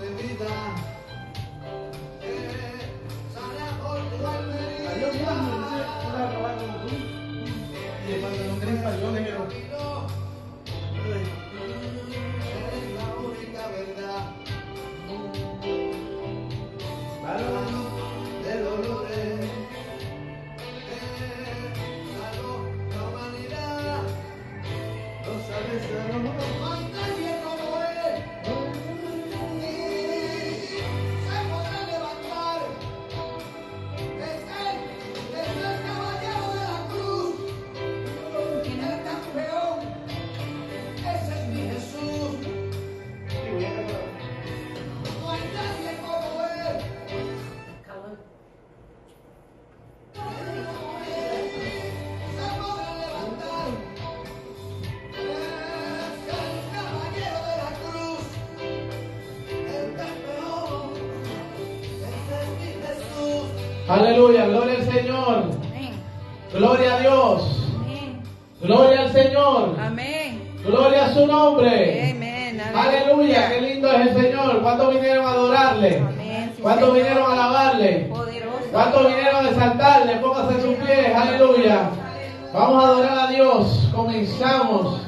Aleluya, gloria al Señor. Amén. Gloria a Dios. Amén. Gloria al Señor. Amén. Gloria a su nombre. Amén. Aleluya, qué lindo es el Señor. ¿Cuántos vinieron a adorarle? Amén. Sí, ¿Cuántos Señor. vinieron a alabarle? Poderoso. ¿Cuántos vinieron a exaltarle? Póngase en sus pies. Aleluya. Vamos a adorar a Dios. Comenzamos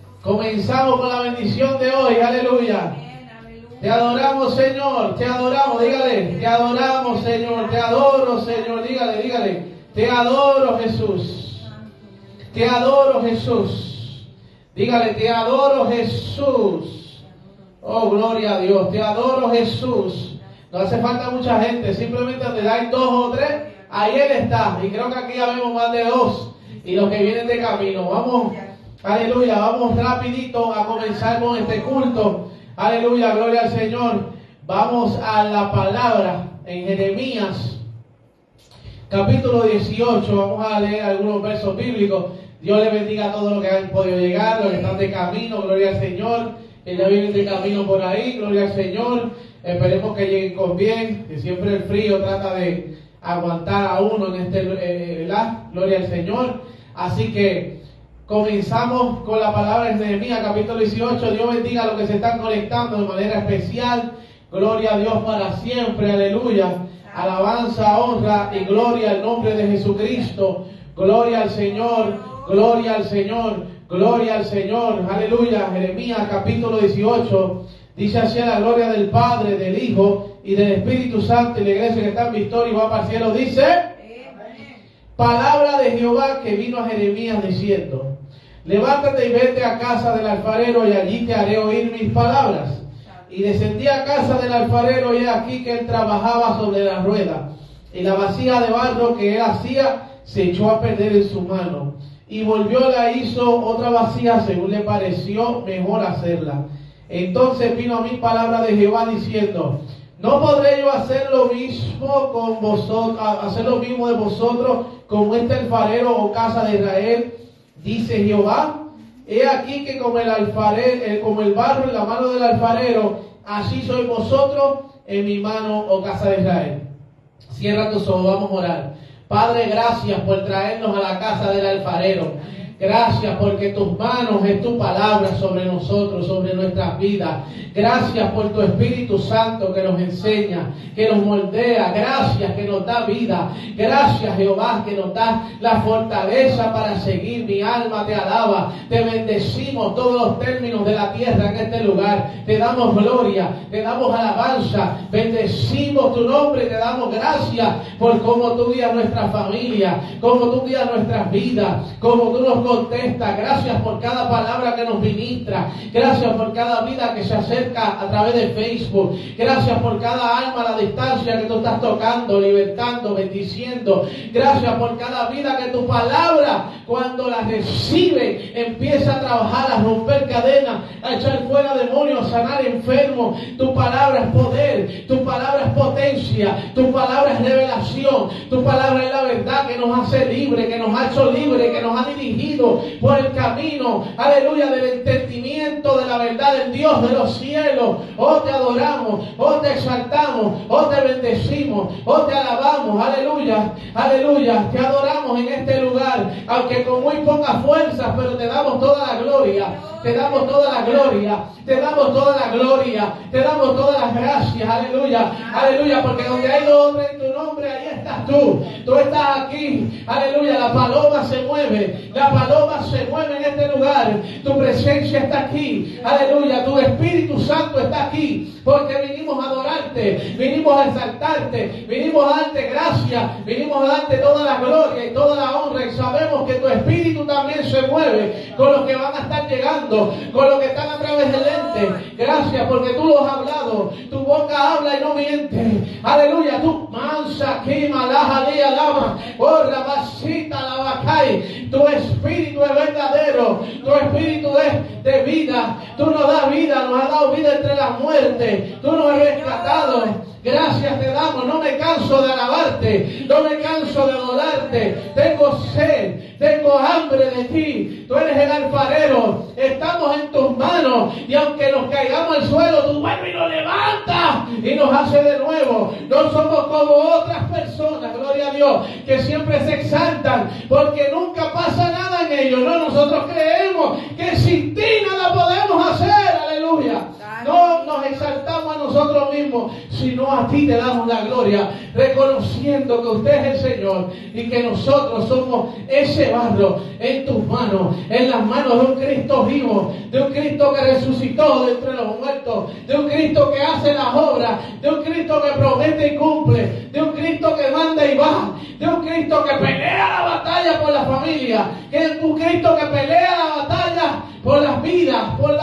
con la bendición de hoy. Aleluya. Te adoramos, Señor, te adoramos, dígale, te adoramos, Señor, te adoro, Señor, dígale, te adoro, Jesús, te adoro, Jesús, dígale, te adoro, Jesús, oh, gloria a Dios, te adoro, Jesús. No hace falta mucha gente, simplemente donde hay 2 o 3, ahí Él está, y creo que aquí ya vemos más de 2, y los que vienen de camino, vamos, aleluya, vamos rapidito a comenzar con este culto. Aleluya, gloria al Señor. Vamos a la palabra en Jeremías, capítulo 18. Vamos a leer algunos versos bíblicos. Dios les bendiga a todos los que han podido llegar, los que están de camino, gloria al Señor. Que ya vienen de camino por ahí, gloria al Señor. Esperemos que lleguen con bien, que siempre el frío trata de aguantar a uno en gloria al Señor. Así que comenzamos con la palabra en Jeremías capítulo 18. Dios bendiga a los que se están conectando de manera especial. Gloria a Dios para siempre. Aleluya. Alabanza, honra y gloria al nombre de Jesucristo. Gloria al Señor. Gloria al Señor. Gloria al Señor. Aleluya. Jeremías capítulo 18. Dice así: a la gloria del Padre, del Hijo y del Espíritu Santo. Y la iglesia que está en victoria y va para el cielo dice: palabra de Jehová que vino a Jeremías diciendo: levántate y vete a casa del alfarero, y allí te haré oír mis palabras. Y descendí a casa del alfarero, y he aquí que él trabajaba sobre la rueda, y la vasija de barro que él hacía se echó a perder en su mano. Y volvió, la hizo otra vasija según le pareció mejor hacerla. Entonces vino a mí palabra de Jehová diciendo: ¿no podré yo hacer lo mismo con vosotros, hacer lo mismo de vosotros como este alfarero, o casa de Israel? Dice Jehová: he aquí que como el alfarero, como el barro en la mano del alfarero, así sois vosotros en mi mano, oh casa de Israel. Cierra tus ojos, vamos a orar. Padre, gracias por traernos a la casa del alfarero. Gracias porque tus manos es tu palabra sobre nosotros, sobre nuestras vidas. Gracias por tu Espíritu Santo que nos enseña, que nos moldea. Gracias que nos da vida. Gracias, Jehová, que nos da la fortaleza para seguir. Mi alma te alaba. Te bendecimos todos los términos de la tierra en este lugar. Te damos gloria, te damos alabanza. Bendecimos tu nombre y te damos gracias por cómo tú guías nuestra familia, cómo tú guías nuestras vidas, cómo tú nos contesta. Gracias por cada palabra que nos ministra. Gracias por cada vida que se acerca a través de Facebook. Gracias por cada alma a la distancia que tú estás tocando, libertando, bendiciendo. Gracias por cada vida que tu palabra, cuando la recibe, empieza a trabajar, a romper cadenas, a echar fuera demonios, a sanar enfermos. Tu palabra es poder, tu palabra es potencia, tu palabra es revelación, tu palabra es la verdad que nos hace libre, que nos ha hecho libre, que nos ha dirigido por el camino, aleluya, del entendimiento de la verdad del Dios de los cielos. Oh, te adoramos, oh te exaltamos, oh te bendecimos, oh te alabamos, aleluya, aleluya, te adoramos en este lugar, aunque con muy poca fuerza, pero te damos toda la gloria, te damos toda la gloria, te damos toda la gloria, te damos todas las gracias, aleluya, aleluya, porque donde hay dos hombres en tu nombre, ahí estás tú estás aquí, aleluya, la paloma se mueve, la paloma se mueve en este lugar, tu presencia está aquí, aleluya, tu Espíritu Santo está aquí, porque vinimos a adorarte, vinimos a exaltarte, vinimos a darte gracias, vinimos a darte toda la gloria y toda la honra, y sabemos que tu Espíritu también se mueve con los que van a estar llegando, con los que están a través del ente. Gracias porque tú lo has hablado, tu boca habla y no miente, aleluya, tú mansa, quima, laja, día, lama, la vasita, la vacay, tu Espíritu es verdadero, tu Espíritu es de vida, tú nos das vida, nos has dado vida entre la muerte, tú nos has rescatado. Gracias te damos, no me canso de alabarte, no me canso de adorarte, tengo sed, tengo hambre de ti, tú eres el alfarero, estamos en tus manos, y aunque nos caigamos al suelo, tú vuelves y nos levantas y nos hace de nuevo. No somos como otras personas, gloria a Dios, que siempre se exaltan porque nunca pasa nada en ellos. No, nosotros creemos que sin ti nada podemos hacer, aleluya. No nos exaltamos a nosotros mismos, sino a ti te damos la gloria, reconociendo que usted es el Señor y que nosotros somos ese barro en tus manos, en las manos de un Cristo vivo, de un Cristo que resucitó de entre los muertos, de un Cristo que hace las obras, de un Cristo que promete y cumple, de un Cristo que manda y va, de un Cristo que pelea la batalla por la familia, que es un Cristo que pelea la batalla por las vidas,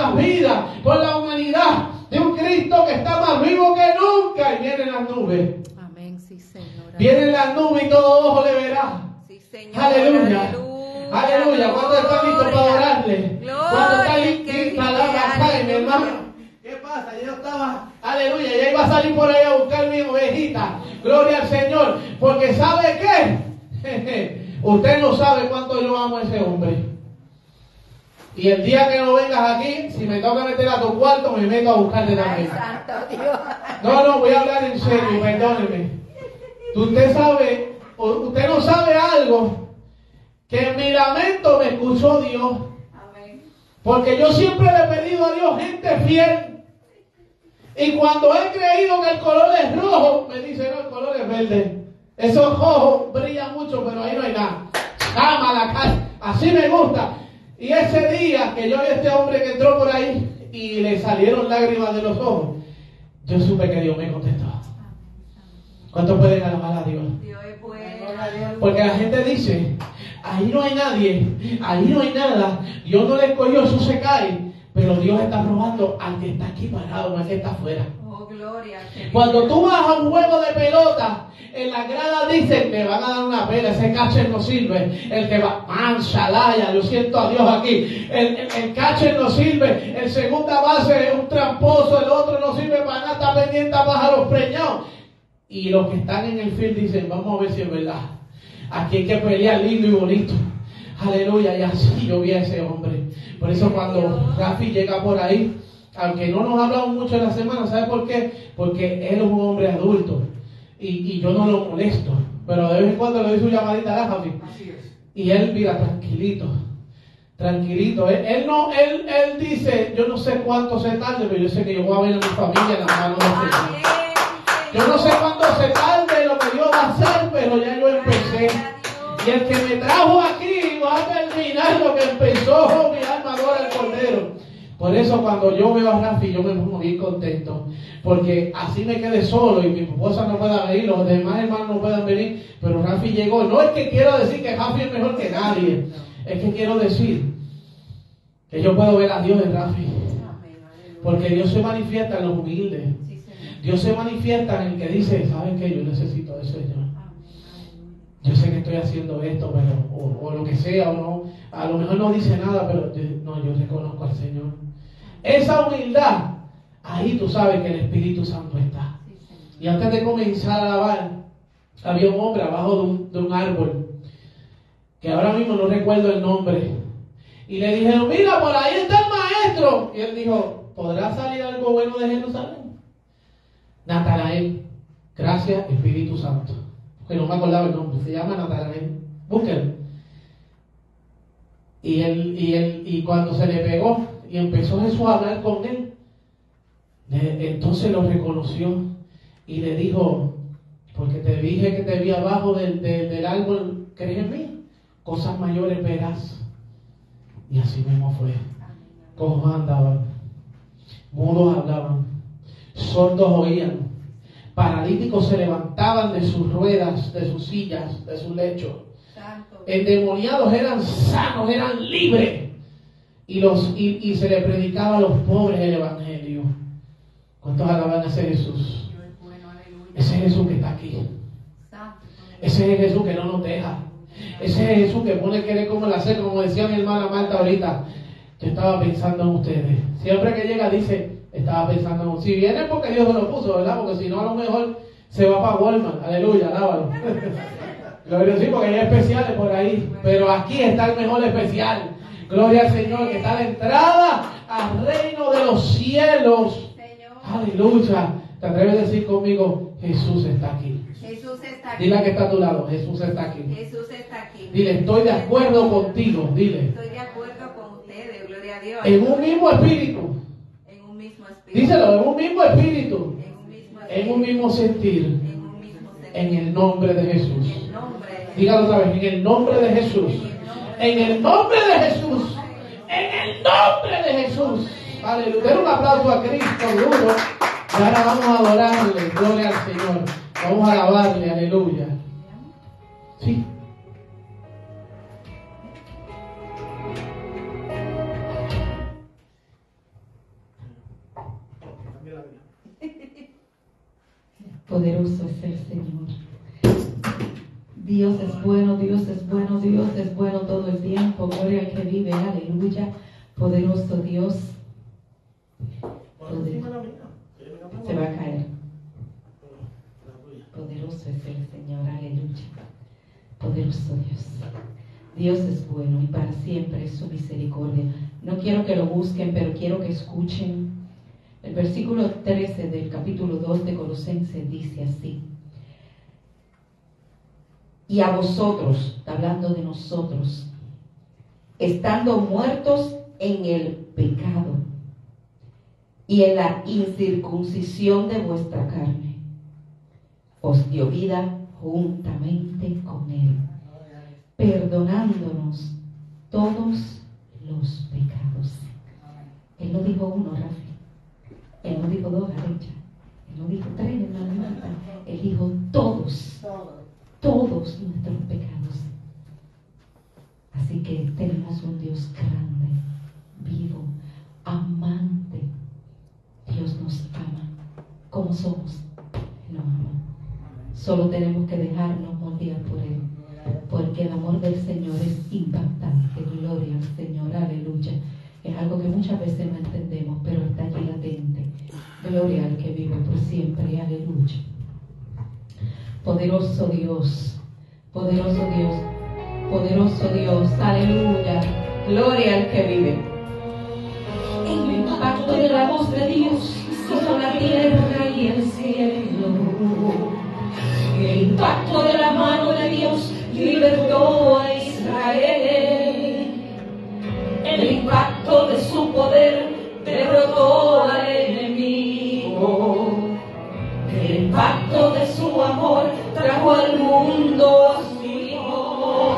por la humanidad, de un Cristo que está más vivo que nunca, y vienen las nubes. Amén, sí, Señor. Vienen las nubes y todo ojo le verá. Sí, Señor. Aleluya. Aleluya. ¿Cuándo están listos para adorarle? ¿Cuándo está lista la batalla, mi hermano? ¿Qué pasa? Yo estaba, aleluya, ya iba a salir por ahí a buscar mi ovejita. Gloria al Señor. Porque ¿sabe qué? Usted no sabe cuánto yo amo a ese hombre. Y el día que no vengas aquí, si me toca meter a tu cuarto, me meto a buscarte también. Santo Dios. No, voy a hablar en serio, perdóneme. Usted sabe, usted no sabe algo, que en mi lamento me escuchó Dios. Amén. Porque yo siempre le he pedido a Dios gente fiel. Y cuando he creído que el color es rojo, me dice, no, el color es verde. Esos ojos brillan mucho, pero ahí no hay nada. Ama la casa, así me gusta. Y ese día que yo vi a este hombre que entró por ahí y le salieron lágrimas de los ojos, yo supe que Dios me contestó. ¿Cuántos pueden alabar a Dios? Dios es bueno. Porque la gente dice, ahí no hay nadie, ahí no hay nada, Dios no le escogió, eso se cae. Pero Dios está probando al que está aquí parado, no al que está afuera. Oh, gloria. Cuando tú vas a un juego de pelota, en la grada dicen, me van a dar una pela, ese catcher no sirve. El que va, manchalaya, yo siento a Dios aquí. El catcher no sirve, el segunda base es un tramposo, el otro no sirve para nada, está pendiente a pájaros preñados. Y los que están en el field dicen, vamos a ver si es verdad. Aquí hay que pelear lindo y bonito. Aleluya, y así yo vi a ese hombre. Por eso cuando Rafi llega por ahí, aunque no nos hablamos mucho en la semana, ¿sabe por qué? Porque él es un hombre adulto y yo no lo molesto, pero de vez en cuando le doy su llamadita a Rafi. Y él, mira, tranquilito. Él dice, yo no sé cuánto se tarde, pero yo sé que yo voy a ver a mi familia en las manos del Señor. Yo no sé cuánto se tarde lo que Dios va a hacer, pero ya yo empecé. Y el que me trajo aquí va a terminar lo que empezó mi alma adora al Cordero. Por eso cuando yo veo a Rafi, yo me pongo bien contento. Porque así me quedé solo y mi esposa no pueda venir, los demás hermanos no puedan venir. Pero Rafi llegó. No es que quiero decir que Rafi es mejor que nadie. Es que quiero decir que yo puedo ver a Dios en Rafi. Porque Dios se manifiesta en los humildes. Dios se manifiesta en el que dice, ¿saben qué? Yo necesito del Señor. Yo sé que estoy haciendo esto, pero o lo que sea, o no. A lo mejor no dice nada, pero yo reconozco al Señor. Esa humildad, ahí tú sabes que el Espíritu Santo está. Y antes de comenzar a alabar, había un hombre abajo de un árbol, que ahora mismo no recuerdo el nombre. Y le dijeron, mira, por ahí está el maestro. Y él dijo, ¿podrá salir algo bueno de Jerusalén? Natanael. Gracias, Espíritu Santo. Que no me acordaba el nombre, se llama Natanael. Búsquenlo. Y cuando se le pegó y empezó Jesús a hablar con él, entonces lo reconoció y le dijo: porque te dije que te vi abajo del árbol, ¿crees en mí? Cosas mayores verás. Y así mismo fue. Cojos andaban, mudos hablaban, sordos oían, paralíticos se levantaban de sus ruedas, de sus sillas, de sus lechos. Endemoniados eran sanos, eran libres. Y se le predicaba a los pobres el evangelio. ¿Cuántos alaban a ese Jesús? Ese Jesús que está aquí. Ese es Jesús que no nos deja. Ese es Jesús que pone el querer como el hacer, como decía mi hermana Marta ahorita. Yo estaba pensando en ustedes. Siempre que llega dice, estaba pensando en ustedes. Si viene porque Dios se lo puso, ¿verdad? Porque si no, a lo mejor se va para Walmart. Aleluya, alábalo. Gloria a Dios, porque hay especiales por ahí. Pero aquí está el mejor especial. Gloria al Señor, que está de entrada al reino de los cielos. Aleluya. ¿Te atreves a decir conmigo, Jesús está aquí? Jesús está aquí. Dile que está a tu lado, Jesús está aquí. Jesús está aquí. Dile, estoy de acuerdo contigo. Dile. Estoy de acuerdo con ustedes, gloria a Dios. En un mismo espíritu. En un mismo espíritu. Díselo, en un mismo espíritu. En un mismo espíritu. En un mismo sentir. En un mismo sentir. En el nombre de Jesús. En el nombre de Jesús. Dígalo otra vez, en el nombre de Jesús. En el nombre de Jesús. En el nombre de Jesús. Aleluya. Den un aplauso a Cristo duro. Y ahora vamos a adorarle. Gloria al Señor. Vamos a alabarle. Aleluya. Sí. Poderoso es el Señor. Dios es bueno, Dios es bueno, Dios es bueno todo el tiempo. Gloria al que vive, aleluya. Poderoso Dios. Se va a caer. Poderoso es el Señor, aleluya. Poderoso Dios. Dios es bueno y para siempre es su misericordia. No quiero que lo busquen, pero quiero que escuchen. El versículo 13 del capítulo 2 de Colosenses dice así: y a vosotros, está hablando de nosotros, estando muertos en el pecado y en la incircuncisión de vuestra carne, os dio vida juntamente con él, perdonándonos todos los pecados. Él no dijo uno, Rafi. Él no dijo dos, Arecha. Él no dijo tres, hermana Marta. Él dijo todos nuestros pecados. Así que tenemos un Dios grande, vivo, amante. Dios nos ama como somos. Él nos ama. Solo tenemos que dejarnos moldear por Él, porque el amor del Señor es impactante. Gloria al Señor, aleluya. Es algo que muchas veces no entendemos, pero está allí latente. Gloria al que vive por siempre, aleluya. Poderoso Dios, poderoso Dios, poderoso Dios, aleluya. Gloria al que vive. En el impacto de la voz de Dios hizo la tierra y el cielo. El impacto de la mano de Dios libertó a Israel. El impacto de su poder derrotó al enemigo. El impacto de su amor trajo al mundo a su Hijo.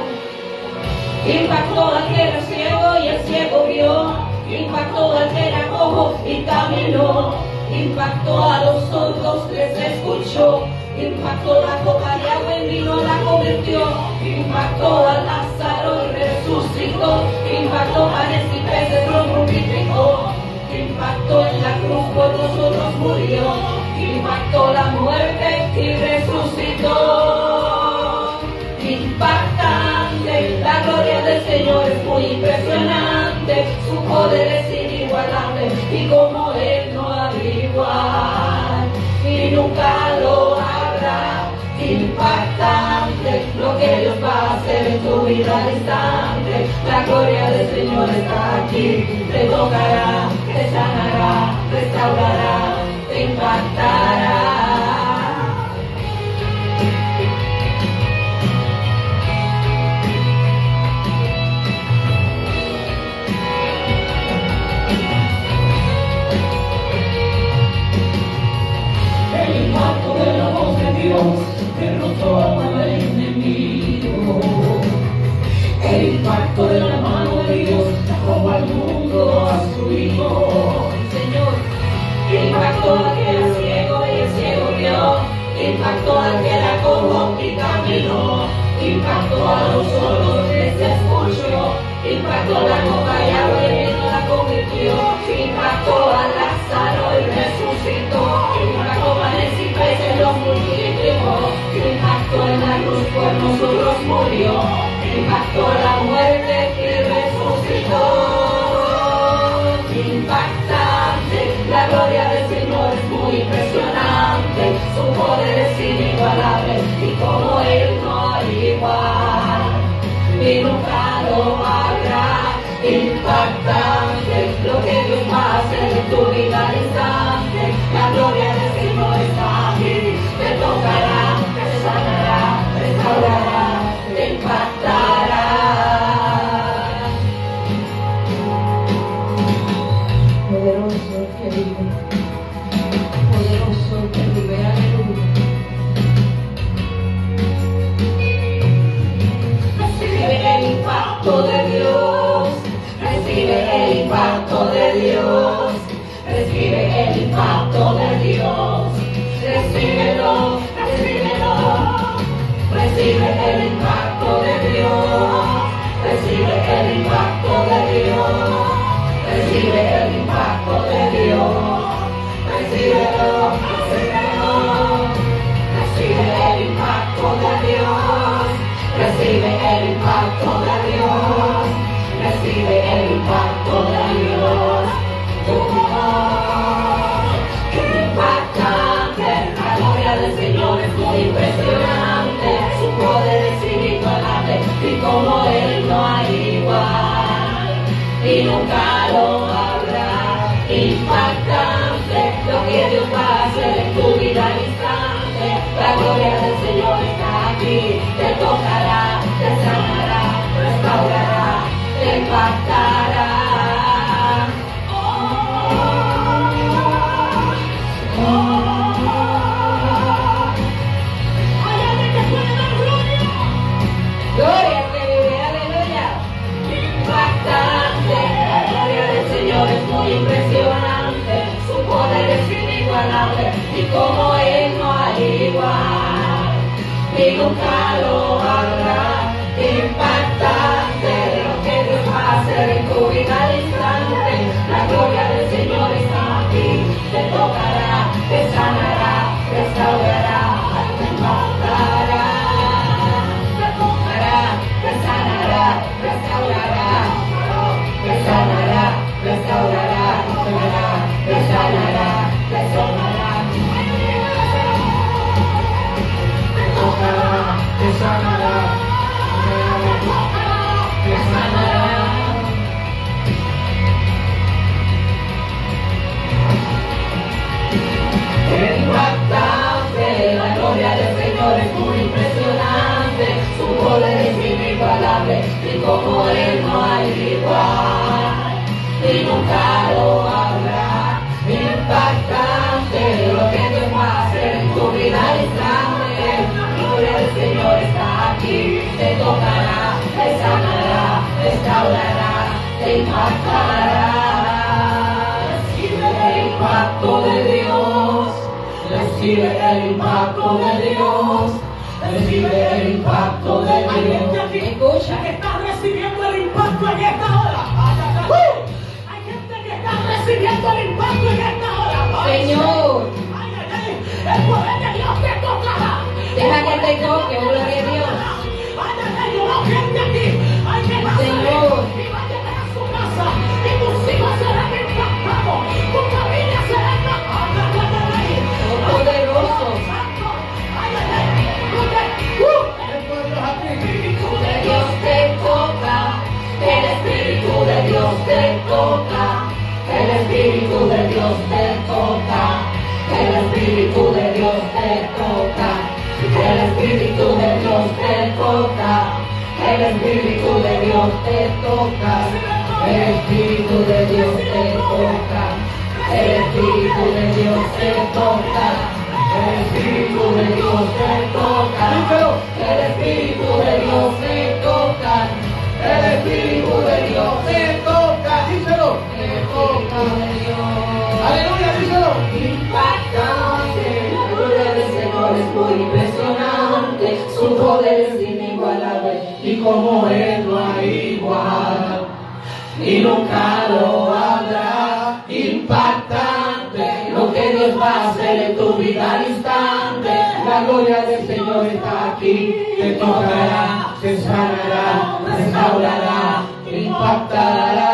Impactó al que era ciego y el ciego vio. Impactó al que era cojo y caminó. Impactó a los sordos, les escuchó. Impactó la copa de agua en vino, la convirtió. Impactó a Lázaro y resucitó. Impactó panes y peces, los multiplicó. Impactó en la cruz por nosotros murió. Impactó la muerte y resucitó. Impactante, la gloria del Señor es muy impresionante. Su poder es inigualable y como Él no hay igual. Y nunca lo habrá. Impactante lo que Dios va a hacer en tu vida al instante. La gloria del Señor está aquí. Te tocará, te sanará, restaurará, te impactará. derrotó al enemigo. El impacto de la mano de Dios trajo al mundo a su Hijo. Señor, impactó al que era ciego y el ciego vio, impactó al que era cojo y caminó, impactó a los sordos y se escuchó, impactó la copa y agua y vino la convirtió, impactó a Lázaro y resucitó, impactó panes y peces los multiplicó, impactó en la cruz por nosotros murió, impactó la muerte y resucitó. Impactante, la gloria del Señor es muy impresionante, su poder es inigualable y como Él no hay igual, y nunca lo habrá. Impactante, lo que Dios va a hacer en tu vida al instante, la gloria del Señor está aquí, te tocará, te sanará, restaurará, te impactará. Poderoso el que vive, poderoso el que vive, aleluya. Recibe el impacto de Dios, recibe el impacto de Dios, recibe el impacto de Dios, recíbelo, recíbelo, recibe el impacto de Dios, recibe el impacto de Dios. Recibe el impacto de Dios, recíbelo, recíbelo, recibe el impacto de Dios, recibe el impacto de Dios, recibe el impacto de Dios. Impactante, la gloria del Señor es muy impresionante, su poder es inigualable y como Él no hay igual. Y nunca lo habrá. Impactante, lo que Dios va a hacer en tu vida al instante, la gloria del Señor está aquí, te tocará, te sanará, restaurará, te impactará. Gloria al que vive, aleluya. Impactante, la gloria del Señor es muy impresionante, su poder es inigualable y como Él no hay igual, y nunca lo habrá. Impactante, lo que Dios va a hacer en tu vida al instante, la gloria del Señor está aquí, te tocará, te sanará, restaurará, te impactará. Te sanará, restaurará, te sanará, restaurará, te sanará, te sanará, te tocará, te sanará, te sanará. Impactante, la gloria del Señor es muy impresionante, su poder es inigualable y como Él no hay igual, y nunca lo habrá. Impactante, lo que Dios va a hacer en tu vida al instante, la gloria del Señor está aquí, te tocará, te sanará, restaurará, te impactará. Recibe el impacto de Dios, recibe el impacto de Dios, recibe el impacto de Dios. Escucha que está recibiendo el impacto en esta hora. Hay gente que está recibiendo el impacto en esta hora. Señor, el poder de Dios te tocará. deja que te toque, gloria a Dios. Gente aquí, hay que Señor, y va a llegar a su casa y tus hijos serán impactados, tu familia será impactada. poderoso. Dios te toca, el Espíritu de Dios te toca, el Espíritu de Dios te toca, el Espíritu de Dios te toca, el Espíritu de Dios te toca, el Espíritu de Dios te toca, el Espíritu de Dios te toca, el Espíritu de Dios te toca, El Espíritu de Dios me toca. El Espíritu de Dios me toca. El Espíritu de Dios me toca. Díselo. El Espíritu de Dios. Aleluya, díselo. Impactante. La gloria del Señor es muy impresionante. Su poder es inigualable. Y como Él no hay igual. Y nunca lo habrá. Impactante lo que Dios va a hacer en tu vida al instante. La gloria del Señor está aquí. Te tocará, te sanará, restaurará, impactará.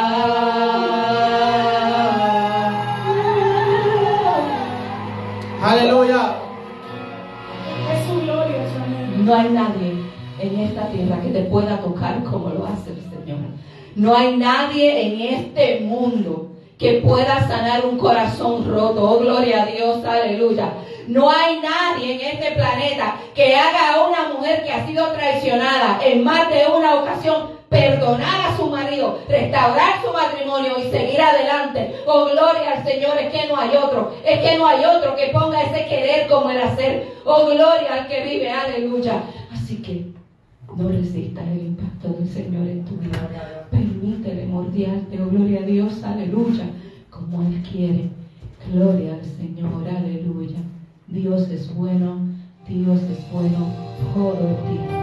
Aleluya. Es su gloria, Señor. No hay nadie en esta tierra que te pueda tocar como lo hace el Señor. No hay nadie en este mundo que pueda sanar un corazón roto. Oh, gloria a Dios, aleluya. No hay nadie en este planeta que haga a una mujer que ha sido traicionada en más de una ocasión perdonar a su marido, restaurar su matrimonio y seguir adelante. Oh, gloria al Señor, es que no hay otro. Es que no hay otro que ponga ese querer como el hacer. Oh, gloria al que vive, aleluya. Así que no resistas el impacto del Señor en tu vida. Permítele moldearte, oh gloria a Dios, aleluya, como Él quiere. Gloria al Señor, aleluya. Dios es bueno todo el tiempo.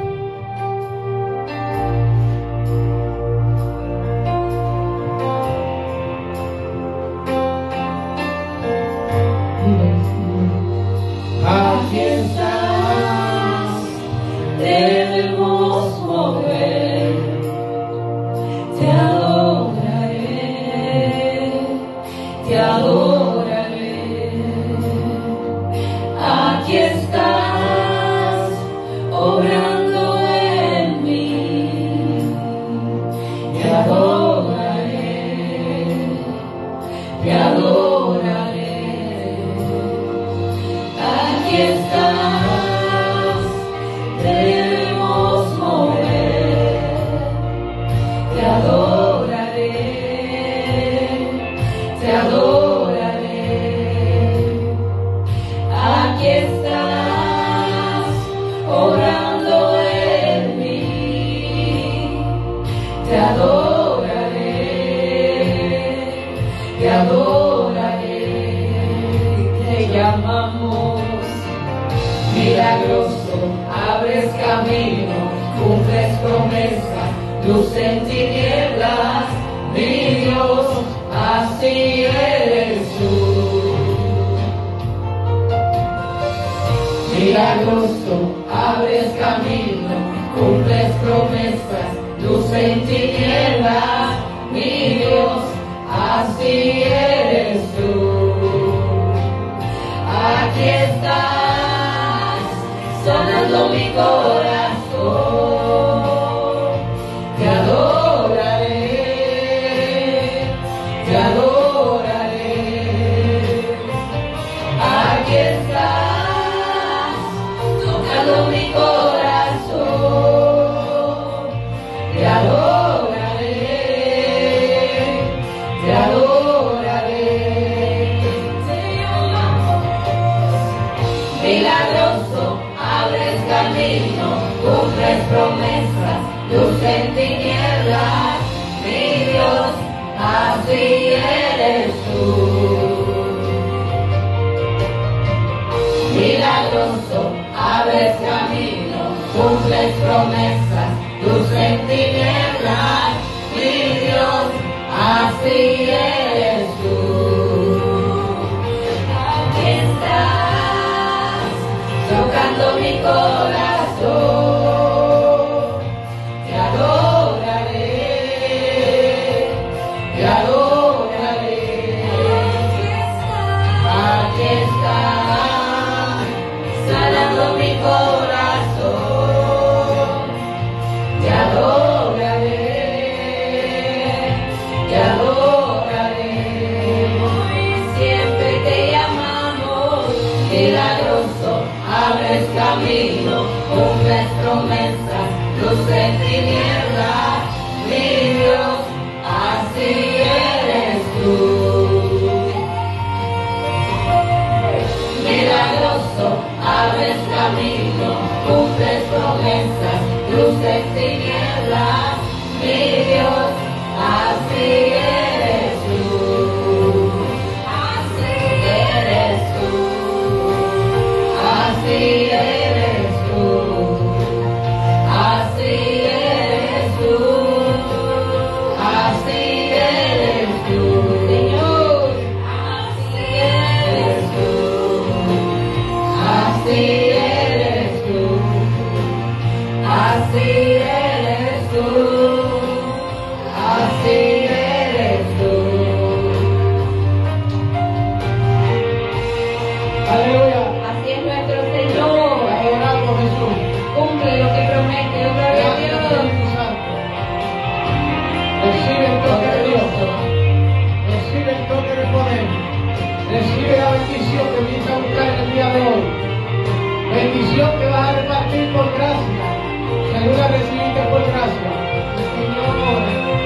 Vive el Señor. Aquí estás. Debemos mover, te adoraré, aquí estás, obrando en mí, te adoraré, aquí estás. Debemos mover, te adoraré, aquí estás, obrando en mí, te adoraré, te llamamos milagroso, abres camino, cumples promesas, luz en tinieblas, mi Dios, así eres tú. Milagroso, abres camino, cumples promesas, luz en tinieblas, mi Dios, así eres tú. Aquí estás, sonando mi corazón, te adoraré, aquí estás, tocando mi corazón, te adoraré, te llamamos milagroso, abres camino, cumples promesas, luz en tinieblas, mi Dios, así eres tú. Milagroso, abres camino, cumples promesas, luz en tinieblas, mi Dios, así eres tú. Aquí estás, tocando mi corazón, te adoraré, aquí estás, sanando mi corazón, te adoraré, siempre te llamamos, milagroso, abres camino, cumples promesas, luz en tinieblas, mi Dios, así eres tú. Milagroso, abres camino, cumples promesas, luces tinieblas, mi Dios, así eres tú. Así eres tú. Así eres tú. Así eres tú. Así eres tú, Señor. Así eres tú. Así eres tú. Así eres tú. Así eres tú. Aleluya. Así es nuestro Señor. Te adoramos, Jesús. Cumple lo que promete, oh, gloria a Gracias, Dios. Espíritu Santo. Recibe el toque de Dios. Recibe el toque de poder. Recibe la bendición que vienes a buscar en el día de hoy. Bendición que vas a repartir por gracia. Según la recibiste por gracia. Señor.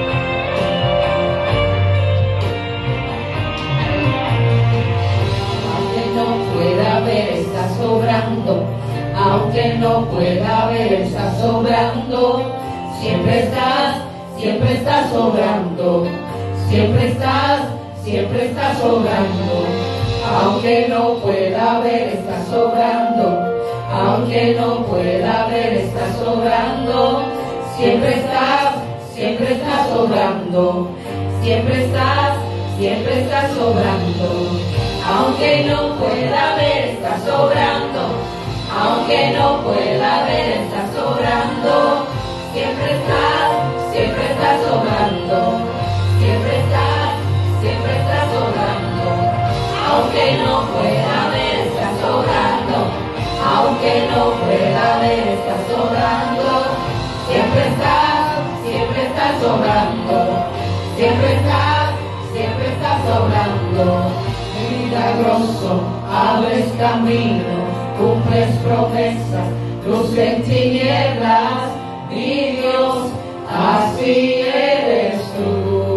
Aunque no pueda ver, está sobrando. Aunque no pueda ver, está sobrando. Siempre estás sobrando. Siempre estás sobrando. Aunque no pueda ver, está sobrando. Aunque no pueda ver, está sobrando. Siempre estás sobrando. Siempre estás sobrando. Aunque no pueda ver, está sobrando. Aunque no pueda ver, está sobrando. Siempre estás sobrando. Siempre estás sobrando. Aunque no pueda ver, está sobrando. Aunque no pueda ver, está sobrando. Siempre estás sobrando. Siempre estás sobrando. Milagroso, abres camino, cumples promesas, luz en tinieblas, mi Dios, así eres tú.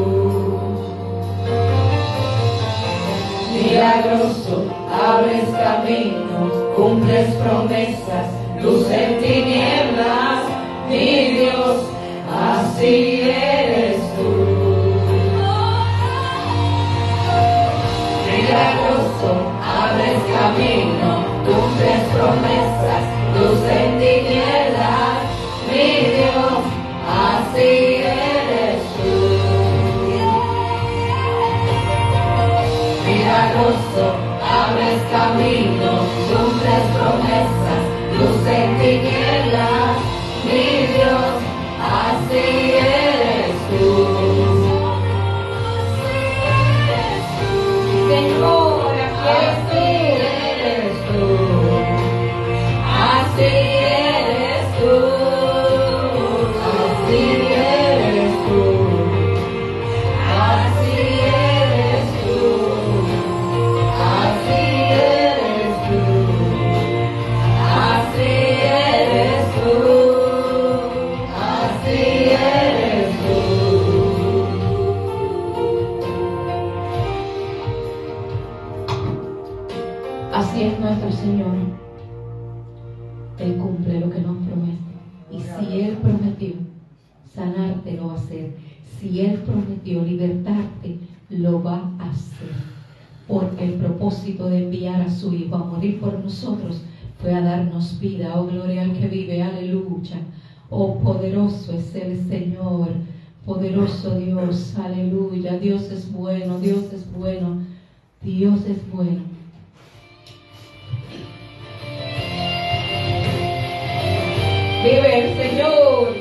Milagroso, abres caminos, cumples promesas, luz en tinieblas, mi Dios, así eres tú. Milagroso, abres camino, cumples promesas, luz en tinieblas, mi Dios, así eres tú. Milagroso, abres camino, cumples promesas, luz en tinieblas, mi Dios, así eres tú. Señor, así eres tú. Así eres tú. Así eres tú. Así eres tú. Así eres tú. Así eres tú. Así eres tú. Así es nuestro Señor. Él cumple lo que nos promete. Y si Él prometió sanarte, lo va a hacer. Si Él prometió libertarte, lo va a hacer. Porque el propósito de enviar a su Hijo a morir por nosotros fue a darnos vida. Oh, gloria al que vive. Aleluya. Oh, poderoso es el Señor. Poderoso Dios. Aleluya. Dios es bueno. Dios es bueno. Dios es bueno. Vive el Señor.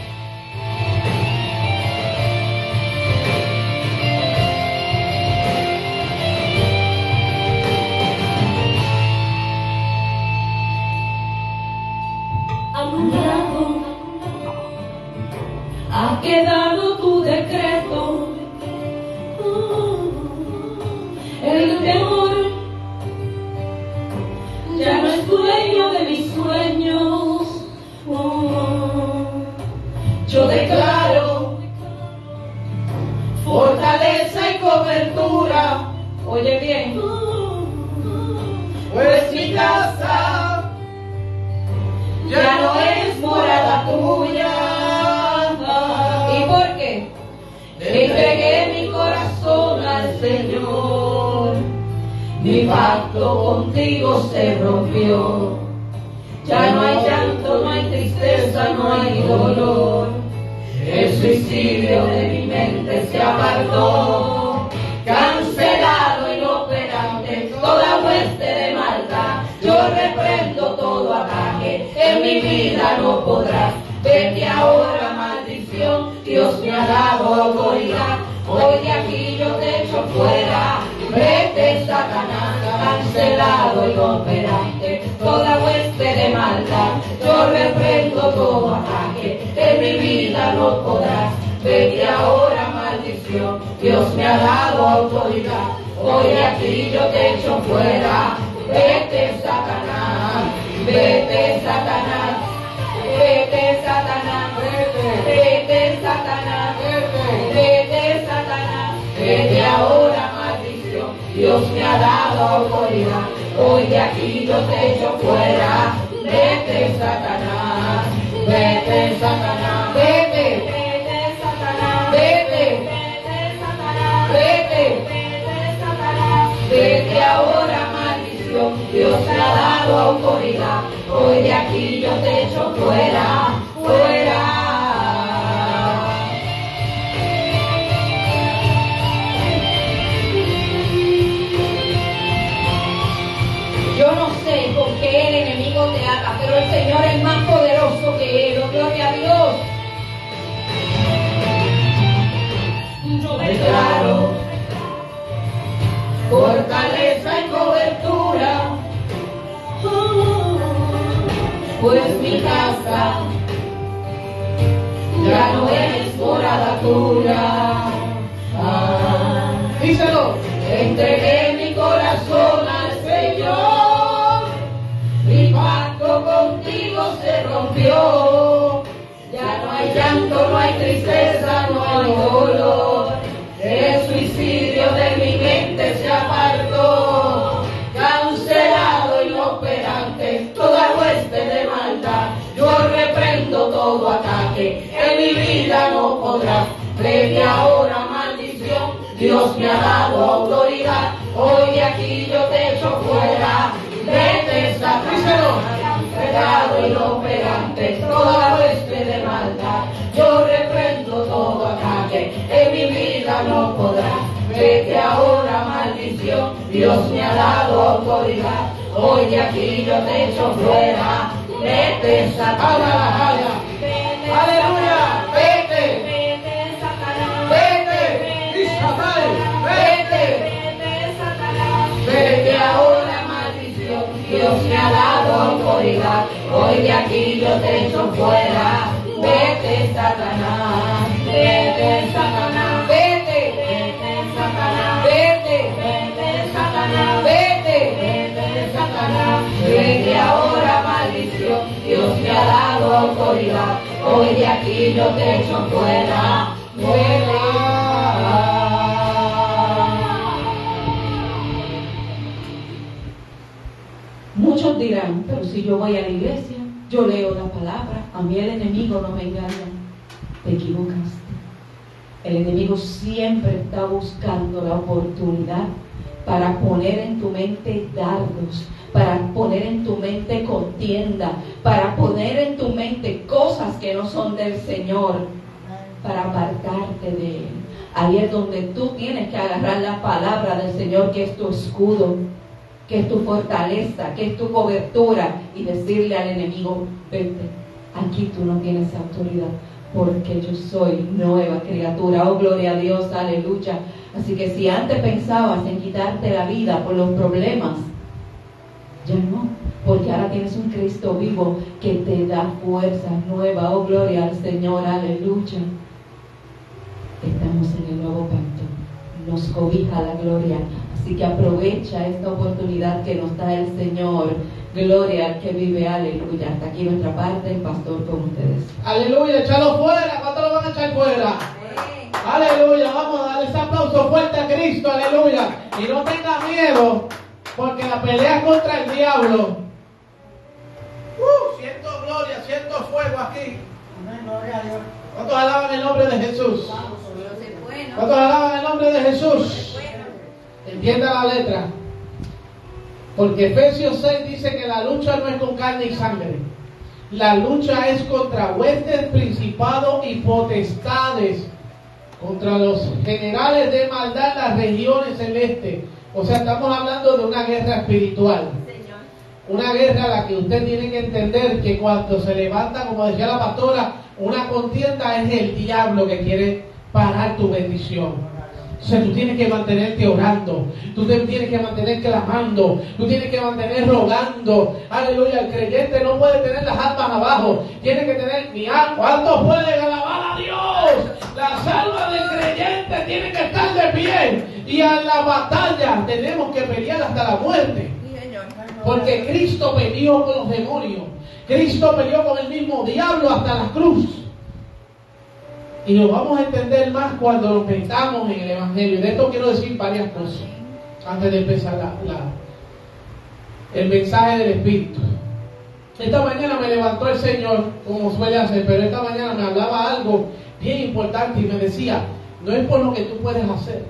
Anulado ha quedado tu decreto. El temor ya no es dueño de mis sueños. Yo declaro fortaleza y cobertura. Oye bien. Pues mi casa aleluya. ¿Y por qué? Entregué mi corazón al Señor, mi pacto contigo se rompió. Ya no hay llanto, no hay tristeza, no hay dolor. El suicidio de mi mente se apartó. Cancelado inoperante toda hueste de maldad. Yo reprendo todo ataque, en mi vida no podrás. Vete ahora, maldición, Dios me ha dado autoridad. Hoy de aquí yo te echo fuera. Vete, Satanás, cancelado inoperante toda hueste de maldad. Yo reprendo todo ataque, en mi vida no podrás. Vete ahora, maldición, Dios me ha dado autoridad. Hoy de aquí yo te echo fuera. Vete, Satanás, vete, Satanás, vete, Satanás, vete, Satanás, vete, Satanás. Vete ahora, maldición, Dios me ha dado autoridad. Hoy de aquí yo te echo fuera. Vete, Satanás, vete, Satanás, vete, vete, Satanás, vete, vete, Satanás, vete, vete, Satanás. Vete ahora, maldición, Dios me ha dado autoridad. Hoy de aquí yo te echo fuera, fuera. Yo no sé con qué el enemigo te ata, pero el Señor es más poderoso que él. Oh, gloria a Dios. Yo declaro fortaleza y cobertura, pues mi casa ya no es morada tuya. Díselo. Entregué mi corazón al Señor, mi pacto contigo se rompió. Ya no hay llanto, no hay tristeza, no hay dolor. El suicidio de mi mente se apartó. Cancelado inoperante toda hueste de maldad. Yo reprendo todo ataque, en mi vida no podrás. Vete ahora, maldición, Dios me ha dado autoridad. Hoy de aquí yo te echo fuera. Vete, Satanás, cancelado inoperante toda hueste de maldad. Yo reprendo todo ataque, en mi vida no podrás. Vete ahora, maldición, Dios me ha dado autoridad. Hoy de aquí yo te echo fuera. Vete, Satanás, vete, Aleluya. Vete. vete, Satanás, Vete. Israel. Vete. vete, Satanás. Vete Ahora, maldición, Dios me ha dado autoridad. Hoy de aquí yo te echo fuera. Vete, Satanás, vete, Satanás, vete, vete, Satanás, vete, vete, Satanás, vete, vete, Satanás. Vete ahora, maldición, Dios me ha dado autoridad. Hoy de aquí yo te echo fuera. Muchos dirán, pero si yo voy a la iglesia, yo leo la palabra, a mí el enemigo no me engaña. Te equivocaste. El enemigo siempre está buscando la oportunidad para poner en tu mente dardos, para poner en tu mente contienda, para poner en tu mente cosas que no son del Señor, para apartarte de Él. Ahí es donde tú tienes que agarrar la palabra del Señor, que es tu escudo, que es tu fortaleza, que es tu cobertura, y decirle al enemigo: vete, aquí tú no tienes autoridad, porque yo soy nueva criatura. Oh, gloria a Dios, aleluya. Así que si antes pensabas en quitarte la vida por los problemas, ya no, porque ahora tienes un Cristo vivo que te da fuerza nueva. Oh, gloria al Señor, aleluya. Estamos en el nuevo pacto, nos cobija la gloria. Así que aprovecha esta oportunidad que nos da el Señor. Gloria al que vive, aleluya. Hasta aquí nuestra parte, el pastor con ustedes. Aleluya, échalo fuera. ¿Cuánto lo van a echar fuera? Aleluya, vamos a darle ese aplauso fuerte a Cristo, aleluya. Y no tenga miedo, porque la pelea es contra el diablo. Siento gloria, siento fuego aquí. ¿Cuántos alaban el nombre de Jesús? Dios es bueno. ¿Cuántos alaban el nombre de Es Jesús? bueno. Entienda la letra. Porque Efesios 6 dice que la lucha no es con carne y sangre. La lucha es contra huestes, principados y potestades, contra los generales de maldad en las regiones celestes. O sea, estamos hablando de una guerra espiritual. Señor. Una guerra a la que usted tiene que entender que cuando se levanta, como decía la pastora, una contienda es el diablo que quiere parar tu bendición. O sea, tú tienes que mantenerte orando, tú tienes que mantener clamando, tú tienes que mantener rogando. Aleluya, el creyente no puede tener las almas abajo, tiene que tener mi alma. ¿Cuántos pueden alabar a Dios? Las almas del creyente tienen que estar de pie. Y en la batalla tenemos que pelear hasta la muerte. Sí, Señor. Porque Cristo peleó con los demonios, Cristo peleó con el mismo diablo hasta la cruz. Y lo vamos a entender más cuando lo metamos en el Evangelio. Y de esto quiero decir varias cosas antes de empezar el mensaje del Espíritu. Esta mañana me levantó el Señor, como suele hacer, pero esta mañana me hablaba algo bien importante y me decía, no es por lo que tú puedes hacer.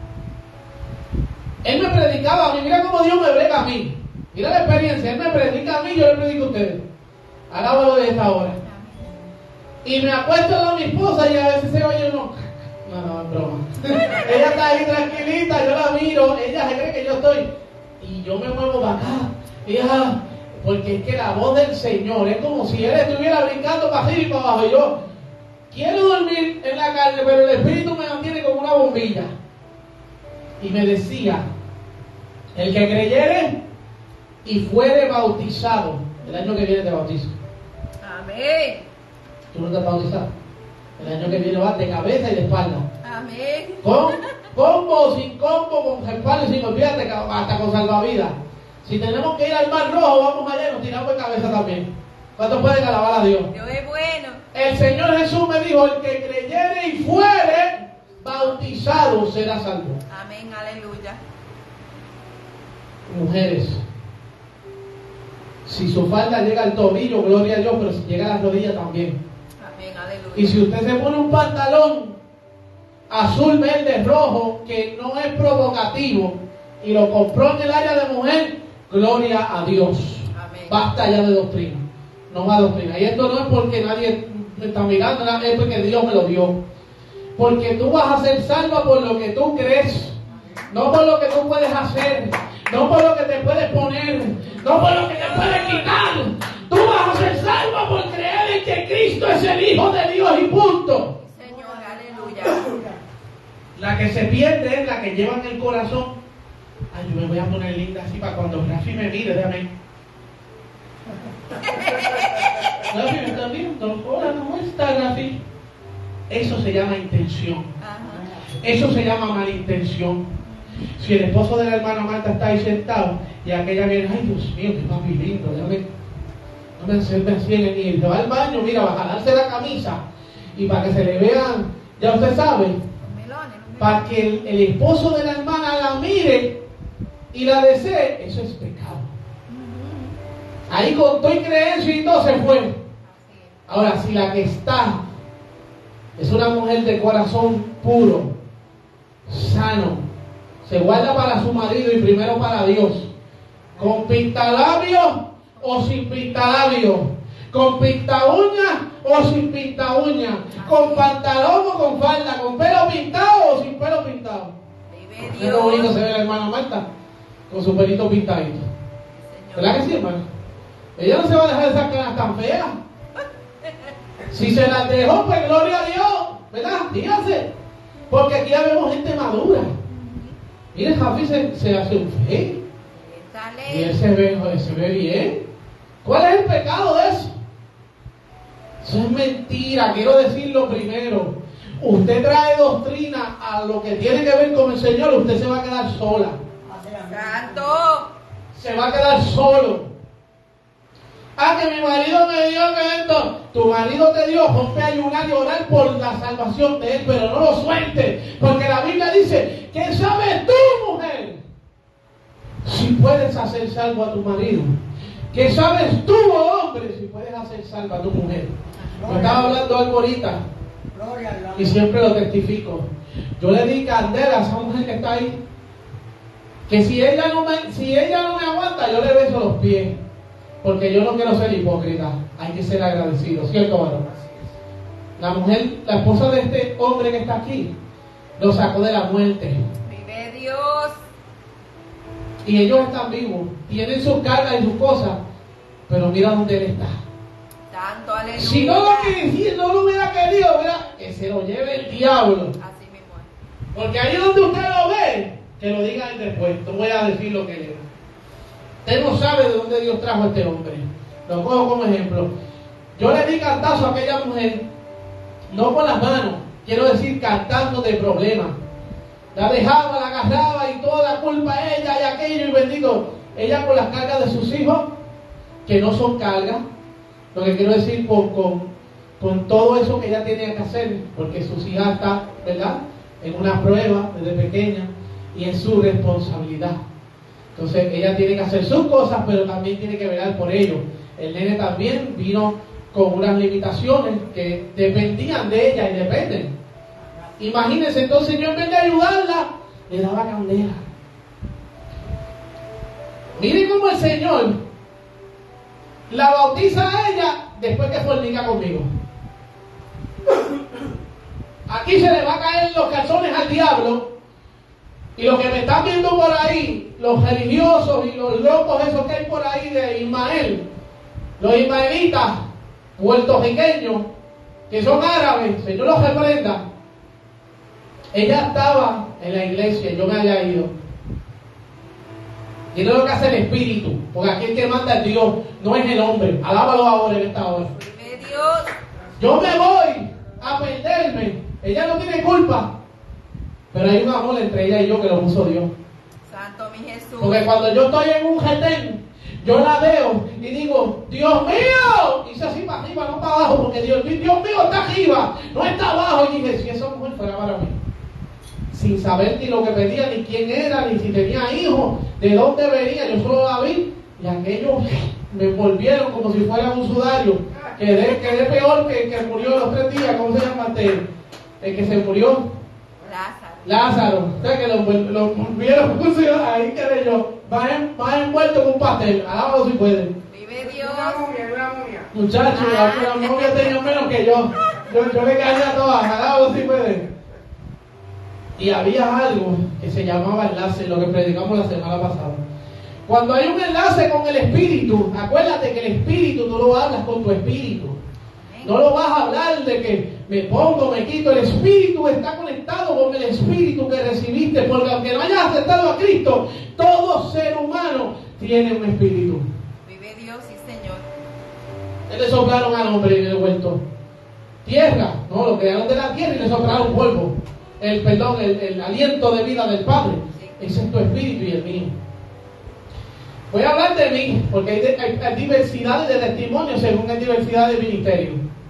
Él me predicaba a mí, mira cómo Dios me brega a mí. Mira la experiencia, Él me predica a mí, yo le predico a ustedes. Alábalo de esta hora. Y me acuesto a mi esposa y a veces se oye uno. No, es broma. Ella está ahí tranquilita, yo la miro, ella se cree que yo estoy. Y yo me muevo para acá. Ella, porque es que la voz del Señor es como si Él estuviera brincando para arriba y para abajo. Y yo quiero dormir en la carne, pero el Espíritu me mantiene como una bombilla. Y me decía, el que creyere y fuere bautizado, el año que viene te bautizo. Amén. Tú no estás bautizado. El año que viene vas de cabeza y de espalda. Amén. Con combo, sin combo, con espalda y sin olvídate, hasta con salvavidas. Si tenemos que ir al Mar Rojo, vamos allá y nos tiramos de cabeza también. ¿Cuántos pueden alabar a Dios? Dios es bueno. El Señor Jesús me dijo, el que creyere y fuere bautizado será salvo. Amén, aleluya. Mujeres, si su falda llega al tobillo, gloria a Dios, pero si llega a las rodillas también. Amén, aleluya. Y si usted se pone un pantalón azul, verde, rojo, que no es provocativo, y lo compró en el área de mujer, gloria a Dios. Amén. Basta ya de doctrina. No más doctrina. Y esto no es porque nadie me está mirando, es porque Dios me lo dio. Porque tú vas a ser salva por lo que tú crees, no por lo que tú puedes hacer, no por lo que te puedes poner, no por lo que te puedes quitar. Tú vas a ser salva por creer en que Cristo es el Hijo de Dios y punto. Señor, aleluya. La que se pierde es la que lleva en el corazón. Ay, yo me voy a poner linda así para cuando Rafi me mire, déjame. Rafi, ¿me estás viendo? Hola, ¿cómo está, Rafi? Eso se llama intención. Ajá. Eso se llama malintención. Si el esposo de la hermana Marta está ahí sentado y aquella viene, ay Dios mío, qué papi lindo, no me hacerme así en el y se va al baño, mira, va a jalarse la camisa y para que se le vean, ya usted sabe, Los melones. para que el esposo de la hermana la mire y la desee, eso es pecado. Ahí con todo y creencia y todo se fue. Así es. Ahora, si la que está es una mujer de corazón puro, sano, se guarda para su marido y primero para Dios, con pintalabios o sin pintalabios, con pinta uña o sin pinta uña, con pantalón o con falda, con pelo pintado o sin pelo pintado. Vive Qué bonito Dios. se ve la hermana Marta con su pelito pintadito. ¿Verdad que sí, hermano? Ella no se va a dejar esas caras tan feas. Si se las dejó, pues gloria a Dios, ¿verdad? Dígase. Porque aquí ya vemos gente madura. Mire, Javi se hace un fe. Esta Y él ley. se ve bien. ¿Cuál es el pecado de eso? Eso es mentira, quiero decirlo primero. Usted trae doctrina a lo que tiene que ver con el Señor, usted se va a quedar sola. Santo. Se va a quedar solo. Ah, que mi marido me dio que esto. Tu marido te dio, ponte a ayunar y orar por la salvación de él, pero no lo sueltes. Porque la Biblia dice, ¿qué sabes tú, mujer? Si puedes hacer salvo a tu marido. ¿Qué sabes tú, hombre, si puedes hacer salvo a tu mujer? Yo estaba hablando algo ahorita y siempre lo testifico. Yo le di candela a esa mujer que está ahí, que si ella no me aguanta, yo le beso los pies, porque yo no quiero ser hipócrita. Hay que ser agradecido, ¿cierto, varón? La mujer, la esposa de este hombre que está aquí, lo sacó de la muerte. Vive Dios. Y ellos están vivos, tienen sus cargas y sus cosas, pero mira dónde él está. Santo, aleluya. Si no lo hubiera querido, que se lo lleve el diablo. Así mismo es. Porque ahí donde usted lo ve, que lo diga él después. No voy a decir lo que le. Usted no sabe de dónde Dios trajo a este hombre. Lo cojo como ejemplo. Yo le di cantazo a aquella mujer, no con las manos, quiero decir cantando de problemas. La dejaba, la agarraba y toda la culpa a ella y aquello y bendito. Ella con las cargas de sus hijos, que no son cargas. Lo que quiero decir con todo eso que ella tiene que hacer, porque sus hijas están, ¿verdad?, en una prueba desde pequeña y es su responsabilidad. Entonces ella tiene que hacer sus cosas, pero también tiene que velar por ellos. El nene también vino con unas limitaciones que dependían de ella y dependen. Imagínense, entonces yo en vez de ayudarla, le daba candela. Miren cómo el Señor la bautiza a ella después que fornica conmigo. Aquí se le va a caer los calzones al diablo. Y los que me están viendo por ahí, los religiosos y los locos esos que hay por ahí de Ismael, los ismaelitas puertorriqueños, que son árabes, Señor los reprenda. Ella estaba en la iglesia, yo me había ido. Y no es lo que hace el Espíritu, porque aquí el que manda es Dios, no es el hombre. Alábalo ahora en esta hora. Vive Dios. Yo me voy a perderme. Ella no tiene culpa. Pero hay un amor entre ella y yo que lo puso Dios. Santo mi Jesús. Porque cuando yo estoy en un retén, yo la veo y digo, Dios mío, hice así para arriba, no para abajo, porque Dios mío está arriba, no está abajo. Y dije, si esa mujer fuera para mí, sin saber ni lo que pedía, ni quién era, ni si tenía hijos, de dónde venía, yo solo la vi, y aquellos me envolvieron como si fuera un sudario. Quedé peor que murió los 3 días. ¿Cómo se llama el que se murió? Lázaro. O sea que lo envolvieron, ahí quedé yo, más envuelto con un pastel. Alábalo si pueden. Vive Dios. Muchachos, la novia tenía menos que yo. Yo le caí a todas. Alábalo si pueden. Y había algo que se llamaba enlace, lo que predicamos la semana pasada. Cuando hay un enlace con el Espíritu, acuérdate que el Espíritu tú lo hablas con tu Espíritu. No lo vas a hablar de que me pongo, me quito. El Espíritu está conectado con el Espíritu que recibiste, porque aunque no hayas aceptado a Cristo, todo ser humano tiene un Espíritu. Vive Dios, sí Señor. ¿Qué le soplaron al hombre en el huerto? Tierra, no, lo crearon de la tierra y le soplaron polvo. El aliento de vida del Padre. Ese es tu espíritu y el mío. Voy a hablar de mí, porque hay diversidades de testimonios según hay diversidad de ministerio.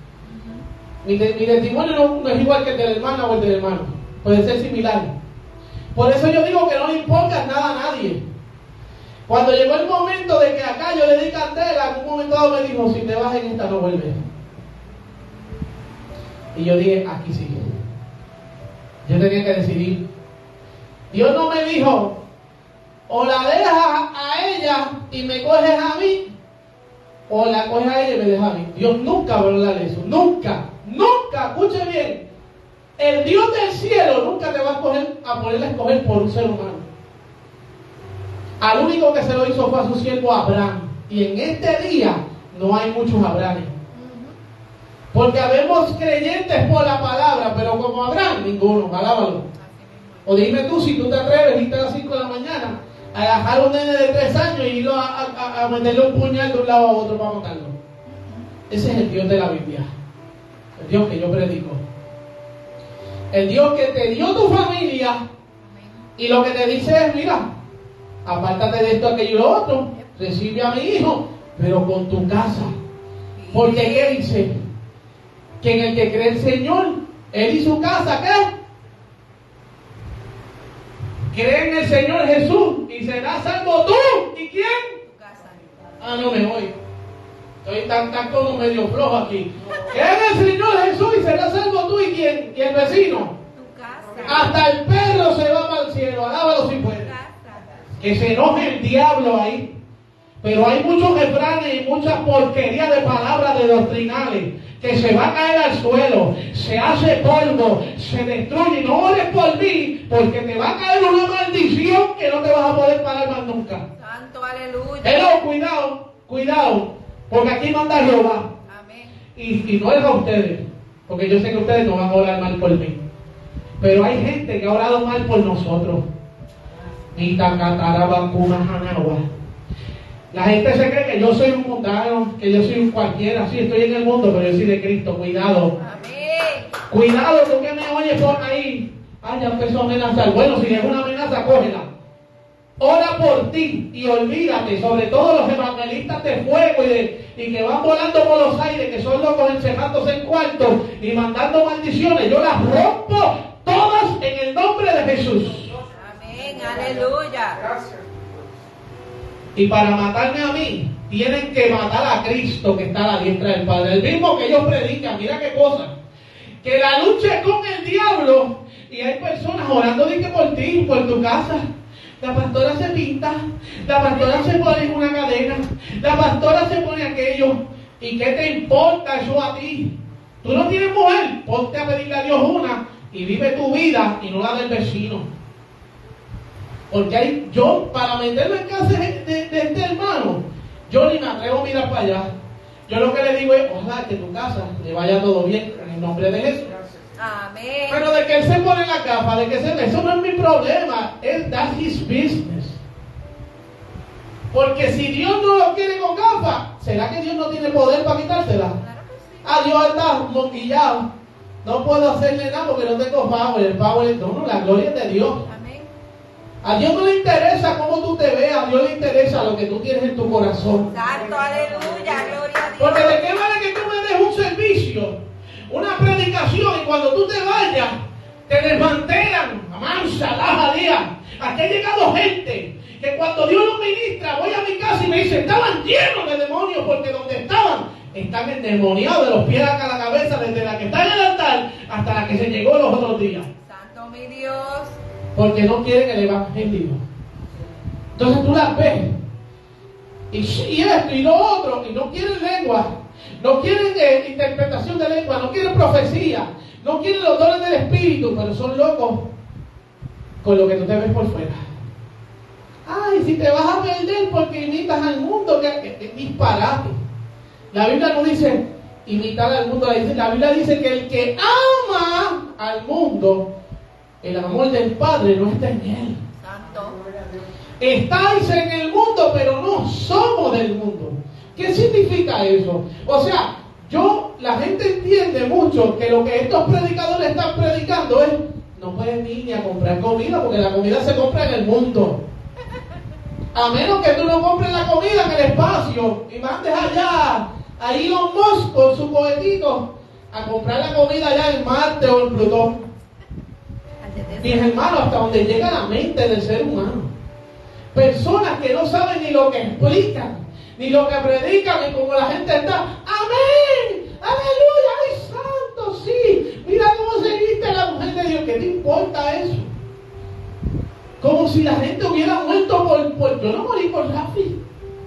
Mi testimonio no es igual que el del hermano o el del hermano. Puede ser similar. Por eso yo digo que no le impongas nada a nadie. Cuando llegó el momento de que acá yo le di candela, en un momento dado me dijo, si te vas en esta no vuelves. Y yo dije, aquí sí. Yo tenía que decidir. Dios no me dijo, o la dejas a ella y me coges a mí, o la coges a ella y me dejas a mí. Dios nunca va a hablar eso. Nunca, nunca, escuche bien. El Dios del cielo nunca te va a poner a escoger por un ser humano. Al único que se lo hizo fue a su siervo Abraham. Y en este día no hay muchos Abrahames. Porque habemos creyentes por la palabra, pero como Abraham, ninguno. Alábalo. O dime tú si tú te atreves a irte a las 5 de la mañana a agarrar a un nene de 3 años y ir a meterle un puñal de un lado a otro para matarlo. Ese es el Dios de la Biblia. El Dios que yo predico. El Dios que te dio tu familia y lo que te dice es, mira, apártate de esto, aquello y lo otro, recibe a mi hijo, pero con tu casa. Porque ¿qué dice? Que en el que cree el Señor, él y su casa, ¿qué? Cree en el Señor Jesús y serás salvo tú. ¿Y quién? Tu casa. Ah, no me voy. Estoy tan como medio flojo aquí. Cree en el Señor Jesús y serás salvo tú y quién, y el vecino. Tu casa. Hasta el perro se va para el cielo. Alábalo si puede. Que se enoje el diablo ahí. Pero hay muchos refranes y muchas porquerías de palabras de doctrinales que se va a caer al suelo, se hace polvo, se destruye. No ores por mí, porque te va a caer una maldición que no te vas a poder parar más nunca. Santo, aleluya. Pero cuidado, porque aquí manda Jehová. Amén. Y no es a ustedes, porque yo sé que ustedes no van a orar mal por mí. Pero hay gente que ha orado mal por nosotros. La gente se cree que yo soy un mundano, que yo soy un cualquiera. Sí, estoy en el mundo, pero yo soy de Cristo. Cuidado. Amén. Cuidado, tú que me oyes por ahí. Ay, ya empezó a amenazar. Bueno, si es una amenaza, cógela. Ora por ti y olvídate, sobre todo los evangelistas de fuego y que van volando por los aires, que son locos encerrándose en cuartos y mandando maldiciones. Yo las rompo todas en el nombre de Jesús. Amén, aleluya. Gracias. Y para matarme a mí, tienen que matar a Cristo que está a la diestra del Padre. El mismo que ellos predican, mira qué cosa. Que la lucha es con el diablo. Y hay personas orando de que por ti, por tu casa. La pastora se pinta, la pastora se pone una cadena, la pastora se pone aquello. ¿Y qué te importa eso a ti? Tú no tienes mujer, ponte a pedirle a Dios una y vive tu vida y no la del vecino. Porque yo, para meterme en casa de este hermano, yo ni me atrevo a mirar para allá. Yo lo que le digo es, ojalá que tu casa le vaya todo bien, en el nombre de Jesús. Amén. Pero de que él se pone la capa, eso no es mi problema, that's his business. Porque si Dios no lo quiere con gafas, ¿será que Dios no tiene poder para quitársela? Claro que sí. Dios está moquillado, no puedo hacerle nada porque no tengo power, el power no, la gloria es de Dios. Amén. A Dios no le interesa cómo tú te veas, a Dios le interesa lo que tú tienes en tu corazón. Santo, aleluya, gloria a Dios. Porque de qué vale que tú me des un servicio, una predicación, y cuando tú te vayas, te desmantelan, amansa, día. Aquí ha llegado gente que cuando Dios los ministra, voy a mi casa y me dice, estaban llenos de demonios, porque donde estaban, están endemoniados de los pies a la cabeza, desde la que está en el altar hasta la que se llegó los otros días. Santo mi Dios. Porque no quieren el evangelio. Entonces tú las ves, y esto y lo otro, y no quieren lengua. No quieren interpretación de lengua, no quieren profecía, no quieren los dones del Espíritu, pero son locos con lo que tú te ves por fuera. Ay, si te vas a perder porque imitas al mundo, que disparate. La Biblia no dice imitar al mundo, la Biblia dice que el que ama al mundo, el amor del Padre no está en él. Santo. Estáis en el mundo, pero no somos del mundo. ¿Qué significa eso? O sea, la gente entiende mucho que lo que estos predicadores están predicando es, no puedes ir ni a comprar comida, porque la comida se compra en el mundo. A menos que tú no compres la comida en el espacio y mandes allá a Elon Musk con su cohetito a comprar la comida allá en Marte o en Plutón. Mis hermanos, hasta donde llega la mente del ser humano. Personas que no saben ni lo que explican, ni lo que predican, y como la gente está, amén, aleluya, ay santo, sí, mira cómo se viste la mujer de Dios. ¿Qué te importa eso? Como si la gente hubiera muerto por yo no morí por Rafi.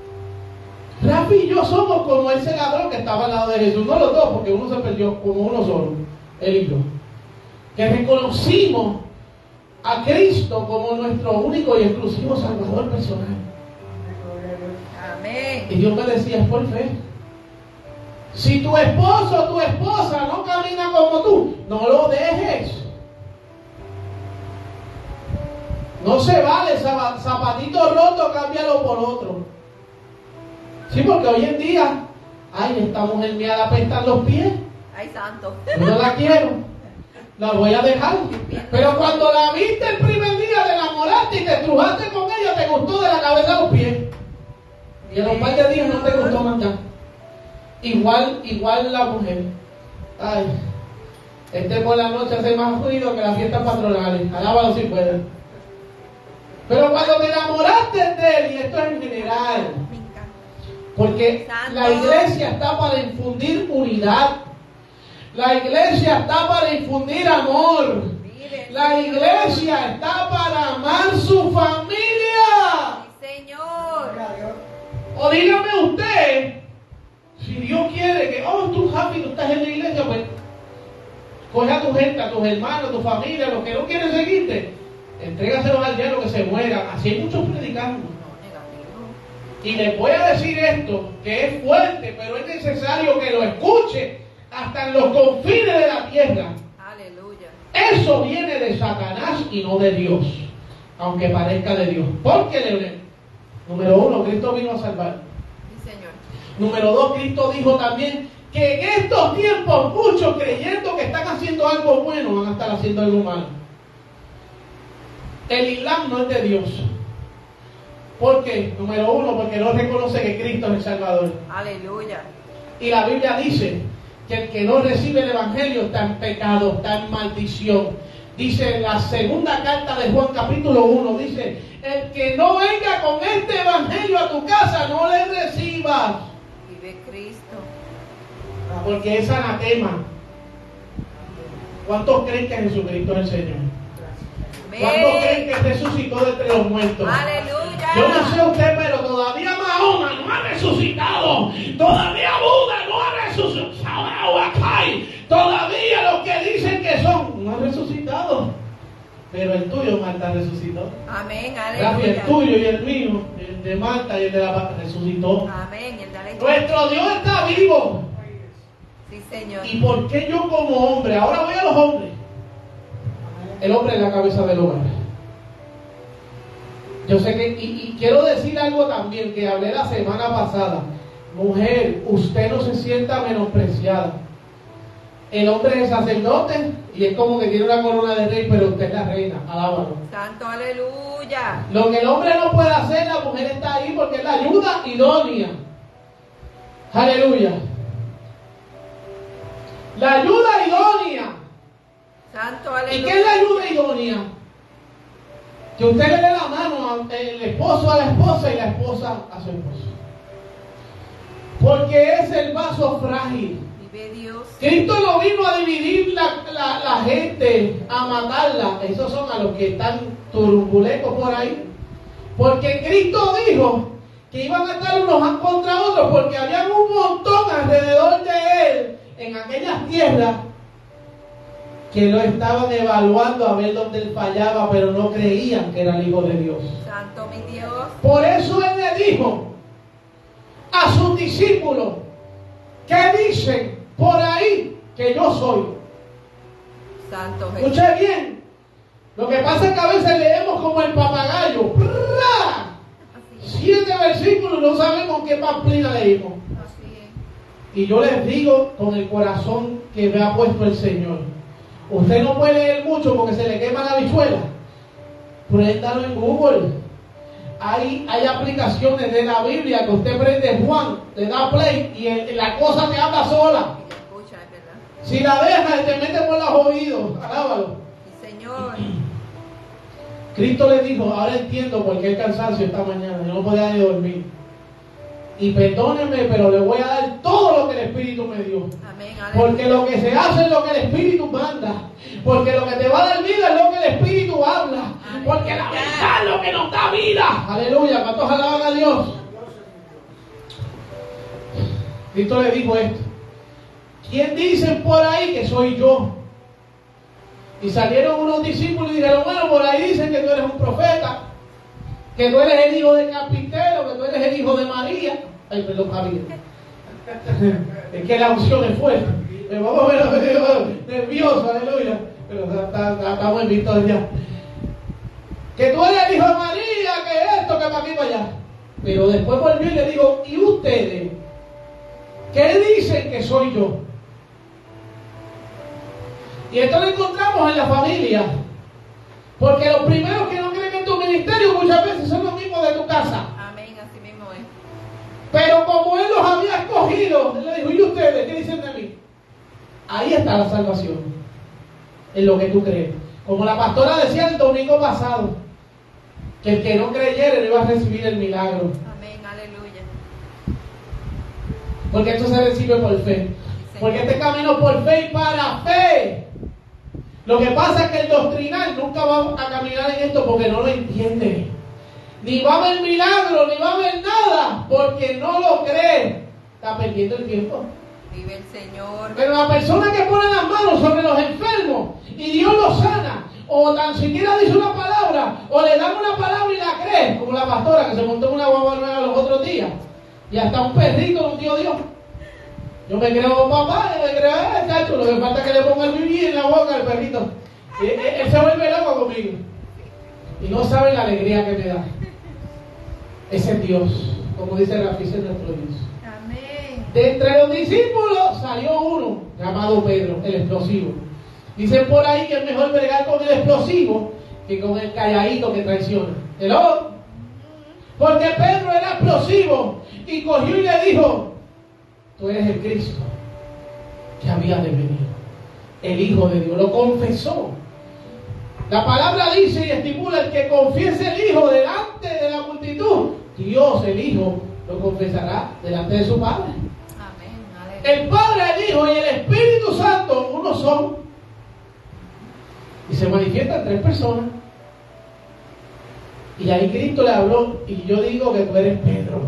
Rafi y yo somos como ese ladrón que estaba al lado de Jesús, no los dos, porque uno se perdió, como uno solo, él y yo, que reconocimos a Cristo como nuestro único y exclusivo Salvador personal. Amén. Y Dios me decía, es por fe. Si tu esposo o tu esposa no camina como tú, no lo dejes. No se vale zapatito roto, cámbialo por otro. Sí, porque hoy en día, ay, esta mujer me apestan los pies. Ay, santo. Yo no la quiero, la voy a dejar. Pero cuando la viste el primer día, te enamoraste y te estrujaste con ella, te gustó de la cabeza a los pies. Y en un par de días no te gustó más nada. Igual la mujer. Ay, por la noche hace más ruido que las fiestas patronales. Alábalo si puedes. Pero cuando te enamoraste de él, y esto es en general, Me encanta. Porque la iglesia está para infundir unidad. La iglesia está para infundir amor. La iglesia está para amar su familia. Sí, Señor. O dígame usted, si Dios quiere que, tú Javi, tú estás en la iglesia, pues coge a tu gente, a tus hermanos, a tu familia, los que no quieren seguirte, entrégaselos al diablo que se mueran. Así hay muchos predicando. Y les voy a decir esto, que es fuerte, pero es necesario que lo escuche hasta en los confines de la tierra. Aleluya. Eso viene de Satanás y no de Dios, aunque parezca de Dios. ¿Por qué, Leonel? Número 1, Cristo vino a salvar. Sí, Señor. Número 2, Cristo dijo también que en estos tiempos muchos creyendo que están haciendo algo bueno van a estar haciendo algo malo. El Islam no es de Dios. ¿Por qué? Número 1, porque no reconoce que Cristo es el Salvador. Aleluya. Y la Biblia dice que el que no recibe el Evangelio está en pecado, está en maldición. Dice en la segunda carta de Juan capítulo 1, dice, el que no venga con este Evangelio a tu casa, no le recibas. Vive Cristo. Porque es anatema. ¿Cuántos creen que Jesucristo es el Señor? ¿Cuántos creen que resucitó de entre los muertos? Aleluya. Yo no sé usted, pero todavía Mahoma no ha resucitado. Todavía Buda no ha resucitado. Todavía los que dicen que son no han resucitado. Pero el tuyo, Marta, resucitó. Amén. Gracias, Aleluya. el tuyo y el mío, el de Marta y el de la Paz, resucitó. Amén. El de la Nuestro Dios está vivo. Sí, Señor. ¿Y por qué yo como hombre? Ahora voy a los hombres. El hombre es la cabeza del hogar. Yo sé que, y quiero decir algo también que hablé la semana pasada. Mujer, usted no se sienta menospreciada. El hombre es sacerdote y es como que tiene una corona de rey, pero usted es la reina. Alábalo. Santo, aleluya. Lo que el hombre no puede hacer, la mujer está ahí porque es la ayuda idónea. Aleluya. La ayuda idónea. Santo, ¿Y aleluya. qué es la ayuda idónea? Que usted le dé la mano al esposo a la esposa y la esposa a su esposo. Porque es el vaso frágil. Vive Dios. Cristo no vino a dividir la gente, a matarla. Esos son a los que están turumbulecos por ahí. Porque Cristo dijo que iban a estar unos contra otros porque había un montón alrededor de él en aquellas tierras que lo estaban evaluando a ver dónde él fallaba, pero no creían que era el Hijo de Dios. Santo, mi Dios. Por eso él le dijo a sus discípulos, ¿qué dicen por ahí que yo soy? Santo Jesús. Escuche bien. Lo que pasa es que a veces leemos como el papagayo. ¡Prrra! 7 versículos y no sabemos qué pamplina leímos. Así es. Y yo les digo con el corazón que me ha puesto el Señor. Usted no puede leer mucho porque se le quema la habichuela. Préndalo en Google. Hay aplicaciones de la Biblia que usted prende Juan, le da play y la cosa te habla sola. Y escucha, es verdad. Si la dejas, te mete por los oídos. Alábalo. Sí, Señor. Cristo le dijo, ahora entiendo por qué el cansancio esta mañana. Yo no podía ni dormir. Y perdóneme, pero le voy a dar todo lo que el Espíritu me dio. Amén. Porque Aleluya. lo que se hace es lo que el Espíritu manda. Porque lo que te va a dar vida es lo que el Espíritu habla. Porque la verdad es lo que nos da vida. Aleluya. ¿Cuántos alaban a Dios? Cristo le dijo esto. ¿Quién dicen por ahí que soy yo? Y salieron unos discípulos y dijeron, bueno, por ahí dicen que tú eres un profeta, que tú eres el hijo de carpintero, que tú eres el hijo de María. Ay, perdón, Javier. Es que la unción es fuerte. Me vamos a ver nervioso, aleluya. Pero estamos en victoria. Que tú eres el hijo de María, que esto, que para aquí, para allá. Pero después volvió y le digo, ¿y ustedes? ¿Qué dicen que soy yo? Y esto lo encontramos en la familia. Porque los primeros que no creen en tu ministerio muchas veces son los mismos de tu casa. Amén. Así mismo es. Pero como él los había escogido, él le dijo, ¿y ustedes qué dicen de mí? Ahí está la salvación. En lo que tú crees. Como la pastora decía el domingo pasado, que el que no creyera no iba a recibir el milagro. Amén. Aleluya. Porque esto se recibe por fe. Porque este camino por fe y para fe. Lo que pasa es que el doctrinal nunca va a caminar en esto porque no lo entiende. Ni va a haber milagro, ni va a haber nada, porque no lo cree. Está perdiendo el tiempo. Vive el Señor. Pero la persona que pone las manos sobre los enfermos y Dios los sana, o tan siquiera dice una palabra, o le dan una palabra y la cree, como la pastora que se montó en una guagua nueva los otros días, y hasta un perrito nos dio Dios. Yo me creo papá, yo me creo chacho, lo que falta es que le ponga el bibí en la boca al perrito. Él se vuelve loco conmigo. Y no sabe la alegría que me da. Ese es Dios, como dice Rafi, ese es nuestro Dios. Amén. De entre los discípulos salió uno llamado Pedro, el explosivo. Dicen por ahí que es mejor bregar con el explosivo que con el calladito que traiciona. ¿Hello? Porque Pedro era explosivo y cogió y le dijo: tú eres el Cristo que había de venir, el Hijo de Dios. Lo confesó. La palabra dice y estipula: el que confiese el Hijo delante de la multitud, Dios, el Hijo, lo confesará delante de su Padre. Amén. El Padre, el Hijo y el Espíritu Santo, uno son. Y se manifiestan tres personas. Y ahí Cristo le habló: y yo digo que tú eres Pedro.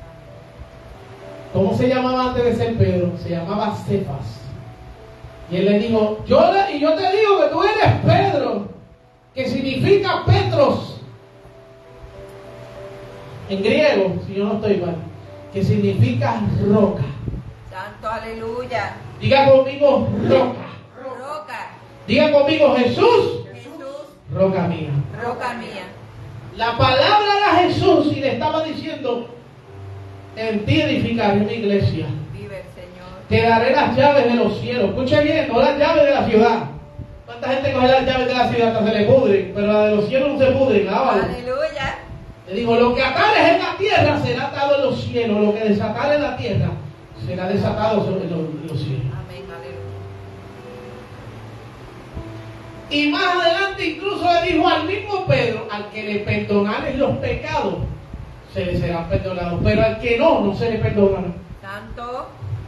¿Cómo se llamaba antes de ser Pedro? Se llamaba Cefas. Y él le dijo: yo te digo que tú eres Pedro, que significa Petros en griego, si yo no estoy mal, que significa roca. Santo, aleluya. Diga conmigo: roca. Roca. Diga conmigo: Jesús, Jesús, roca mía. roca mía. La palabra era Jesús y le estaba diciendo: en ti edificaré mi iglesia. Vive el Señor. Te daré las llaves de los cielos. Escuche bien, no las llaves de la ciudad. ¿Cuánta gente coge las llaves de la ciudad hasta se le pudren? Pero la de los cielos no se pudren, lábalo. Aleluya. Le digo: lo que atares en la tierra será atado en los cielos. Lo que desatares en la tierra será desatado sobre los cielos. Amén, aleluya. Y más adelante incluso le dijo al mismo Pedro: al que le perdonares los pecados, se le serán perdonados. Pero al que no se le perdonarán. Santo.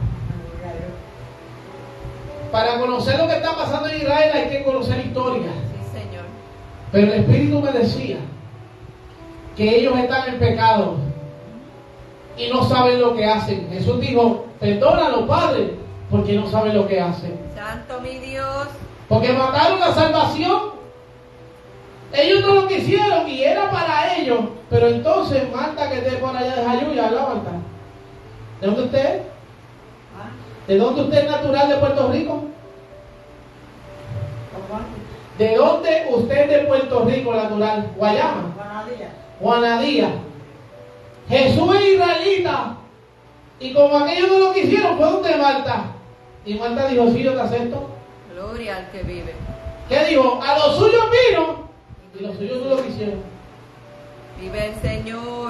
Para conocer lo que está pasando en Israel hay que conocer historia. Sí, Señor. Pero el Espíritu me decía que ellos están en pecado y no saben lo que hacen. Jesús dijo: perdónalo, Padre, porque no saben lo que hacen. Santo mi Dios. Porque mataron la salvación. Ellos no lo quisieron y era para ellos. Pero entonces Marta, que esté por allá de Jayuya, ¿la Marta? ¿De dónde usted es? ¿De dónde usted es natural de Puerto Rico? ¿De dónde usted es de Puerto Rico natural? Guayama. Juanadía. Jesús es israelita. Y como aquellos no lo quisieron, fue donde Marta. Y Marta dijo: sí, yo te acepto. Gloria al que vive. ¿Qué dijo? A los suyos vino y los suyos no lo quisieron. Vive el Señor.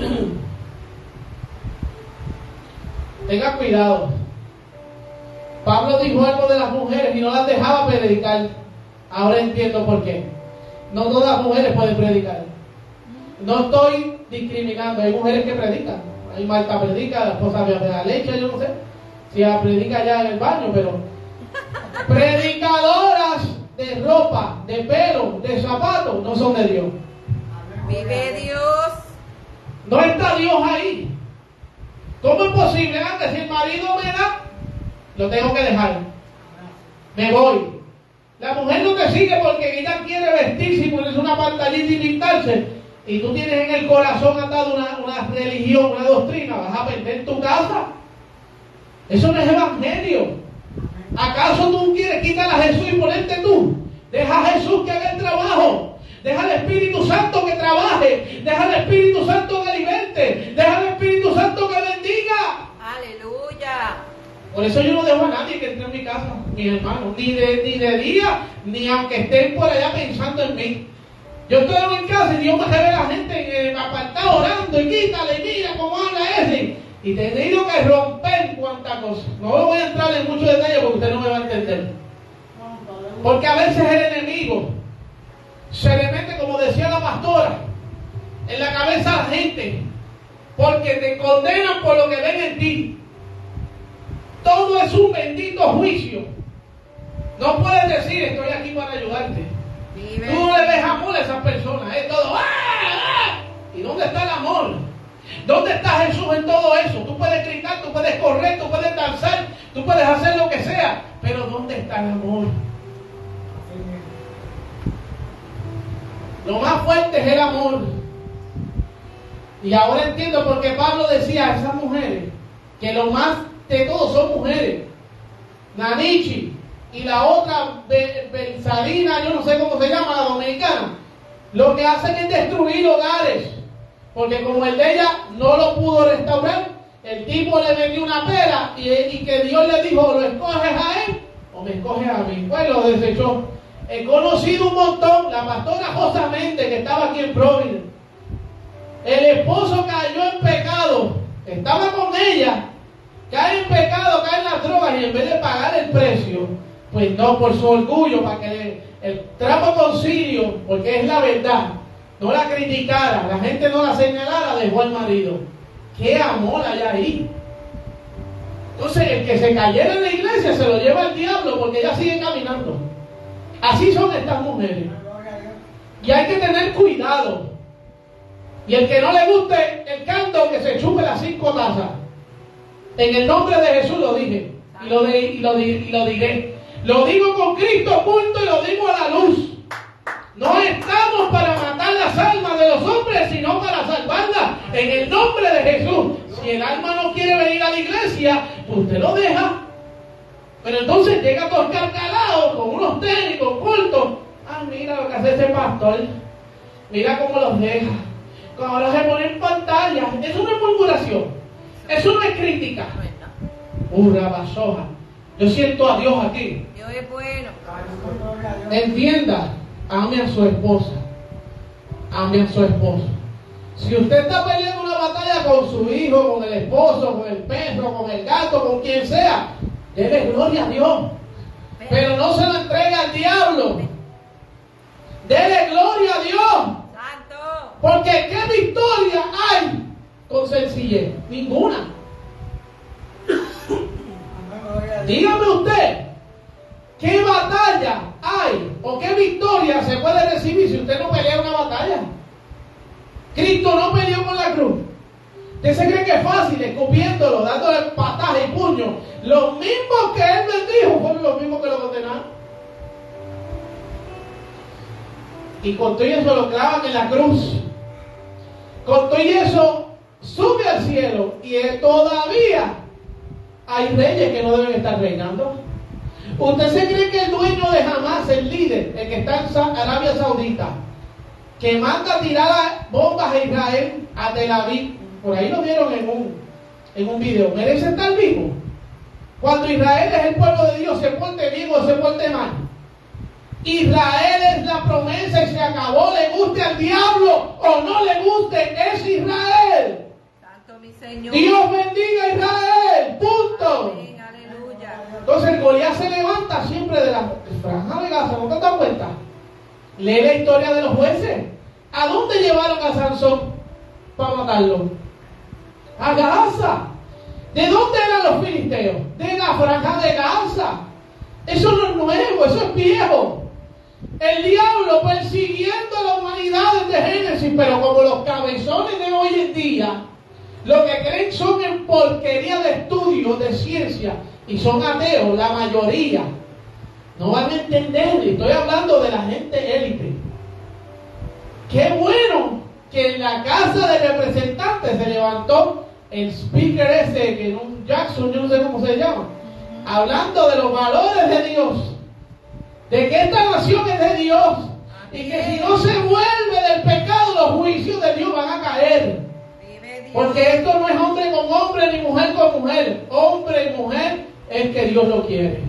Tenga cuidado. Pablo dijo algo de las mujeres y no las dejaba predicar. Ahora entiendo por qué. No todas las mujeres pueden predicar. No estoy discriminando. Hay mujeres que predican. Hay Marta predica, la esposa de la leche, yo no sé si ella predica ya en el baño, pero predicadoras de ropa, de pelo, de zapatos, no son de Dios. Vive Dios. No está Dios ahí. ¿Cómo es posible? Antes, si el marido me da, lo tengo que dejar. Me voy. La mujer no te sigue porque ella quiere vestirse y ponerse una pantallita y pintarse. Y tú tienes en el corazón atado una religión, una doctrina. Vas a perder tu casa. Eso no es evangelio. ¿Acaso tú quieres quitar a Jesús y ponerte tú? Deja a Jesús que haga el trabajo. Deja al Espíritu Santo que trabaje. Deja al Espíritu Santo que liberte. Deja al Espíritu Santo que bendiga. Aleluya. Por eso yo no dejo a nadie que entre en mi casa, mis hermanos, ni de día, ni aunque estén por allá pensando en mí. Yo estoy en mi casa y Dios me ve a la gente apartada orando y quítale, mira cómo habla ese. Y te he tenido que romper cuánta cosa. No voy a entrar en muchos detalles porque usted no me va a entender. Porque a veces el enemigo se le mete, como decía la pastora, en la cabeza a la gente, porque te condenan por lo que ven en ti. todo es un bendito juicio. No puedes decir, estoy aquí para ayudarte. Vive. Tú no le ves amor a esas personas, es todo. ¡Ah! ¿Y dónde está el amor? ¿Dónde está Jesús en todo eso? Tú puedes gritar, tú puedes correr, tú puedes danzar, tú puedes hacer lo que sea, pero ¿dónde está el amor? Lo más fuerte es el amor. Y ahora entiendo por qué Pablo decía a esas mujeres, que lo más de todo son mujeres. Nanichi y la otra Benzalina, yo no sé cómo se llama, la dominicana, lo que hacen es destruir hogares. Porque como el de ella no lo pudo restaurar, el tipo le vendió una pera y que Dios le dijo, ¿lo escoges a él o me escoges a mí? Pues lo desechó. He conocido un montón, la pastora Josa Méndez, que estaba aquí en Providence. El esposo cayó en pecado, estaba con ella, cae en pecado, cae en las drogas y en vez de pagar el precio, pues no, por su orgullo, para que el trapo concilio, porque es la verdad, no la criticara, la gente no la señalara, dejó al marido. ¿Qué amor hay ahí? Entonces el que se cayera en la iglesia se lo lleva al diablo porque ella sigue caminando. Así son estas mujeres. Y hay que tener cuidado. Y el que no le guste el canto, que se chupe las 5 tazas. En el nombre de Jesús lo dije. Y lo diré. Lo digo con Cristo oculto y lo digo a la luz. No estamos para matar las almas de los hombres, sino para salvarlas en el nombre de Jesús. Si el alma no quiere venir a la iglesia, pues usted lo deja. Pero entonces llega todo escarcalado, con unos tenis, con cultos. Ah, mira lo que hace ese pastor. Mira cómo los deja. Ahora se pone en pantalla. Eso no es murmuración. Eso no es crítica. Pura basoja. Yo siento a Dios aquí. Dios es bueno. Entienda. Ame a su esposa. Ame a su esposo. Si usted está peleando una batalla con su hijo, con el esposo, con el perro, con el gato, con quien sea, dele gloria a Dios. Pero no se la entregue al diablo. Dele gloria a Dios. Santo. Porque ¿qué victoria hay con sencillez? Ninguna. Dígame usted, ¿qué batalla hay o qué victoria se puede recibir si usted no pelea una batalla? Cristo no peleó con la cruz. ¿Usted se cree que es fácil escupiéndolo, dándole patadas y puños? Los mismos que él bendijo fueron los mismos que lo condenaron. Y con todo eso lo clavan en la cruz. Con todo eso sube al cielo y todavía hay reyes que no deben estar reinando. ¿Usted se cree que el dueño de Hamas, el líder, el que está en Arabia Saudita, que manda a tirar bombas a Israel, a Tel Aviv, por ahí lo vieron en un video, merece estar vivo? Cuando Israel es el pueblo de Dios, se porte bien o se porte mal. Israel es la promesa y se acabó, le guste al diablo o no le guste, es Israel. Santo mi Señor. Dios bendiga a Israel, punto. Amén, aleluya. Entonces el Goliat se levanta siempre de la franja de Gaza, ¿no te das cuenta? Lee la historia de los jueces. ¿A dónde llevaron a Sansón para matarlo? A Gaza. ¿De dónde eran los filisteos? De la franja de Gaza. Eso no es nuevo, eso es viejo. El diablo persiguiendo a la humanidad desde Génesis, pero como los cabezones de hoy en día, lo que creen son en porquería de estudios, de ciencia, y son ateos, la mayoría. No van a entender, estoy hablando de la gente élite. Qué bueno que en la Casa de Representantes se levantó el speaker ese, que no, Jackson, yo no sé cómo se llama, hablando de los valores de Dios, de que esta nación es de Dios, y que si no se vuelve del pecado, los juicios de Dios van a caer. Vive Dios. Porque esto no es hombre con hombre, ni mujer con mujer. Hombre y mujer es que Dios lo quiere.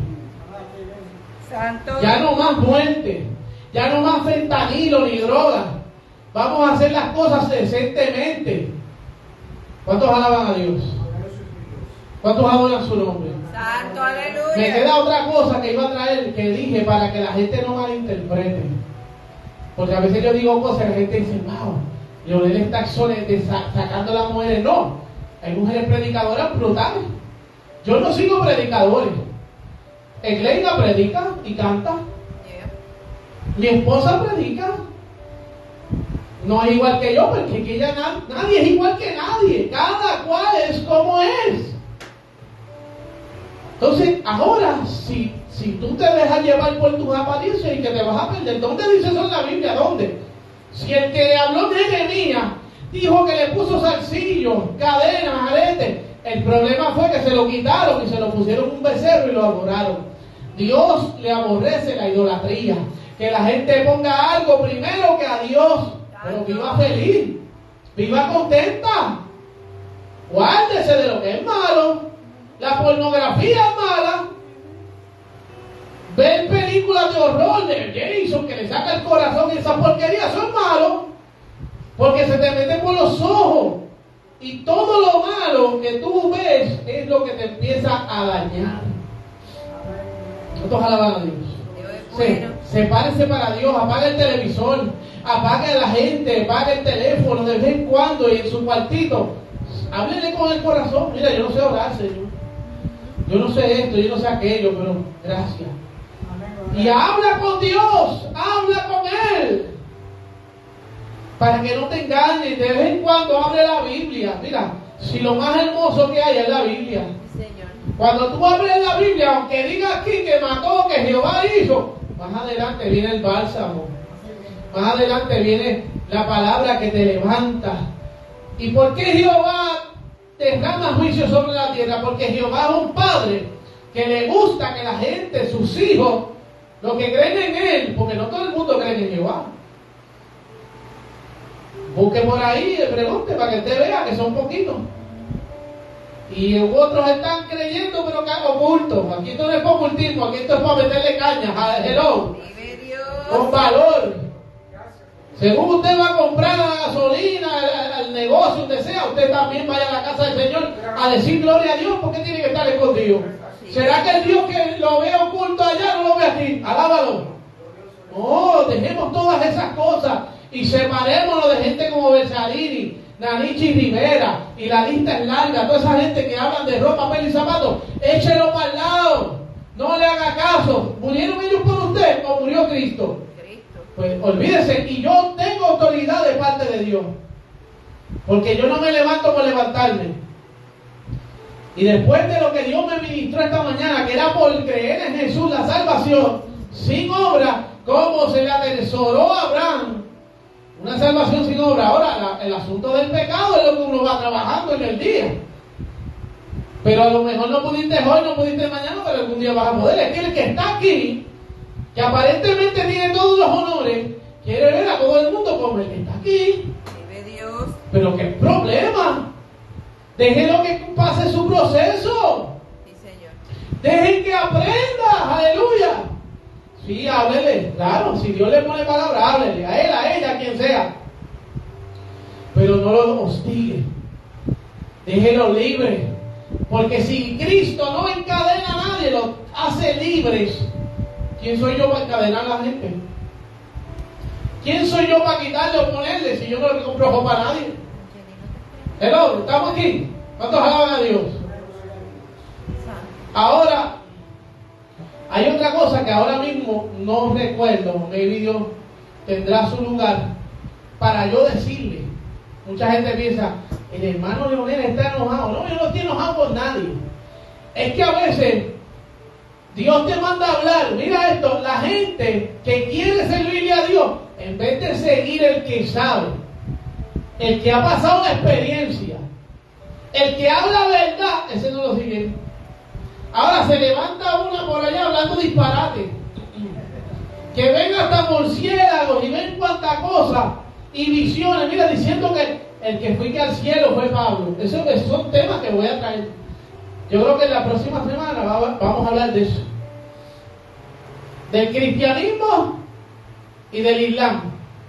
Santo. Ya no más muerte, ya no más fentanilo ni droga. Vamos a hacer las cosas decentemente. ¿Cuántos alaban a Dios? ¿Cuántos adoran su nombre? Santo, aleluya. Me queda otra cosa que iba a traer, que dije para que la gente no malinterprete. Porque a veces yo digo cosas y la gente dice, wow, Leonel está sacando a las mujeres. No, hay mujeres predicadoras brutales. Yo no sigo predicadores. Egleina predica y canta. Mi esposa predica. No es igual que yo, porque que ella, nadie es igual que nadie. Cada cual es como es. Entonces, ahora, si tú te dejas llevar por tus apariencias y que te vas a perder, ¿dónde dice eso en la Biblia? ¿Dónde? Si el que habló de Nehemías dijo que le puso zarcillos, cadenas, aretes, el problema fue que se lo quitaron y se lo pusieron un becerro y lo adoraron. Dios le aborrece la idolatría. Que la gente ponga algo primero que a Dios. Pero viva feliz, viva contenta. Guárdese de lo que es malo. La pornografía es mala. Ver películas de horror de Jason que le saca el corazón y esa porquería, eso es malo. Porque se te mete por los ojos. Y todo lo malo que tú ves es lo que te empieza a dañar. ¿Cuántos alaban a Dios? Sepárese para Dios, apaga el televisor, apaga a la gente, apaga el teléfono de vez en cuando y en su cuartito. Háblele con el corazón. Mira, yo no sé orar, Señor. Yo no sé esto, yo no sé aquello, pero gracias. Y habla con Dios, habla con Él. Para que no te engañes, de vez en cuando abre la Biblia. Mira, si lo más hermoso que hay es la Biblia. Cuando tú abres la Biblia, aunque diga aquí que mató, que Jehová hizo, más adelante viene el bálsamo. Más adelante viene la palabra que te levanta. ¿Y por qué Jehová derrama juicio sobre la tierra? Porque Jehová es un padre que le gusta que la gente, sus hijos, los que creen en Él, porque no todo el mundo cree en Jehová. Busque por ahí y pregunte para que usted vea que son poquitos. Y otros están creyendo, pero que hago oculto. Aquí esto no es para ocultismo, aquí esto es para meterle caña. Hello. Con valor. Según usted va a comprar la gasolina, al negocio, donde sea, usted también vaya a la casa del Señor a decir gloria a Dios. ¿Por qué tiene que estar escondido? ¿Será que el Dios que lo ve oculto allá no lo ve aquí? Alábalo. No, dejemos todas esas cosas y separémonos de gente como Bersalini, Nanichi Rivera, y la lista es larga. Toda esa gente que hablan de ropa, pelo y zapatos, échelo para el lado. No le haga caso. ¿Murieron ellos por usted o murió Cristo? Pues olvídese, y yo tengo autoridad de parte de Dios, porque yo no me levanto por levantarme. Y después de lo que Dios me ministró esta mañana, que era por creer en Jesús la salvación, sin obra, como se le atesoró a Abraham, una salvación sin obra. Ahora, el asunto del pecado es lo que uno va trabajando en el día. Pero a lo mejor no pudiste hoy, no pudiste mañana, pero algún día vas a poder. Es que el que está aquí, que aparentemente tiene todos los honores, quiere ver a todo el mundo como el que está aquí. Pero qué problema. Déjenlo que pase su proceso. Dejen que aprenda. Aleluya. Sí, háblele. Claro, si Dios le pone palabra, háblele. A él, a ella, a quien sea. Pero no lo hostigue. Déjelo libre. Porque si Cristo no encadena a nadie, lo hace libres. ¿Quién soy yo para encadenar a la gente? ¿Quién soy yo para quitarle o ponerle si yo no le compro ropa a nadie? Hello, ¿estamos aquí? ¿Cuántos alaban a Dios? Ahora, hay otra cosa que ahora mismo no recuerdo. Maybe Dios tendrá su lugar para yo decirle. Mucha gente piensa, el hermano Leonel está enojado. No, yo no estoy enojado con nadie. Es que a veces Dios te manda a hablar. Mira esto, la gente que quiere servirle a Dios, en vez de seguir el que sabe, el que ha pasado una experiencia, el que habla verdad, ese no lo sigue. Ahora se levanta una por allá hablando disparate, que ven hasta murciélagos y ven cuánta cosa y visiones. Mira, diciendo que el que fue al cielo fue Pablo. Esos son temas que voy a traer. Yo creo que en la próxima semana vamos a hablar de eso. Del cristianismo y del islam.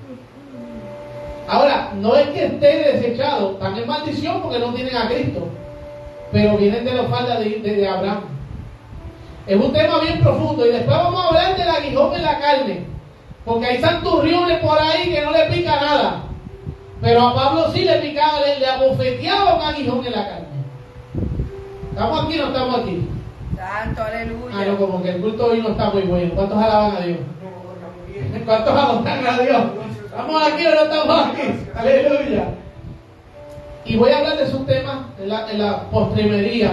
Ahora, no es que esté desechado, están en maldición porque no tienen a Cristo, pero vienen de los faldas de Abraham. Es un tema bien profundo. Y después vamos a hablar del aguijón en la carne, porque hay santurriones por ahí que no le pica nada, pero a Pablo sí le picaba, le abofeteaba un aguijón en la carne. ¿Estamos aquí o no estamos aquí? Santo, Ah, aleluya. no, como que el culto hoy no está muy bueno. ¿Cuántos alaban a Dios? ¿Cuántos alaban a Dios? ¿Estamos aquí o no estamos aquí? Aleluya. Y voy a hablar de sus temas en las postrimerías.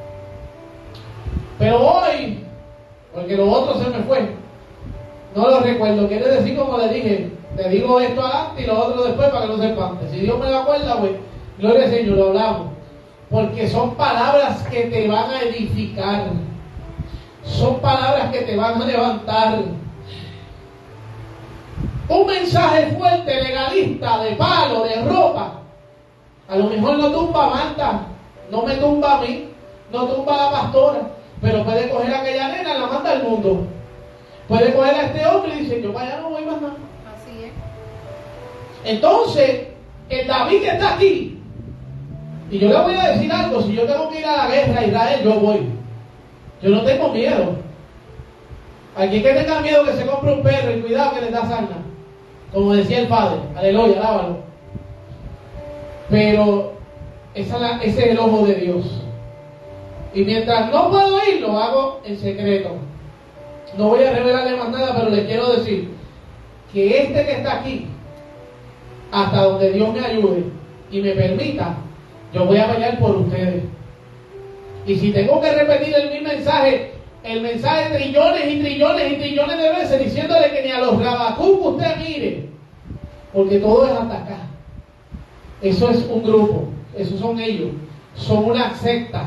Pero hoy, porque lo otro se me fue, no lo recuerdo. Quiere decir, como le dije, te digo esto adelante y lo otro después para que no se espante. Si Dios me lo acuerda, pues, gloria al Señor, lo hablamos. Porque son palabras que te van a edificar. Son palabras que te van a levantar. Un mensaje fuerte, legalista, de palo, de ropa. A lo mejor no tumba a Marta, no me tumba a mí, no tumba a la pastora, pero puede coger a aquella nena y la manda al mundo. Puede coger a este hombre y dice, yo para allá no voy más nada. Así es. Entonces, el David que está aquí, y yo le voy a decir algo, si yo tengo que ir a la guerra a Israel, yo voy. Yo no tengo miedo. Aquí que tenga miedo que se compre un perro y cuidado que les da sarna. Como decía el Padre, aleluya, alábalo. Pero ese es el ojo de Dios. Y mientras no puedo ir, lo hago en secreto. No voy a revelarle más nada, pero les quiero decir que este que está aquí, hasta donde Dios me ayude y me permita, yo voy a pelear por ustedes. Y si tengo que repetir el mensaje trillones y trillones y trillones de veces, diciéndole que ni a los Rabacuc usted mire, porque todo es hasta acá. Eso es un grupo, esos son ellos, son una secta.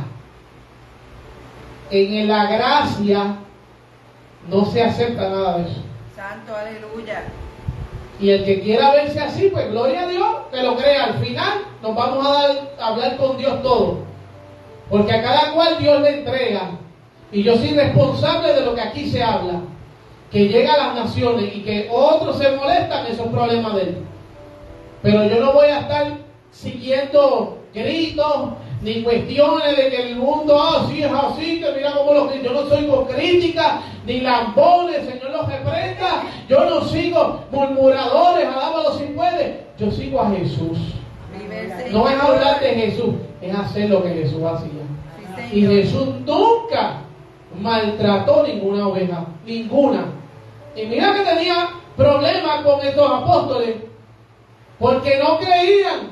En la gracia no se acepta nada de eso. Santo, aleluya. Y el que quiera verse así, pues gloria a Dios, que lo crea. Al final nos vamos a hablar con Dios todo. Porque a cada cual Dios le entrega. Y yo soy responsable de lo que aquí se habla. Que llega a las naciones y que otros se molestan, esos problemas de él. Pero yo no voy a estar siguiendo gritos ni cuestiones de que el mundo así es así, que mira cómo los... Yo no soy con críticas ni lambones, Señor los reprenda. Yo no sigo murmuradores, alábalo si puede. Yo sigo a Jesús. Vive el Señor. No es hablar de Jesús, es hacer lo que Jesús hacía. Sí, Y Señor. Jesús nunca maltrató ninguna oveja, ninguna. Y mira que tenía problemas con estos apóstoles, porque no creían.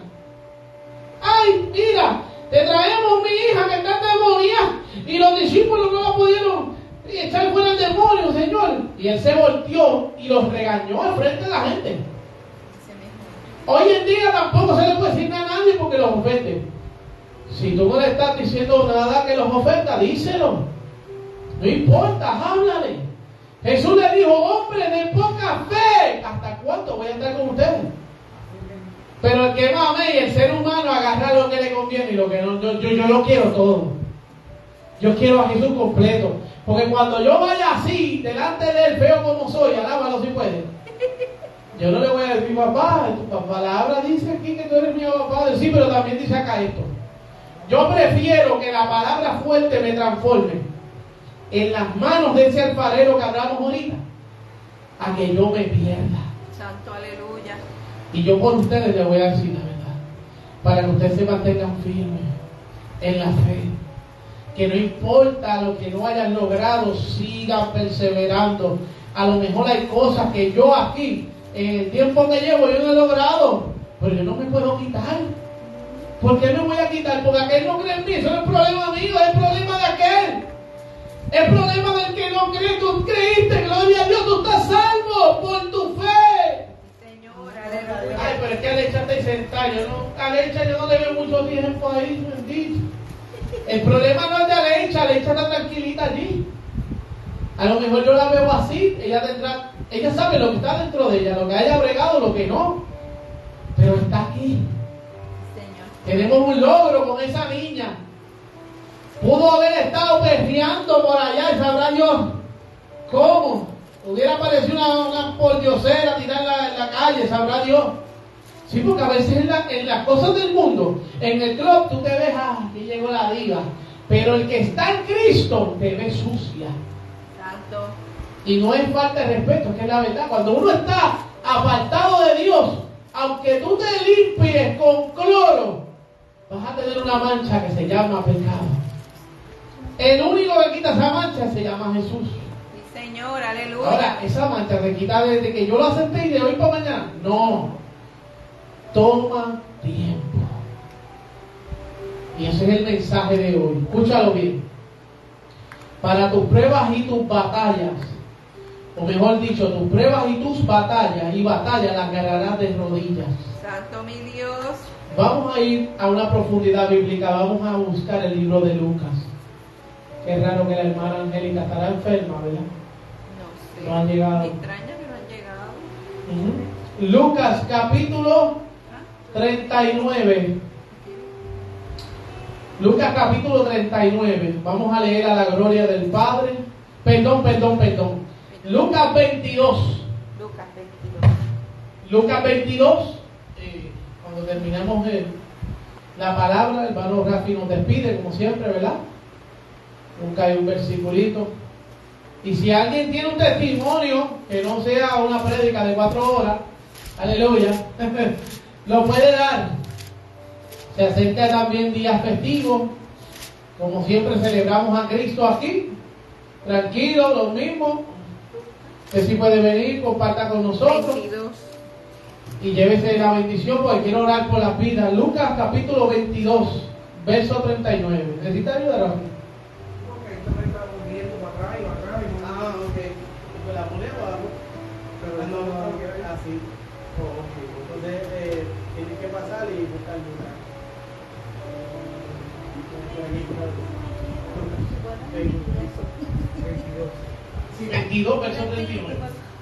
Ay, mira, te traemos mi hija que está endemoniada, y los discípulos no la pudieron echar fuera el demonio, Señor. Y él se volteó y los regañó al frente de la gente. Ese mismo. Hoy en día tampoco se le puede decir nada a nadie porque los ofende. Si tú no le estás diciendo nada que los ofenda, díselo. No importa, háblale. Jesús le dijo, hombre de poca fe, ¿hasta cuánto voy a estar con ustedes? Pero el que no ame y el ser humano agarra lo que le conviene y lo que no, yo lo quiero todo. Yo quiero a Jesús completo. Porque cuando yo vaya así, delante de él, feo como soy, alábalo si puede. Yo no le voy a decir, papá, tu palabra dice aquí que tú eres mi papá. Sí, pero también dice acá esto. Yo prefiero que la palabra fuerte me transforme en las manos de ese alfarero que hablamos ahorita, a que yo me pierda. Santo, aleluya. Y yo por ustedes les voy a decir la verdad, para que ustedes se mantengan firmes en la fe, que no importa lo que no hayan logrado, sigan perseverando. A lo mejor hay cosas que yo aquí, en el tiempo que llevo, yo no he logrado, pero yo no me puedo quitar. ¿Por qué me voy a quitar? Porque aquel no cree en mí. Eso no es el problema mío, es el problema de aquel. El problema del que no cree. Tú creíste, gloria a Dios, tú estás salvo por tu fe. Señor, aleluya. Ay, pero es que Alecha está ahí sentada. Alecha yo no le veo mucho tiempo ahí, bendito. El problema no es de Alecha está tranquilita allí. A lo mejor yo la veo así, ella sabe lo que está dentro de ella, lo que haya bregado, lo que no. Pero está aquí. Tenemos un logro con esa niña. Pudo haber estado perreando por allá y sabrá Dios cómo. Hubiera aparecido una pordiosera tirada en la calle, sabrá Dios. Sí, porque a veces en las cosas del mundo, en el club tú te ves, aquí llegó la diva. Pero el que está en Cristo te ve sucia. Santo. Y no es falta de respeto, es que es la verdad. Cuando uno está apartado de Dios, aunque tú te limpies con cloro, vas a tener una mancha que se llama pecado. El único que quita esa mancha se llama Jesús. Sí, Señor, aleluya. Ahora, esa mancha se quita desde que yo lo acepté y de hoy para mañana. No. Toma tiempo. Y ese es el mensaje de hoy. Escúchalo bien. Para tus pruebas y tus batallas, o mejor dicho, tus pruebas y tus batallas, las ganarás de rodillas. Santo mi Dios. Vamos a ir a una profundidad bíblica. Vamos a buscar el libro de Lucas. Qué raro que la hermana Angélica estará enferma, ¿verdad? No sé. No han llegado. Me extraña que no han llegado. Lucas capítulo 39. Lucas capítulo 39. Vamos a leer a la gloria del Padre. Perdón. Lucas 22. Lucas 22. Lucas 22. Cuando terminemos la palabra, el hermano Rafi nos despide, como siempre, ¿verdad? Nunca hay un versiculito. Y si alguien tiene un testimonio que no sea una prédica de 4 horas, aleluya, lo puede dar. Se acerca también días festivos, como siempre celebramos a Cristo aquí. Tranquilo, lo mismo. Usted sí puede venir, comparta con nosotros 22. y llévese la bendición, porque quiero orar por las vidas. Lucas capítulo 22, verso 39. ¿Necesita ayuda, Rafi? Ok. Pues la ponemos abajo. Pero no, así. Entonces tienes que pasar y buscar el lugar. 22, verso 39.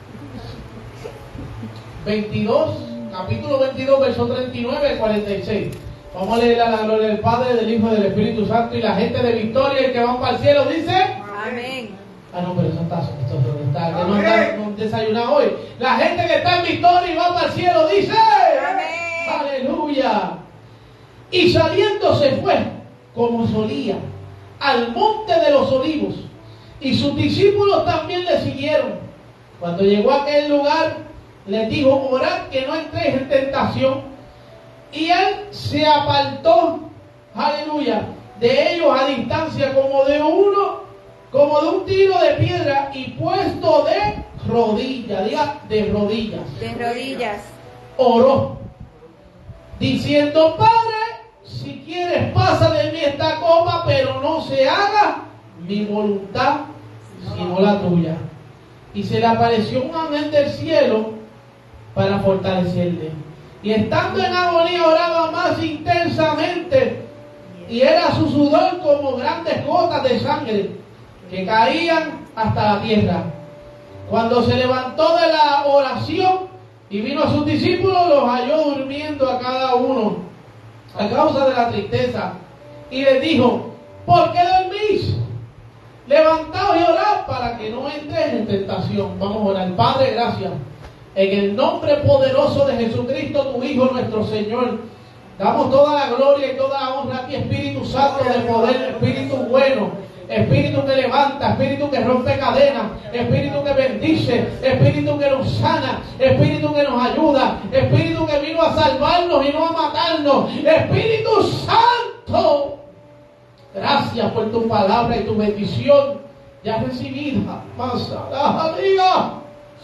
22, capítulo 22, verso 39, 46. Vamos a leer a la gloria del Padre, del Hijo y del Espíritu Santo. Y la gente de Victoria, el que van para el cielo, dice: Amén. Ah, no, pero eso está, que no está desayunado hoy. La gente que está en Victoria y va para el cielo, dice: Amén. Aleluya. Y saliendo se fue, como solía, al monte de los olivos. Y sus discípulos también le siguieron. Cuando llegó a aquel lugar, les dijo: orad que no entréis en tentación. Y él se apartó, aleluya, de ellos a distancia como de un tiro de piedra, y puesto de rodillas, diga, de rodillas. De rodillas. Oró, diciendo: Padre, si quieres pasa de mí esta copa, pero no se haga mi voluntad sino la tuya. Y se le apareció un ángel del cielo para fortalecerle. Y estando en agonía oraba más intensamente, y era su sudor como grandes gotas de sangre que caían hasta la tierra. Cuando se levantó de la oración y vino a sus discípulos, los halló durmiendo a cada uno a causa de la tristeza, y les dijo: ¿por qué dormís? Levantaos y orad para que no entréis en tentación. Vamos a orar. Padre, gracias. En el nombre poderoso de Jesucristo, tu Hijo, nuestro Señor, damos toda la gloria y toda la honra a ti, Espíritu Santo de poder, Espíritu bueno, Espíritu que levanta, Espíritu que rompe cadenas, Espíritu que bendice, Espíritu que nos sana, Espíritu que nos ayuda, Espíritu que vino a salvarnos y no a matarnos. Espíritu Santo, gracias por tu palabra y tu bendición ya recibida. Pasa la amiga.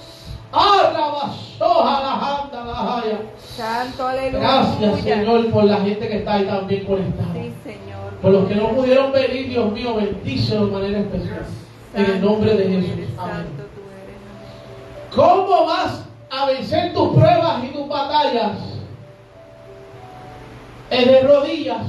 Santo, aleluya. Gracias, Señor, por la gente que está ahí también conectada. Sí, Señor. Por los que no pudieron venir, Dios mío, bendícelos de manera especial. En el nombre de Jesús. Amén. Santo tú eres. ¿Cómo vas a vencer tus pruebas y tus batallas? Es de rodillas.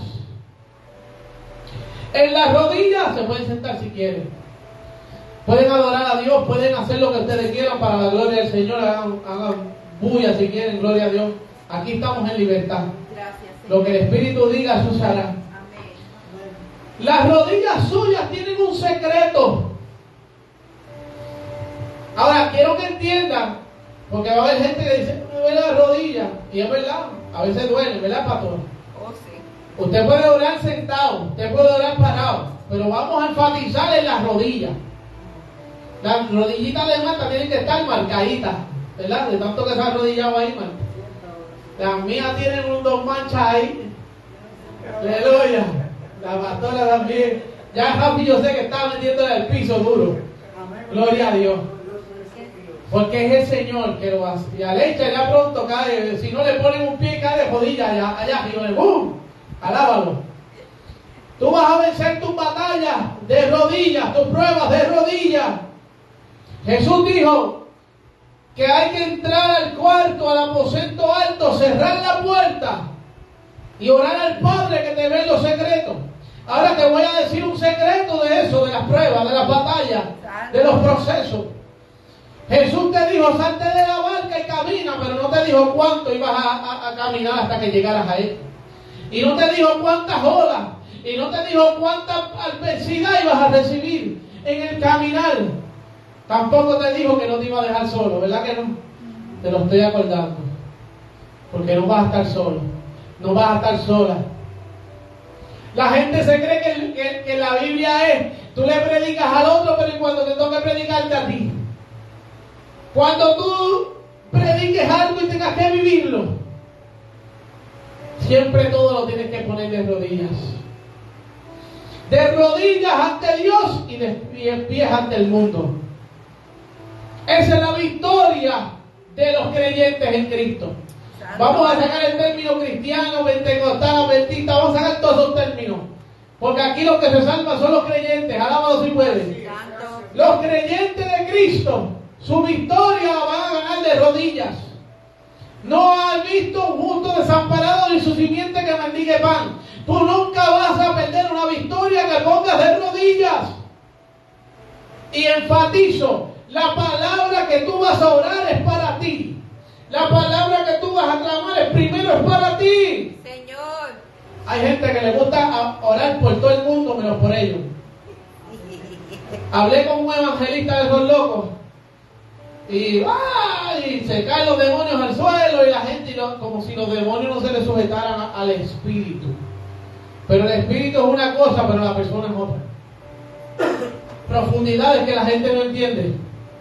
En las rodillas se pueden sentar si quieren. Pueden adorar a Dios, pueden hacer lo que ustedes quieran para la gloria del Señor. Hagan bulla si quieren, gloria a Dios. Aquí estamos en libertad. Gracias, Señor. Lo que el Espíritu diga, eso se hará. Amén. Las rodillas suyas tienen un secreto. Ahora, quiero que entiendan, porque va a haber gente que dice: me duele la rodilla. Y es verdad, a veces duele, ¿verdad, pastor? Oh, sí. Usted puede orar sentado, usted puede orar parado, pero vamos a enfatizar en las rodillas. Las rodillitas de Marta tienen que estar marcaditas, ¿verdad? De tanto que se ha arrodillado ahí, Marta. Las mías tienen 2 manchas ahí. Aleluya. La pastora también. Ya Rafi yo sé que estaba metiendo en el piso duro. Gloria a Dios. Porque es el Señor que lo hace. Y Alecha ya pronto cae. Si no le ponen un pie, cae de rodillas allá arriba. ¡Bum! Alábalo. Tú vas a vencer tus batallas de rodillas, tus pruebas de rodillas. Jesús dijo que hay que entrar al cuarto, al aposento alto, cerrar la puerta y orar al Padre que te ve en los secretos. Ahora te voy a decir un secreto de eso, de las pruebas, de las batallas, de los procesos. Jesús te dijo, salte de la barca y camina, pero no te dijo cuánto ibas a caminar hasta que llegaras a Él. Y no te dijo cuántas olas, y no te dijo cuánta adversidad ibas a recibir en el caminar. Tampoco te dijo que no te iba a dejar solo, ¿verdad que no? Te lo estoy acordando. Porque no vas a estar solo, no vas a estar sola. La gente se cree que la Biblia es, tú le predicas al otro, pero y cuando te toca predicarte a ti. Cuando tú prediques algo y tengas que vivirlo, siempre todo lo tienes que poner de rodillas. De rodillas ante Dios y de pies ante el mundo. Esa es la victoria de los creyentes en Cristo. Vamos a sacar el término cristiano, pentecostal, adventista, vamos a sacar todos esos términos. Porque aquí los que se salvan son los creyentes, alábalo si pueden. Los creyentes de Cristo, su victoria la van a ganar de rodillas. No has visto un justo desamparado ni su simiente que mendigue pan. Tú nunca vas a perder una victoria que pongas de rodillas. Y enfatizo, la palabra que tú vas a orar es para ti. La palabra que tú vas a clamar es primero es para ti. Señor. Hay gente que le gusta orar por todo el mundo menos por ellos. Hablé con un evangelista de esos locos y se caen los demonios al suelo y la gente como si los demonios no se le sujetaran al espíritu. Pero el espíritu es una cosa, pero la persona es otra. Profundidades que la gente no entiende.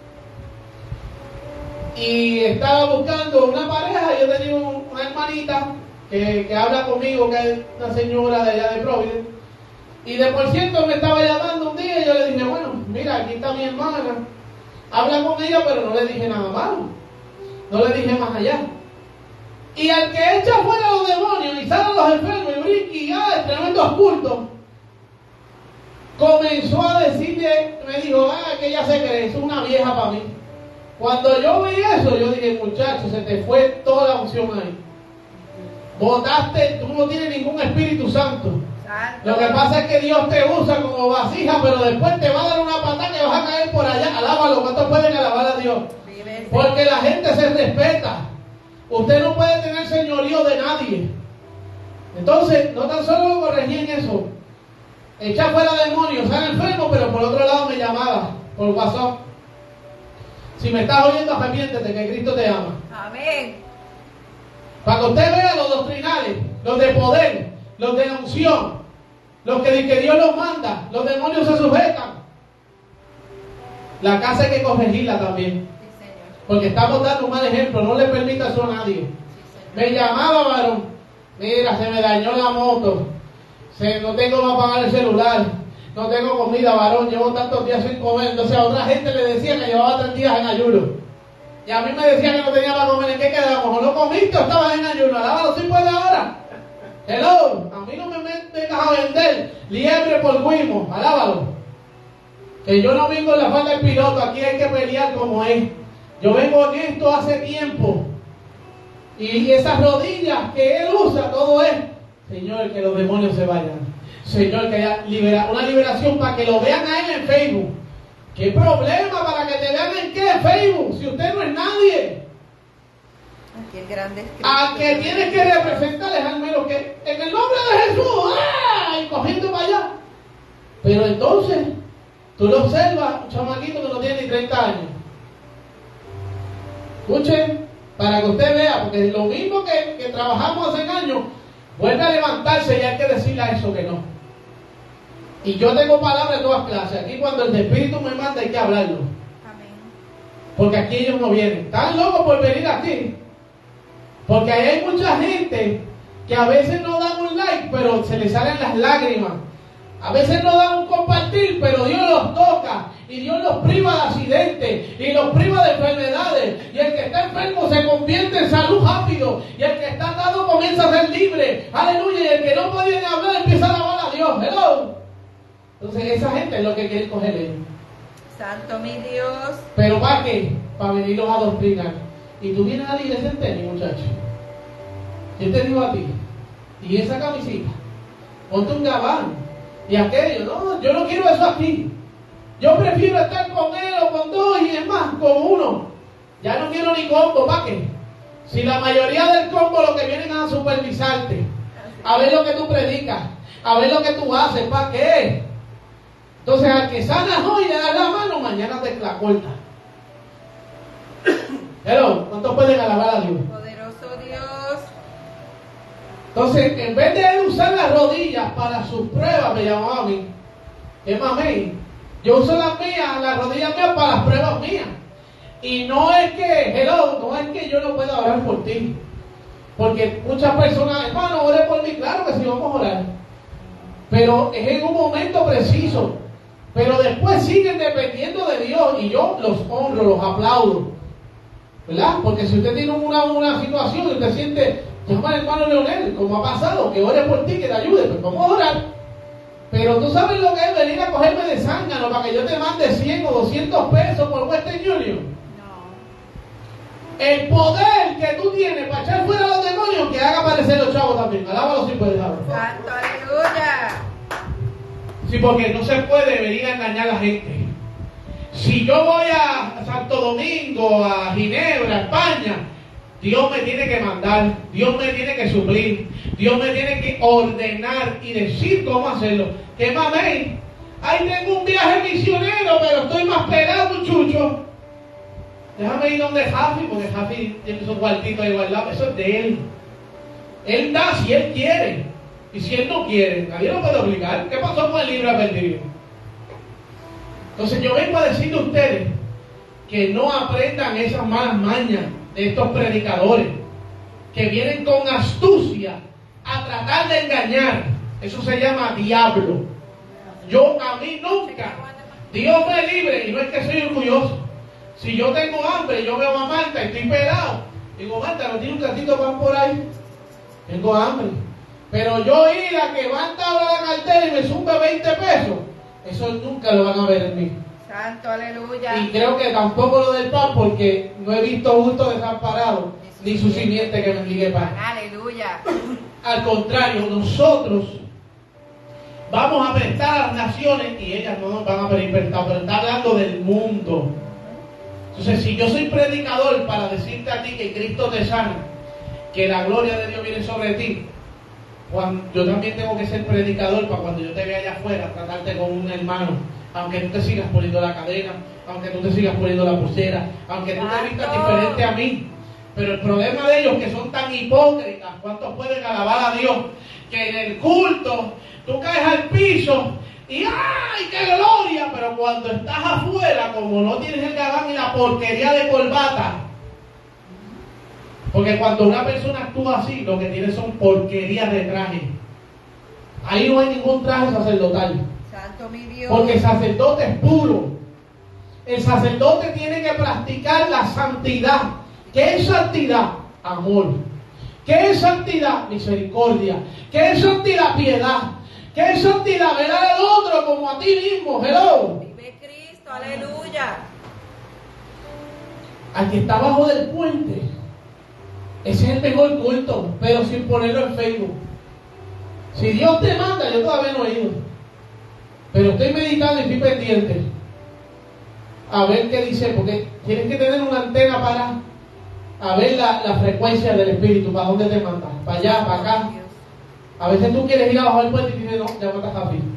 Y estaba buscando una pareja. Yo tenía una hermanita que habla conmigo, que es una señora de allá de Providence. Y de por cierto me estaba llamando un día y yo le dije, bueno, mira, aquí está mi hermana. Habla con ella, pero no le dije nada malo. No le dije más allá. Y al que echa fuera los demonios y salen los enfermos y brinca y ya, tremendos cultos, comenzó a decirle, me dijo, que ella se cree, es una vieja para mí. Cuando yo vi eso, yo dije, muchacho, se te fue toda la unción ahí. Botaste, tú no tienes ningún Espíritu Santo. Lo que pasa es que Dios te usa como vasija, pero después te va a dar una patada que vas a caer por allá. Alábalo, ¿cuántos pueden alabar a Dios? Porque la gente se respeta. Usted no puede tener señorío de nadie. Entonces, no tan solo lo corregí en eso. Echa fuera demonios, sale enfermo, pero por otro lado me llamaba por WhatsApp. Si me estás oyendo, arrepiéntete, que Cristo te ama. Amén. Para que usted vea los doctrinales, los de poder, los de unción, los que Dios los manda, los demonios se sujetan. La casa hay que corregirla también. Sí, Señor. Porque estamos dando un mal ejemplo, no le permita eso a nadie. Me llamaba varón, mira, se me dañó la moto, no tengo para pagar el celular, no tengo comida, varón, llevo tantos días sin comer. Entonces a otra gente le decía que llevaba 3 días en ayuno. Y a mí me decían que no tenía para comer. ¿En qué quedamos? ¿O no comiste o estabas en ayuno? Alábalo si puede ahora. Hello, a mí no me vengas a vender liebre por guimo. Alábalo. Que yo no vengo en la falda del piloto, aquí hay que pelear como es. Yo vengo en esto hace tiempo. Y esas rodillas que él usa, todo es, Señor, que los demonios se vayan. Señor, que haya una liberación para que lo vean a él en Facebook. ¿Qué problema para que te vean en qué? Facebook, si usted no es nadie. Qué grande es Cristo. A que tienes que representar es al menos que en el nombre de Jesús, y cogiendo para allá. Pero entonces, tú lo observas, un chamaquito que no tiene ni 30 años. Escuchen, para que usted vea, porque lo mismo que trabajamos hace años, vuelve a levantarse y hay que decirle a eso que no. Y yo tengo palabras de todas clases. Aquí cuando el Espíritu me manda hay que hablarlo. Amén. Porque aquí ellos no vienen. Están locos por venir aquí. Porque ahí hay mucha gente que a veces no dan un like, pero se les salen las lágrimas. A veces no dan un compartir, pero Dios los toca y Dios los priva de accidentes y los priva de enfermedades. Y el que está enfermo se convierte en salud rápido. Y el que está atado comienza a ser libre. Aleluya. Y el que no podía ni hablar empieza a alabar a Dios. Hello. Entonces esa gente es lo que quiere coger ellos. Santo mi Dios. ¿Pero para qué? Para venirlos a adoctrinar. Y tú vienes a la iglesia en tenis, muchacho. Yo te digo a ti, y esa camisita, ponte un gabán. Y aquello, no, yo no quiero eso aquí. Yo prefiero estar con él o con dos y es más, con uno. Ya no quiero ni combo, ¿para qué? Si la mayoría del combo lo que vienen a supervisarte, a ver lo que tú predicas, a ver lo que tú haces, ¿para qué? Entonces al que sanas hoy le das la mano, mañana te la corta. Hello, ¿cuántos pueden alabar a Dios? Poderoso Dios. Entonces, en vez de él usar las rodillas para sus pruebas, me llamaba a mí. Es mamey. Yo uso las mías, las rodillas mías para las pruebas mías. Y no es que, no es que yo no pueda orar por ti. Porque muchas personas, hermano, ore por mí. Claro que sí, vamos a orar. Pero es en un momento preciso. Pero después siguen dependiendo de Dios. Y yo los honro, los aplaudo. ¿Verdad? Porque si usted tiene una situación y usted siente, llama al hermano Leonel, como ha pasado, que ore por ti, que te ayude, pues vamos a orar. Pero tú sabes lo que es venir a cogerme de zángano para que yo te mande 100 o 200 pesos por Western Union. No. El poder que tú tienes para echar fuera a los demonios, que haga aparecer los chavos también. Alábalo si puedes, ahora. Santo, aleluya. Sí, porque no se puede venir a engañar a la gente. Si yo voy a Santo Domingo, a Ginebra, a España, Dios me tiene que mandar, Dios me tiene que suplir, Dios me tiene que ordenar y decir cómo hacerlo. ¿Qué mamey? Ahí tengo un viaje misionero, pero estoy más pegado, muchacho. Déjame ir donde Jafi, porque Jafi tiene su cuartito ahí guardado. Eso es de él. Él da si él quiere. Y si él no quiere, nadie lo puede obligar. ¿Qué pasó con el libre albedrío? Entonces yo vengo a decirle a ustedes que no aprendan esas malas mañas de estos predicadores que vienen con astucia a tratar de engañar. Eso se llama diablo. A mí nunca, Dios me libre, y no es que soy orgulloso. Si yo tengo hambre, yo veo a Marta y estoy pelado, digo, Marta, ¿no tiene un gatito pan por ahí? Tengo hambre. Pero yo ir a que Marta abra la cartera y me sube 20 pesos, eso nunca lo van a ver en mí. Santo, aleluya. Y creo que tampoco lo del pan, porque no he visto justo desamparado, ni su simiente que mendigue pan. Aleluya. Al contrario, nosotros vamos a prestar a las naciones y ellas no nos van a pedir prestado, pero está hablando del mundo. Entonces, si yo soy predicador para decirte a ti que Cristo te sana, que la gloria de Dios viene sobre ti, yo también tengo que ser predicador para cuando yo te vea allá afuera, tratarte como un hermano, aunque tú te sigas poniendo la cadena, aunque tú te sigas poniendo la pulsera, aunque tú te vistas diferente a mí. Pero el problema de ellos que son tan hipócritas, ¿cuántos pueden alabar a Dios? Que en el culto tú caes al piso y ¡ay, qué gloria! Pero cuando estás afuera, como no tienes el gabán y la porquería de corbata, porque cuando una persona actúa así, lo que tiene son porquerías de traje. Ahí no hay ningún traje sacerdotal. Santo mi Dios. Porque el sacerdote es puro. El sacerdote tiene que practicar la santidad. ¿Qué es santidad? Amor. ¿Qué es santidad? Misericordia. ¿Qué es santidad? Piedad. ¿Qué es santidad? Ver al otro como a ti mismo. Hello. Vive Cristo, aleluya. Al que está abajo del puente, ese es el mejor culto, pero sin ponerlo en Facebook. Si Dios te manda, yo todavía no he ido, pero estoy meditando y estoy pendiente a ver qué dice, porque tienes que tener una antena para a ver la frecuencia del Espíritu, para dónde te manda, para allá, para acá. A veces tú quieres ir abajo del puente y dices, no, ya matas a mí.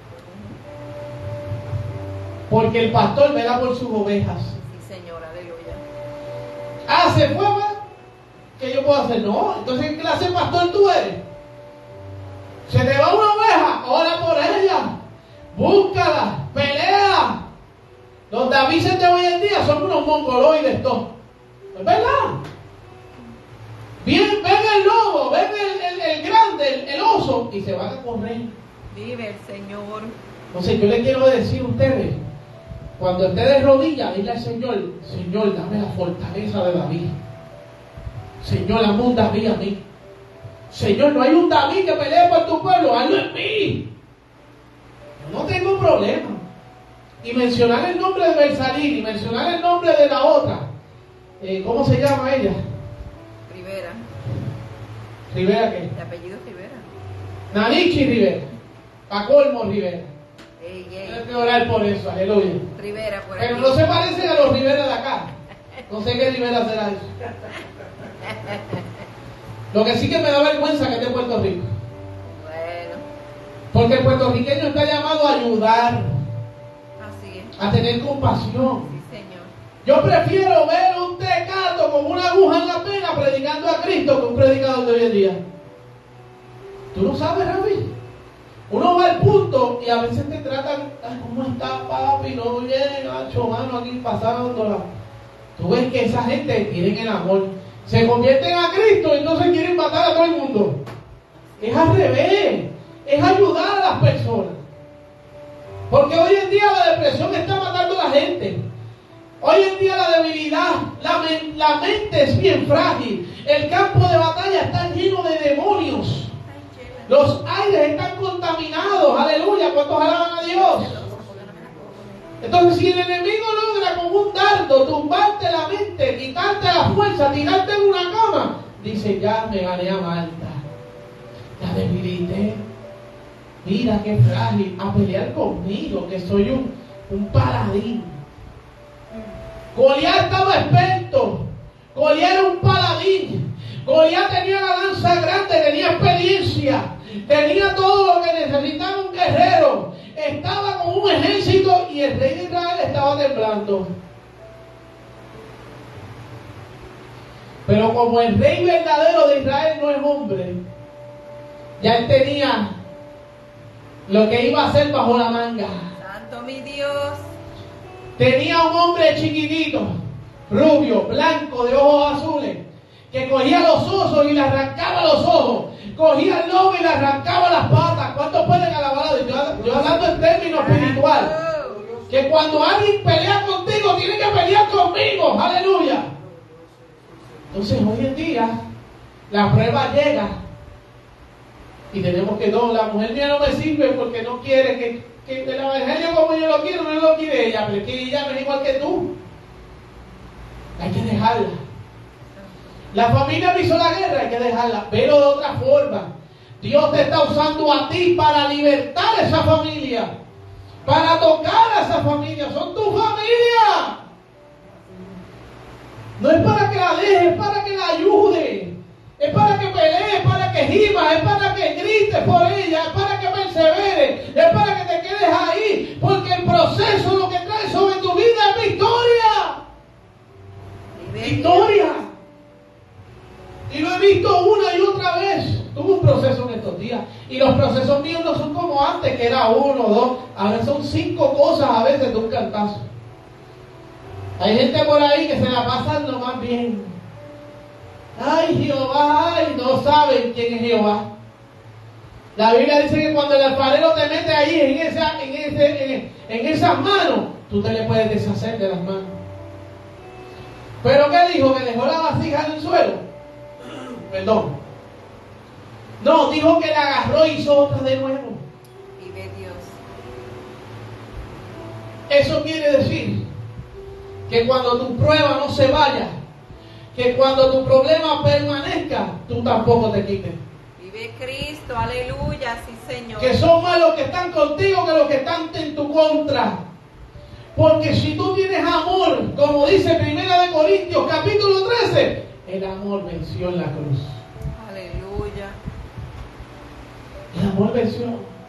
Porque el pastor vela por sus ovejas. Sí, Señor, aleluya. Ah, se fue, ¿verdad? ¿Qué yo puedo hacer? No, entonces ¿qué clase de pastor tú eres? Se te va una oveja, ora por ella, búscala, pelea. Los Davises de hoy en día son unos mongoloides todos. ¿Es verdad? Ven el lobo, ven el grande, el oso, y se van a correr. Vive el Señor. Entonces yo le quiero decir a ustedes, cuando ustedes rodillas, dile al Señor, Señor, dame la fortaleza de David. Señor, dame un David a mí. Señor, no hay un David que pelee por tu pueblo, hazlo en mí. Yo no tengo problema. Y mencionar el nombre de Bersalín y mencionar el nombre de la otra. ¿Cómo se llama ella? Rivera. ¿Rivera qué? De apellido Rivera. Nanichi Rivera. Pacolmo Rivera. Ey, ey. Hay que orar por eso, aleluya. Rivera por Pero aquí. no se parecen a los Rivera de acá. No sé qué Rivera será eso. Lo que sí que me da vergüenza que esté en Puerto Rico. Bueno, Porque el puertorriqueño está llamado a ayudar, así es. a tener compasión. Sí, Señor. Yo prefiero ver un tecato con una aguja en la pena predicando a Cristo que un predicador de hoy en día. ¿Tú no sabes, Rafi? Uno va al punto y a veces te tratan, "Ay, ¿cómo está, papi? No llega, mano, aquí pasándola". Tú ves que esa gente tiene el amor. Se convierten a Cristo y entonces quieren matar a todo el mundo. Es al revés. Es ayudar a las personas. Porque hoy en día la depresión está matando a la gente. Hoy en día la debilidad, la mente es bien frágil. El campo de batalla está lleno de demonios. Los aires están contaminados. Aleluya. ¿Cuántos alaban a Dios? Entonces, si el enemigo logra con un dardo tumbarte la mente, quitarte la fuerza, tirarte en una cama, dice, ya me gané a Marta, la debilité. Mira qué frágil, a pelear conmigo, que soy un paladín. Goliat estaba experto. Goliat era un paladín. Goliat tenía la lanza grande, tenía experiencia, tenía todo lo que necesitaba un guerrero. Estaba con un ejército y el rey de Israel estaba temblando. Pero como el rey verdadero de Israel no es hombre, ya él tenía lo que iba a hacer bajo la manga. Santo mi Dios. Tenía un hombre chiquitito, rubio, blanco, de ojos azules, que cogía los osos y le arrancaba los ojos. Cogía el lobo y le arrancaba las patas. ¿Cuántos pueden alabar a Dios? Yo hablando en términos espiritual. Que cuando alguien pelea contigo, tiene que pelear conmigo. Aleluya. Entonces hoy en día, la prueba llega. Y tenemos que no, la mujer mía no me sirve porque no quiere que el evangelio como yo lo quiero, no lo quiere ella. Pero es que ella no es igual que tú. Hay que dejarla. La familia me hizo la guerra, hay que dejarla. Pero de otra forma. Dios te está usando a ti para libertar a esa familia. Para tocar a esa familia. Son tu familia. No es para que la dejes, es para que la ayude. Es para que pelees, es para que gimas, es para que grites por ella, es para que perseveres, es para que te quedes ahí. Porque el proceso lo que trae sobre tu vida es victoria. Victoria. Y lo he visto una y otra vez. Tuve un proceso en estos días. Y los procesos míos no son como antes, que era 1, 2. Ahora son 5 cosas a veces de un cantazo. Hay gente por ahí que se la pasan lo más bien. Ay, Jehová, ay, no saben quién es Jehová. La Biblia dice que cuando el alfarero te mete ahí en esas manos, tú te le puedes deshacer de las manos. ¿Pero qué dijo? ¿Que dejó la vasija en el suelo? Perdón. No, dijo que la agarró y hizo otra de nuevo. Vive Dios. Eso quiere decir que cuando tu prueba no se vaya, que cuando tu problema permanezca, tú tampoco te quites. Vive Cristo, aleluya, sí Señor. Que son más los que están contigo que los que están en tu contra. Porque si tú tienes amor, como dice 1 Corintios capítulo 13, el amor venció en la cruz. Aleluya. El amor venció.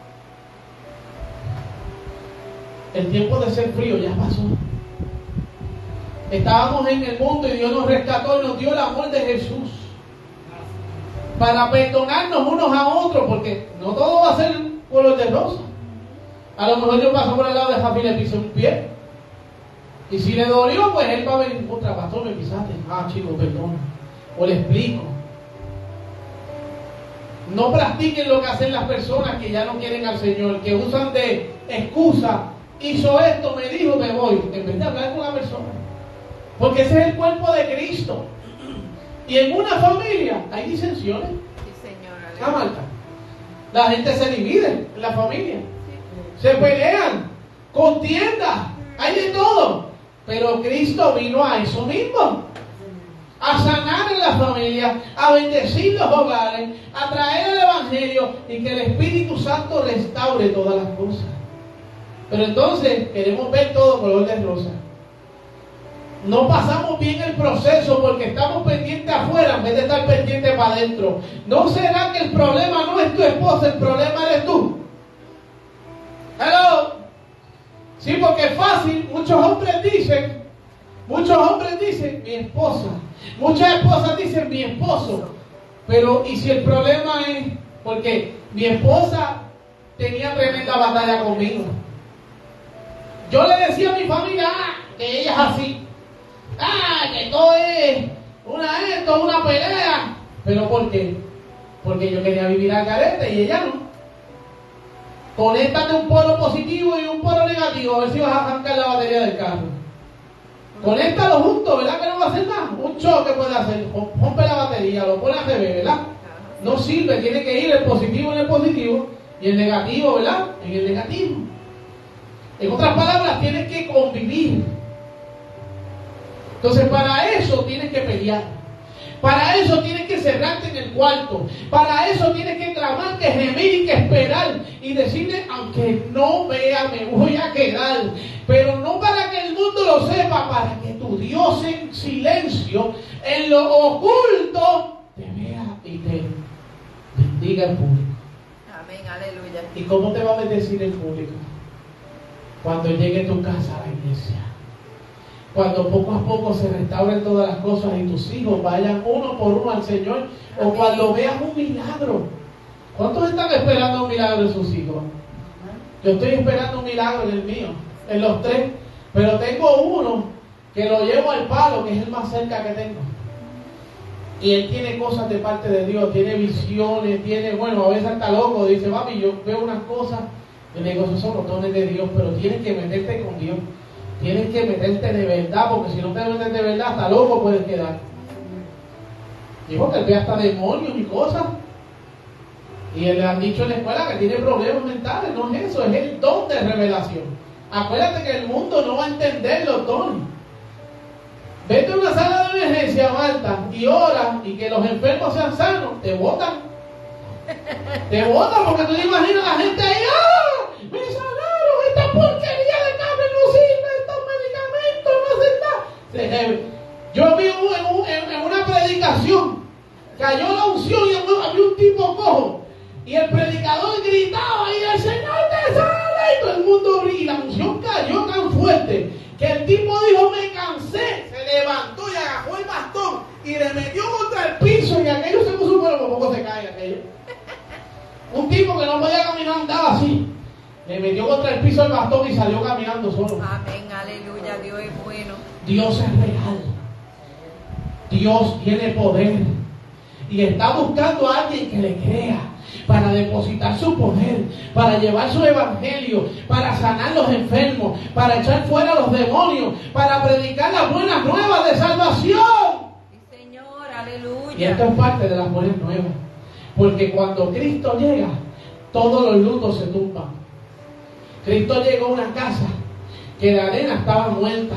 El tiempo de ser frío ya pasó. Estábamos en el mundo y Dios nos rescató y nos dio el amor de Jesús. Para perdonarnos unos a otros, porque no todo va a ser color de rosa. A lo mejor yo paso por el lado de Javi y le piso un pie. Y si le dolió, pues él va a venir contra, pastor, me pisaste. Ah, chico, perdón. O le explico. No practiquen lo que hacen las personas que ya no quieren al Señor, que usan de excusa. Hizo esto, me dijo, me voy. En vez de hablar con la persona. Porque ese es el cuerpo de Cristo. Y en una familia hay disensiones. Sí, Señor. Ah, Marta. La gente se divide en la familia. Se pelean, contiendas, hay de todo. Pero Cristo vino a eso mismo. A sanar en la familia, a bendecir los hogares, a traer el Evangelio y que el Espíritu Santo restaure todas las cosas. Pero entonces queremos ver todo color de rosa. No pasamos bien el proceso porque estamos pendientes afuera en vez de estar pendientes para adentro. ¿No será que el problema no es tu esposa, el problema eres tú? Hello. Sí, porque es fácil. Muchos hombres dicen, mi esposa. Muchas esposas dicen, mi esposo. Pero, ¿y si el problema es porque mi esposa tenía tremenda batalla conmigo? Yo le decía a mi familia, que ella es así. Que todo es una pelea. ¿Pero por qué? Porque yo quería vivir al garete y ella no. Conéctate un polo positivo y un polo negativo, a ver si vas a arrancar la batería del carro. Conéctalo juntos, ¿verdad que no va a hacer nada? Un choque puede hacer, rompe la batería, lo pone a revés, ¿verdad? No sirve, tiene que ir el positivo en el positivo y el negativo, ¿verdad? En el negativo. En otras palabras, tienes que convivir. Entonces, para eso tienes que pelear. Para eso tienes que cerrarte en el cuarto. Para eso tienes que clamar, que gemir y que esperar. Y decirle, aunque no vea, me voy a quedar. Pero no para que el mundo lo sepa, para que tu Dios en silencio, en lo oculto, te vea y te bendiga en público. Amén, aleluya. ¿Y cómo te va a bendecir en público? Cuando llegue tu casa a la iglesia. Cuando poco a poco se restauren todas las cosas y tus hijos vayan uno por uno al Señor. O cuando veas un milagro. ¿Cuántos están esperando un milagro en sus hijos? Yo estoy esperando un milagro en el mío, en los tres. Pero tengo uno que lo llevo al palo, que es el más cerca que tengo. Y él tiene cosas de parte de Dios, tiene visiones, bueno, a veces está loco. Dice, papi, yo veo unas cosas. Y le digo, esos son los dones de Dios, pero tienes que meterte con Dios. Tienes que meterte de verdad, porque si no te metes de verdad, hasta loco puedes quedar. Dijo que él ve hasta demonios y cosas. Y le han dicho en la escuela que tiene problemas mentales. No es eso, es el don de revelación. Acuérdate que el mundo no va a entender los dones. Vete a una sala de emergencia, Marta, y ora, y que los enfermos sean sanos, te botan. Te botan porque tú te imaginas a la gente ahí, me sanaron, esta porquería de cable no sirve, estos medicamentos no hacen nada. Yo vi en una predicación, cayó la unción y había un tipo cojo, y el predicador gritaba y el Señor te sana, y todo el mundo brilla, y la unción cayó tan fuerte que el tipo dijo, me cansé, se levantó y agarró el bastón y le metió contra el piso, y aquello se puso, pero por poco se cae aquello. Un tipo que no podía caminar andaba así. Le metió contra el piso el bastón y salió caminando solo. Amén, aleluya, Dios es bueno. Dios es real. Dios tiene poder. Y está buscando a alguien que le crea. Para depositar su poder. Para llevar su evangelio. Para sanar los enfermos. Para echar fuera los demonios. Para predicar las buenas nuevas de salvación. Sí, Señor, aleluya. Y esto es parte de las buenas nuevas. Porque cuando Cristo llega, todos los lutos se tumban. Cristo llegó a una casa que la nena estaba muerta.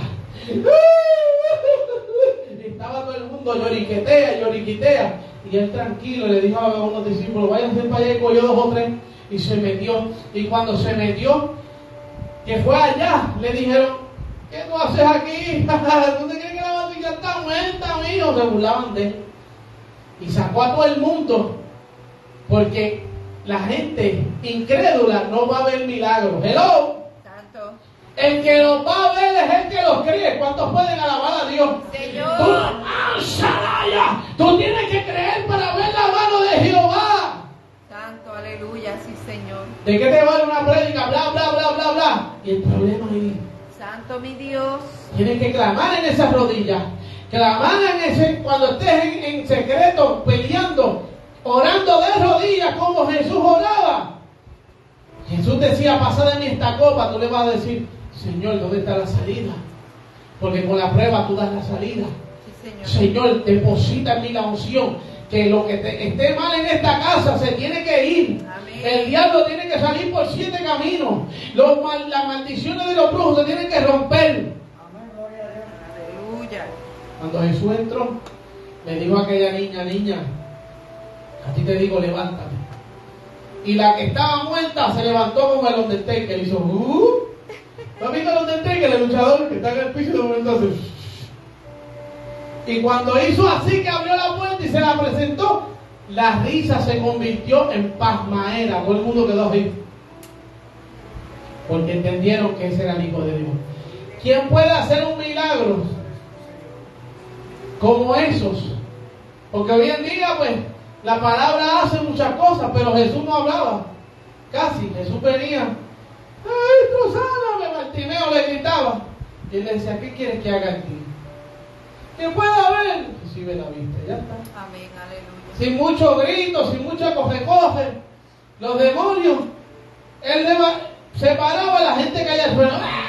Estaba todo el mundo lloriquitea. Y él tranquilo le dijo a unos discípulos, váyanse para allá, y cogió 2 o 3 y se metió. Y cuando se metió, que fue allá, le dijeron, ¿qué tú haces aquí? ¿Tú te crees que la batalla está muerta, mijo? Se burlaban de él. Y sacó a todo el mundo. Porque la gente incrédula no va a ver milagros. Hello. Santo. El que los va a ver es el que los cree. ¿Cuántos pueden alabar a Dios? Señor. Tú tienes que creer para ver la mano de Jehová. Santo, aleluya, sí, Señor. ¿De qué te vale una prédica? Bla, bla, bla, bla, bla. Y el problema ahí. Santo, mi Dios. Tienes que clamar en esas rodillas. Clamar en ese, cuando estés en secreto peleando. orando de rodillas como Jesús oraba. Jesús decía, pasa de mí esta copa. Tú le vas a decir, Señor, ¿dónde está la salida? Porque con la prueba tú das la salida. Sí, Señor. Señor, deposita en mí la unción, que lo que esté mal en esta casa se tiene que ir. Amén. El diablo tiene que salir por 7 caminos. Las maldiciones de los brujos se tienen que romper. Aleluya. Cuando Jesús entró, le dijo a aquella niña, a ti te digo, levántate. Y la que estaba muerta se levantó como el Undertaker. Hizo, ¿no has visto el Undertaker, el luchador que está en el piso y de momento hace? Y cuando hizo así, que abrió la puerta y se la presentó, la risa se convirtió en pasmaera. Todo el mundo quedó así, porque entendieron que ese era el Hijo de Dios. ¿Quién puede hacer un milagro como esos? Porque hoy en día, pues, la palabra hace muchas cosas, pero Jesús no hablaba. Casi, Jesús venía, ¡ay, sáname! Bartimeo le gritaba. Y él le decía, ¿qué quieres que haga aquí? Que pueda ver. Recibe la vista, ya está. Amén, aleluya. Sin muchos gritos, sin mucha coge. Los demonios, él separaba a la gente que haya al suelo.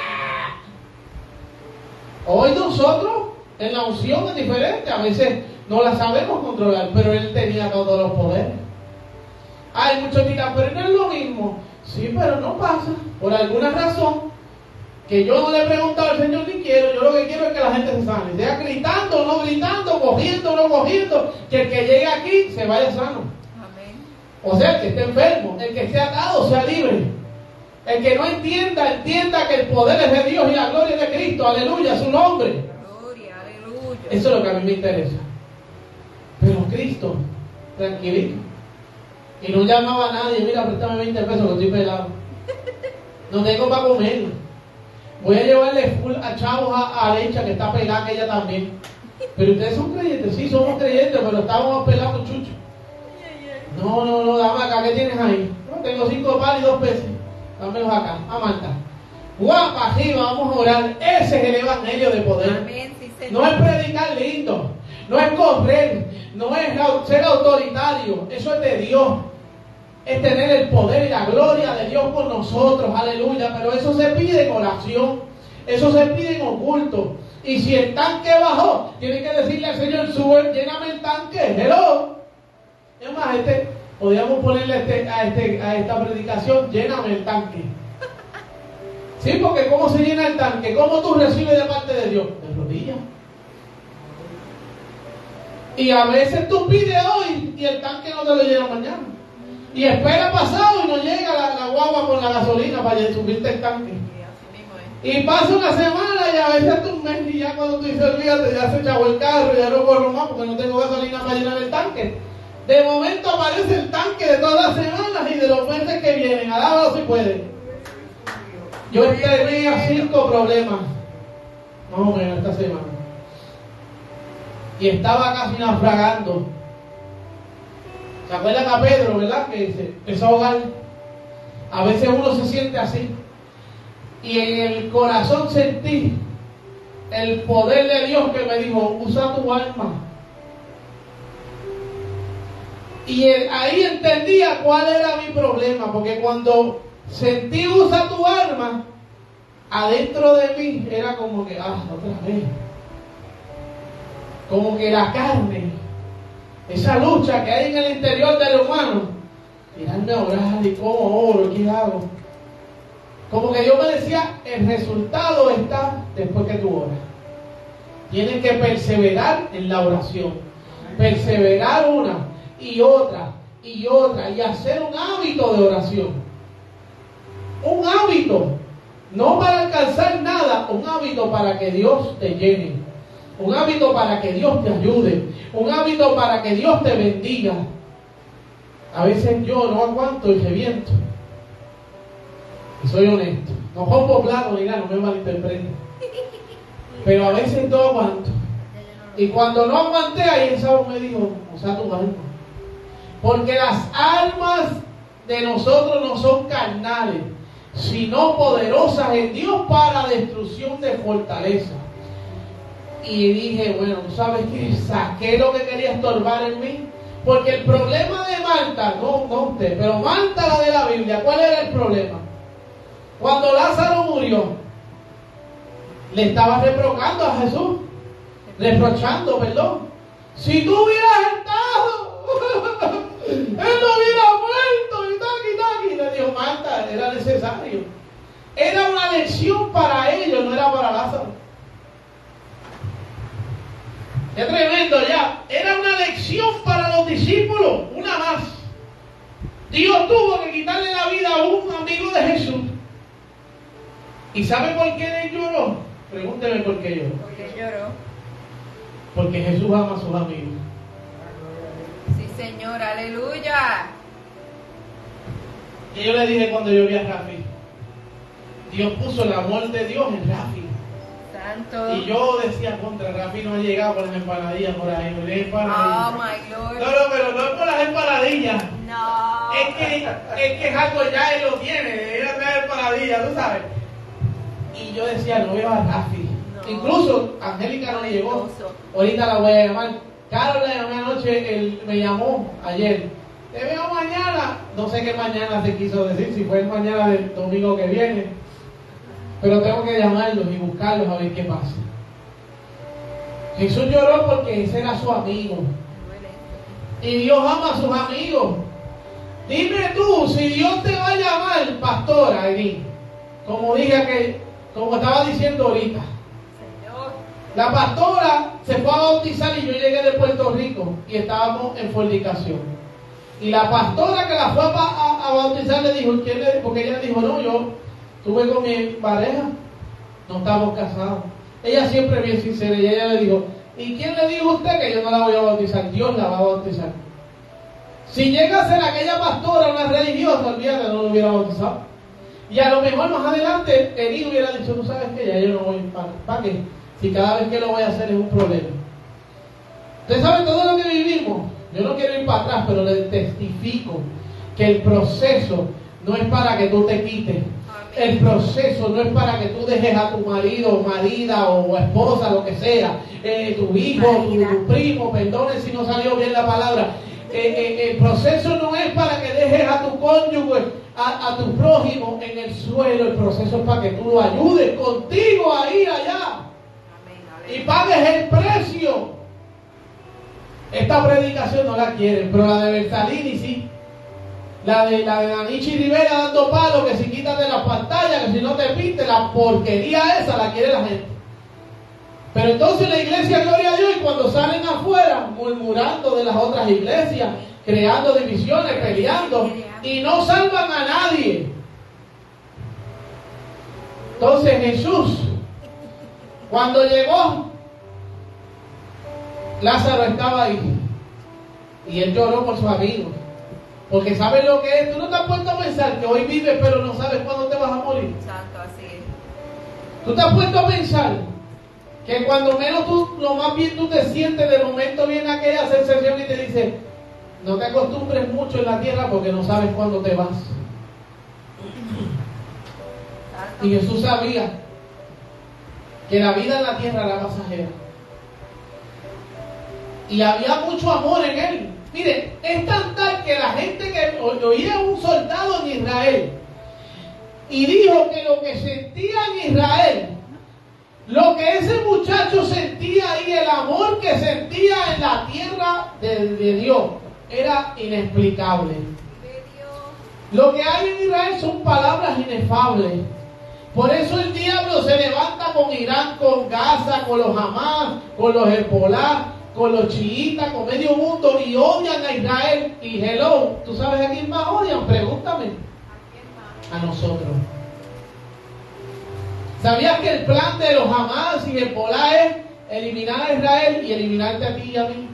Hoy nosotros, en la unción es diferente. A veces no la sabemos controlar, pero él tenía todos los poderes. Hay muchos dirán, pero no es lo mismo. Sí, pero no pasa. Por alguna razón, que yo no le he preguntado al Señor ni quiero. Yo lo que quiero es que la gente se sane. Sea gritando o no gritando, cogiendo o no cogiendo, que el que llegue aquí se vaya sano. Amén. O sea, el que esté enfermo, el que esté atado, sea libre. El que no entienda que el poder es de Dios y la gloria es de Cristo. Aleluya, su nombre. Gloria, aleluya. Eso es lo que a mí me interesa. Pero Cristo, tranquilito. Y no llamaba a nadie, mira, préstame 20 pesos que estoy pelado. No tengo para comer. Voy a llevarle full a chavos a Lecha, que está pelada, que ella también. Pero ustedes son creyentes, sí, somos creyentes, pero estábamos pelados con Chucho. No, dame acá, ¿qué tienes ahí? No, tengo 5 palos y 2 peces. Dámelos acá, a Marta. Guapa, arriba, vamos a orar. Ese es el evangelio de poder. Amén, sí, Señor. No es predicar lindo, no es correr, no es ser autoritario. Eso es de Dios. Es tener el poder y la gloria de Dios por nosotros, aleluya. Pero eso se pide con acción, eso se pide en oculto. Y si el tanque bajó, tiene que decirle al Señor, sube, lléname el tanque, hello. Es más, podríamos ponerle a esta predicación, lléname el tanque. Sí, porque ¿cómo se llena el tanque? ¿Cómo tú recibes de parte de Dios? De rodillas. Y a veces tú pides hoy y el tanque no te lo llena mañana. Y espera pasado y no llega la guagua con la gasolina para subirte el tanque. Así mismo es. Y pasa una semana y a veces hasta un mes y ya cuando tú dices, olvídate, ya se echó el carro, ya no corro más porque no tengo gasolina para llenar el tanque. De momento aparece el tanque de todas las semanas y de los meses que vienen. Alábalo si puede. Yo tenía 5 problemas, más o menos, esta semana. Y estaba casi naufragando. ¿Se acuerdan a Pedro, verdad? Que se empezó a ahogar. A veces uno se siente así. Y en el corazón sentí el poder de Dios que me dijo, usa tu alma. Y ahí entendía cuál era mi problema, porque cuando sentí usa tu alma, adentro de mí era como que, otra vez. Como que la carne, esa lucha que hay en el interior del humano, tirarme a orar y cómo oro, ¿qué hago? Como que yo me decía, el resultado está después que tú oras. Tienes que perseverar en la oración, perseverar una y otra y otra, y hacer un hábito de oración. Un hábito, no para alcanzar nada, un hábito para que Dios te llene, un hábito para que Dios te ayude, un hábito para que Dios te bendiga. A veces yo no aguanto y reviento, y soy honesto, no rompo plato ni nada, no me malinterpreten, pero a veces no aguanto. Y cuando no aguanté, ahí esa voz me dijo, usa tu alma, porque las almas de nosotros no son carnales, sino poderosas en Dios para destrucción de fortaleza. Y dije, bueno, ¿sabes qué? Saqué lo que quería estorbar en mí, Porque el problema de Marta, no usted, pero Marta, la de la Biblia, ¿cuál era el problema? Cuando Lázaro murió, le estaba reprochando a Jesús, perdón. Si tú hubieras estado, él no hubiera muerto, y le dijo Marta, era necesario. Era una lección para ellos, no era para Lázaro. Qué tremendo ya. Era una lección para los discípulos, una más. Dios tuvo que quitarle la vida a un amigo de Jesús. ¿Y sabe por qué él lloró? Pregúnteme por qué lloró. Porque lloró. Porque Jesús ama a sus amigos. Sí, Señor, aleluya. Y yo le dije cuando yo vi a Rafi, Dios puso el amor de Dios en Rafi. Santo. Y yo decía, contra Rafi no ha llegado por las empanadillas por ahí, no le Oh empanadillas. my Lord. No, pero no es por las empanadillas. No. Es que algo ya él lo tiene, él trae empanadillas, tú sabes. Y yo decía, no veo a Rafi. No. Incluso Angélica no llegó. Esposo. Ahorita la voy a llamar. Carol la llamé anoche, él me llamó ayer. Te veo mañana. No sé qué mañana se quiso decir, si fue el mañana del domingo que viene. Pero tengo que llamarlos y buscarlos a ver qué pasa. Jesús lloró porque ese era su amigo. Y Dios ama a sus amigos. Dime tú, si Dios te va a llamar, pastora, como dije como estaba diciendo ahorita. Señor. La pastora se fue a bautizar y yo llegué de Puerto Rico y estábamos en fornicación. Y la pastora que la fue a bautizar le dijo, porque ella dijo, no, yo estuve con mi pareja, no estamos casados. Ella siempre bien sincera y ella le dijo, ¿y quién le dijo a usted que yo no la voy a bautizar? Dios la va a bautizar. Si llega a ser aquella pastora una religiosa, olvídate, no lo hubiera bautizado. Y a lo mejor más adelante el hijo hubiera dicho, tú sabes que ya yo no voy para qué, si cada vez que lo voy a hacer es un problema. Ustedes saben todo lo que vivimos. Yo no quiero ir para atrás, pero le testifico que el proceso no es para que tú te quites. El proceso no es para que tú dejes a tu marido, o marida, o esposa, lo que sea, tu hijo, tu primo, perdonen si no salió bien la palabra. El proceso no es para que dejes a tu cónyuge, a tu prójimo en el suelo. El proceso es para que tú lo ayudes contigo ahí, allá. Y pagues el precio. Esta predicación no la quieren, pero la de Bertalini sí. La de Danichi Rivera dando palos, que si quitas de la pantalla, que si no te pinte, la porquería esa la quiere la gente. Pero entonces la iglesia, gloria a Dios, y cuando salen afuera, murmurando de las otras iglesias, creando divisiones, peleando, y no salvan a nadie. Entonces Jesús, cuando llegó, Lázaro estaba ahí, y él lloró por sus amigos. Porque sabes lo que es, tú no te has puesto a pensar que hoy vives pero no sabes cuándo te vas a morir. Santo, así es. Tú te has puesto a pensar que cuando menos lo más bien tú te sientes, de momento viene aquella sensación y te dice, no te acostumbres mucho en la tierra porque no sabes cuándo te vas. Santo. Y Jesús sabía que la vida en la tierra era pasajera. Y había mucho amor en él. Mire, es tan tal que la gente que oía a un soldado en Israel y dijo que lo que sentía en Israel, lo que ese muchacho sentía ahí, el amor que sentía en la tierra de Dios, era inexplicable. Lo que hay en Israel son palabras inefables. Por eso el diablo se levanta con Irán, con Gaza, con los Hamas, con los Hezbollah, con los chiitas, con medio mundo, y odian a Israel. Y hello, ¿tú sabes a quién más odian? Pregúntame. A nosotros. ¿Sabías que el plan de los Hamas y Hezbollah es eliminar a Israel y eliminarte a ti y a mí?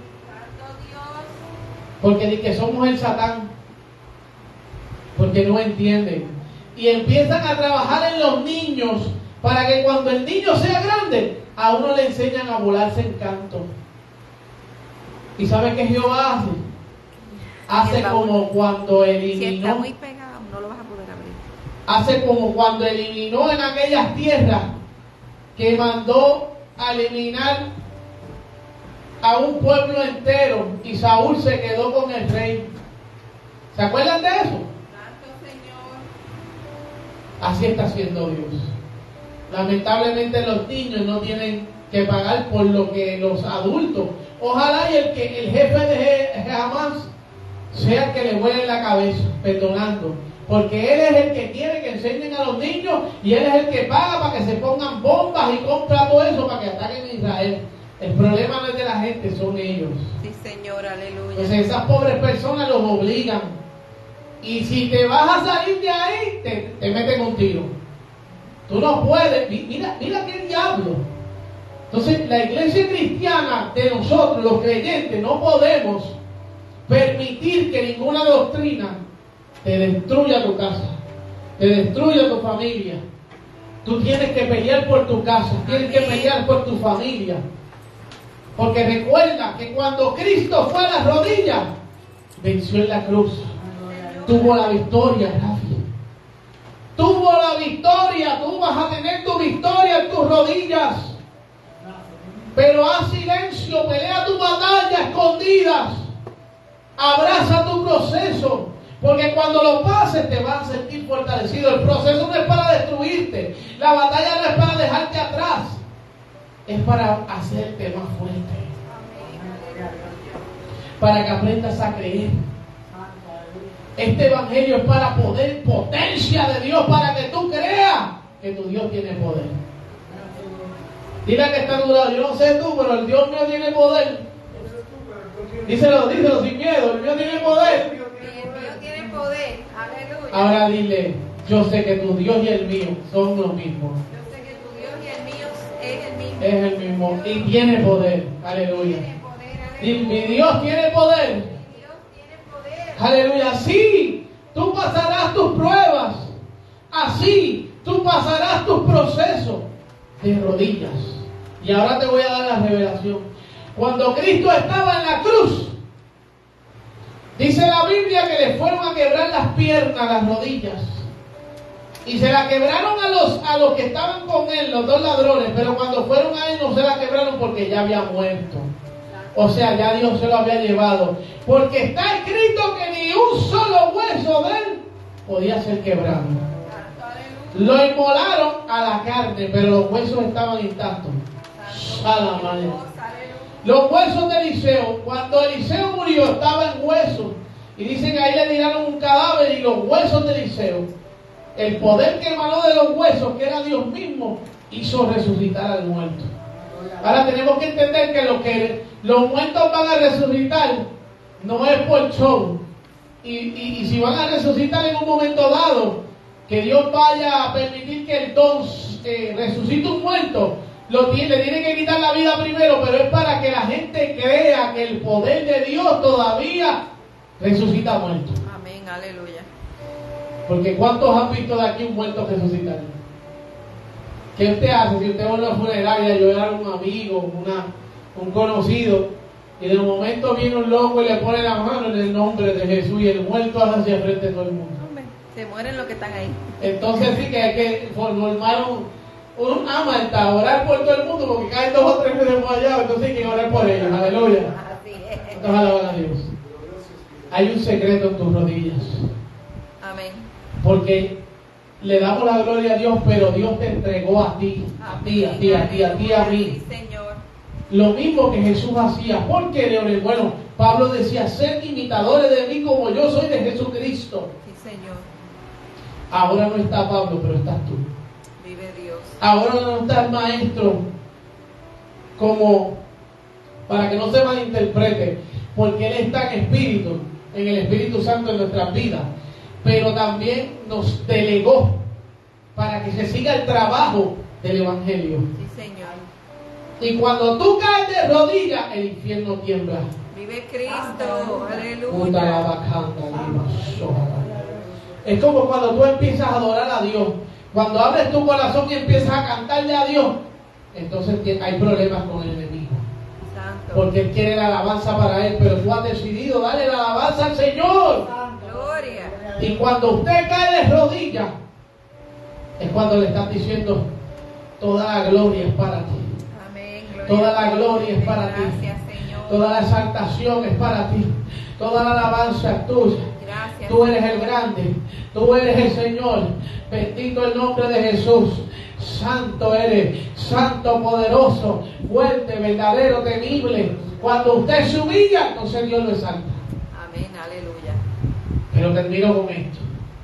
Porque ni que somos el Satán. Porque no entienden. Y empiezan a trabajar en los niños para que cuando el niño sea grande, a uno le enseñan a volarse en canto. ¿Y sabe qué Jehová hace? Hace como cuando Si está eliminó. muy pegado, no lo vas a poder abrir. Hace como cuando eliminó en aquellas tierras que mandó a eliminar a un pueblo entero y Saúl se quedó con el rey. ¿Se acuerdan de eso? Santo Señor. Así está haciendo Dios. Lamentablemente los niños no tienen que pagar por lo que los adultos. Ojalá y el jefe de Hamas sea el que le vuele la cabeza, perdonando. Porque él es el que quiere que enseñen a los niños y él es el que paga para que se pongan bombas y compra todo eso para que ataquen a Israel. El problema no es de la gente, son ellos. Sí, Señor, aleluya. Entonces esas pobres personas los obligan. Y si te vas a salir de ahí, te meten un tiro. Tú no puedes. Mira qué diablo. Entonces la iglesia cristiana de nosotros, los creyentes, no podemos permitir que ninguna doctrina te destruya tu casa, te destruya tu familia. Tú tienes que pelear por tu casa, tienes que pelear por tu familia. Porque recuerda que cuando Cristo fue a las rodillas, venció en la cruz. Tuvo la victoria, Rafi. Tuvo la victoria. Tú vas a tener tu victoria en tus rodillas. Pero haz silencio, pelea tu batalla escondidas. Abraza tu proceso. Porque cuando lo pases te vas a sentir fortalecido. El proceso no es para destruirte. La batalla no es para dejarte atrás. Es para hacerte más fuerte. Para que aprendas a creer. Este evangelio es para poder, potencia de Dios, para que tú creas que tu Dios tiene poder. Dile que está dudando, yo no sé tú, pero el Dios mío tiene poder. Díselo sin miedo, el mío tiene poder. Y el mío tiene poder, aleluya. Ahora dile, yo sé que tu Dios y el mío son los mismos. Yo sé que tu Dios y el mío es el mismo. Es el mismo y tiene poder, aleluya. Tiene poder, Y aleluya. mi Dios tiene poder. Dios tiene poder. Aleluya, sí, tú pasarás tus pruebas, así tú pasarás tus procesos de rodillas. Y ahora te voy a dar la revelación. Cuando Cristo estaba en la cruz, dice la Biblia que le fueron a quebrar las piernas, las rodillas. Y se la quebraron a los que estaban con él, los dos ladrones, pero cuando fueron a él no se la quebraron porque ya había muerto. O sea, ya Dios se lo había llevado. Porque está escrito que ni un solo hueso de él podía ser quebrado. Lo inmolaron a la carne, pero los huesos estaban intactos. Los huesos de Eliseo, cuando Eliseo murió, estaba en huesos. Y dicen que ahí le tiraron un cadáver y los huesos de Eliseo, el poder que emanó de los huesos, que era Dios mismo, hizo resucitar al muerto. Ahora tenemos que entender que los muertos van a resucitar, no es por show. Y si van a resucitar en un momento dado, que Dios vaya a permitir que el don resucite un muerto, le tiene que quitar la vida primero, pero es para que la gente crea que el poder de Dios todavía resucita muertos. Amén, aleluya. Porque ¿cuántos han visto de aquí un muerto resucitar? ¿Qué usted hace si usted va a una funeraria a llorar a un amigo, un conocido, y de momento viene un loco y le pone la mano en el nombre de Jesús y el muerto hace hacia frente de todo el mundo? Hombre, se mueren los que están ahí. Entonces sí que hay que formar un amalta, orar por todo el mundo, porque caen 2 o 3 desmayados, entonces hay que orar por ellos. Aleluya. Así es. Entonces alaban a Dios. Hay un secreto en tus rodillas. Amén. Porque le damos la gloria a Dios, pero Dios te entregó a ti, a mí. Sí, Señor. Lo mismo que Jesús hacía. ¿Por qué, Leonel? Bueno, Pablo decía, sed imitadores de mí como yo soy de Jesucristo. Sí, Señor. Ahora no está Pablo, pero estás tú. Vive Dios. Ahora no está el maestro, como para que no se malinterprete, porque Él está en espíritu, en el Espíritu Santo en nuestras vidas, pero también nos delegó para que se siga el trabajo del Evangelio. Sí, Señor. Y cuando tú caes de rodillas, el infierno tiembla. Vive Cristo. Puta la Aleluya. bacanda, lima, soja. Es como cuando tú empiezas a adorar a Dios. Cuando abres tu corazón y empiezas a cantarle a Dios, entonces hay problemas con el enemigo. Santo. Porque Él quiere la alabanza para Él, pero tú has decidido darle la alabanza al Señor. Gloria. Y cuando usted cae de rodillas, es cuando le estás diciendo, toda la gloria es para ti. Amén. Gloria Toda a la ti. gloria es para ti. Gracias, Señor. Toda la exaltación es para ti. Toda la alabanza es tuya. Gracias. Tú eres el grande. Tú eres el Señor. Bendito el nombre de Jesús. Santo eres. Santo, poderoso, fuerte, verdadero, temible. Cuando usted se humilla, entonces Dios lo exalta. Amén, aleluya. Pero termino con esto.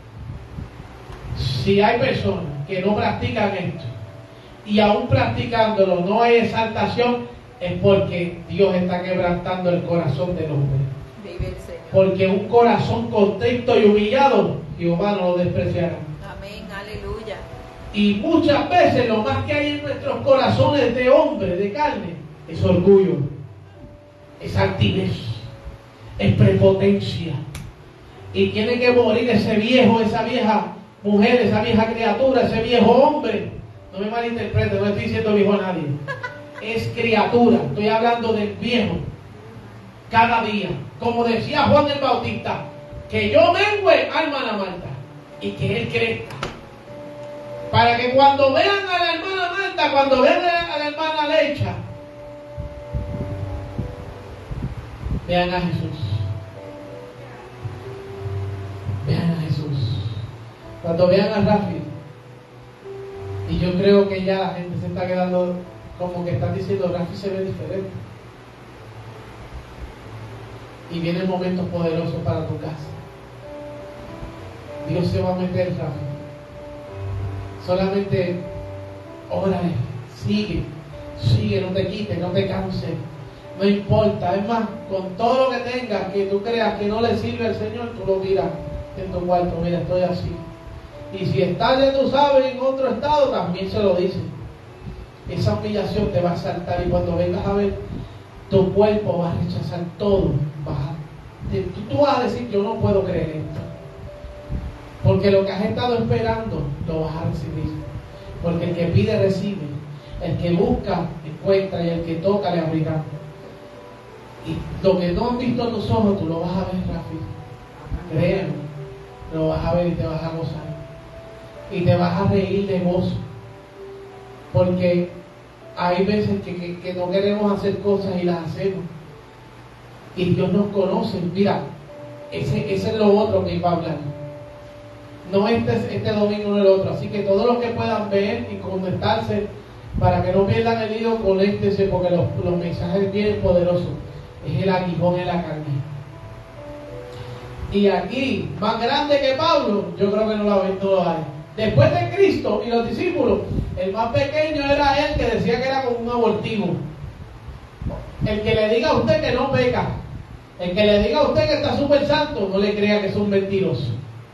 Si hay personas que no practican esto y aún practicándolo no hay exaltación, es porque Dios está quebrantando el corazón del hombre. Vive el Señor. Porque un corazón contrito y humillado, Jehová no lo despreciará. Amén, aleluya. Y muchas veces lo más que hay en nuestros corazones de hombre, de carne, es orgullo, es altivez, es prepotencia. Y tiene que morir ese viejo, esa vieja mujer, esa vieja criatura, ese viejo hombre. No me malinterprete, no estoy diciendo viejo a nadie. Es criatura, estoy hablando del viejo. Cada día, como decía Juan el Bautista, que yo mengüe a hermana Marta y que él crezca. Para que cuando vean a la hermana Marta, cuando vean a la hermana Lecha, vean a Jesús. Vean a Jesús. Cuando vean a Rafi, y yo creo que ya la gente se está quedando como que están diciendo, Rafi se ve diferente. Y vienen momentos poderosos para tu casa. Dios se va a meter, Rafi. Solamente ora, sigue, no te quites, no te canses, no importa. Es más, con todo lo que tengas que tú creas que no le sirve al Señor, tú lo tiras en tu cuarto. Mira, estoy así. Y si estás, ya tú sabes, en otro estado, también se lo dice. Esa humillación te va a saltar y cuando vengas a ver, tu cuerpo va a rechazar todo. Tú vas a decir, yo no puedo creer esto. Porque lo que has estado esperando, lo vas a recibir. Porque el que pide, recibe. El que busca, encuentra. Y el que toca, le abrirá. Y lo que no han visto tus ojos, tú lo vas a ver, Rafi. Créeme. Lo vas a ver y te vas a gozar. Y te vas a reír de gozo. Porque hay veces que no queremos hacer cosas y las hacemos. Y Dios nos conoce. Mira, ese es lo otro que iba a hablar. No este domingo, no el otro. Así que todos los que puedan ver y conectarse, para que no pierdan el hilo, conéctense, porque los mensajes vienen poderosos. Es el aguijón en la carne. Y aquí, más grande que Pablo, yo creo que no lo hay. Después de Cristo y los discípulos, el más pequeño era él, que decía que era como un abortivo. El que le diga a usted que no peca, el que le diga a usted que está súper santo, no le crea que es un mentiroso.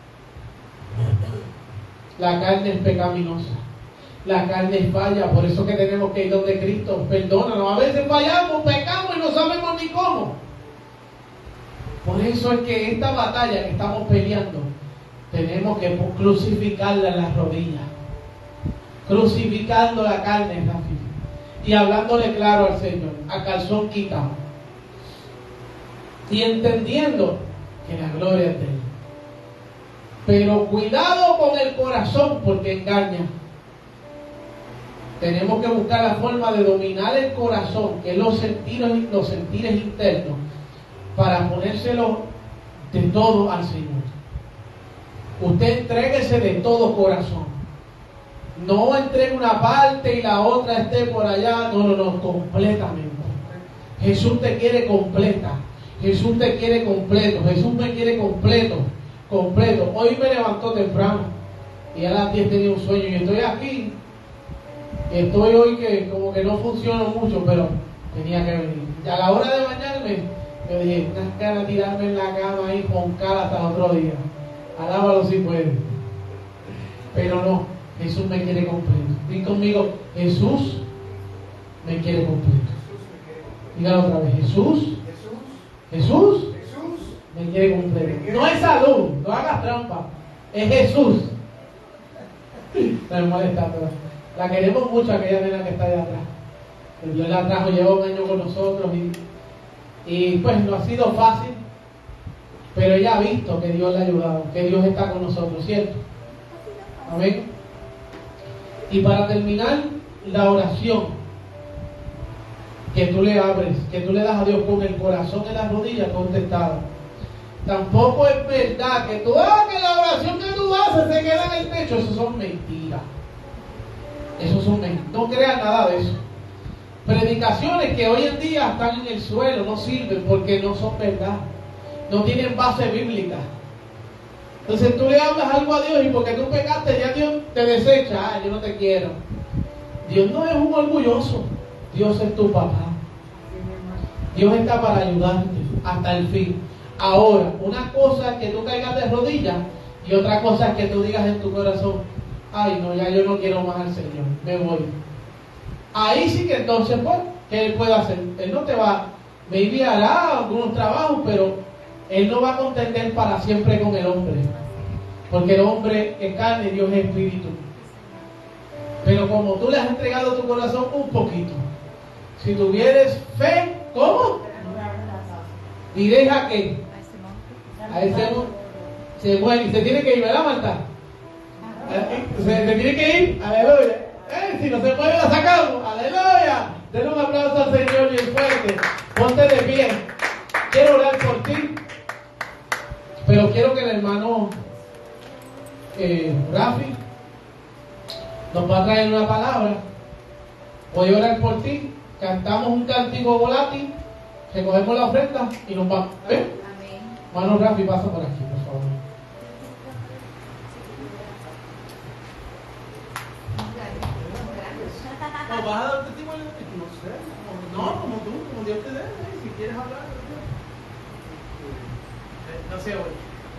La carne es pecaminosa, la carne es falla, por eso que tenemos que ir donde Cristo. Perdónanos, a veces fallamos, pecamos y no sabemos ni cómo. Por eso es que esta batalla que estamos peleando, tenemos que crucificarla en las rodillas, crucificando la carne, Rafi, y hablándole claro al Señor, a calzón quitado, y entendiendo que la gloria es de Él. Pero cuidado con el corazón, porque engaña. Tenemos que buscar la forma de dominar el corazón, que es los sentires internos, para ponérselo de todo al Señor. Usted entréguese de todo corazón. No entregue una parte y la otra esté por allá. No, completamente. Jesús te quiere completa. Jesús te quiere completo. Jesús me quiere completo. Hoy me levantó temprano y a las 10 tenía un sueño y estoy aquí. Estoy hoy que como que no funciono mucho, pero tenía que venir. Y a la hora de bañarme, yo dije, unas ganas de tirarme en la cama y roncar hasta el otro día. Alábalo si puede. Pero no, Jesús me quiere completo. Dí conmigo, Jesús me quiere completo. Dígalo otra vez, Jesús me quiere completo. No es salud, no hagas trampa. Es Jesús. Me molesta, pero la queremos mucho, aquella nena que está allá atrás. El Dios la trajo, lleva un año con nosotros y pues no ha sido fácil, pero ella ha visto que Dios le ha ayudado, que Dios está con nosotros, ¿cierto? Amén. Y para terminar la oración, que tú le abres, que tú le das a Dios con el corazón en las rodillas contestado. Tampoco es verdad que tú, que la oración que tú haces se queda en el techo. Eso son mentiras. Eso son mentiras. No creas nada de eso. Predicaciones que hoy en día están en el suelo no sirven porque no son verdad. No tienen base bíblica. Entonces tú le hablas algo a Dios y porque tú pecaste ya Dios te desecha. Yo no te quiero. Dios no es un orgulloso. Dios es tu papá. Dios está para ayudarte hasta el fin. Ahora, una cosa es que tú caigas de rodillas y otra cosa es que tú digas en tu corazón, ay no, ya yo no quiero más al Señor, me voy. Ahí sí que entonces, pues, ¿qué Él puede hacer? Él no te va, maybe hará algunos trabajos, pero Él no va a contender para siempre con el hombre. Porque el hombre es carne y Dios es espíritu. Pero como tú le has entregado tu corazón un poquito, si tuvieres fe, ¿cómo? ¿Diréis a qué? A ese se muere y se tiene que ir, ¿verdad, Marta? Se tiene que ir, aleluya. Si no se puede, la sacamos, aleluya. Denle un aplauso al Señor bien fuerte. Ponte de pie. Quiero orar por ti, pero quiero que el hermano Rafi nos va a traer una palabra. Voy a orar por ti. Cantamos un cántico volátil, recogemos la ofrenda y nos vamos. Amén. Mano Rafi, pasa por aquí, por favor. ¿No vas a dar testimonio? No sé. No, como tú, como Dios te dé. Si quieres hablar. No sé hoy.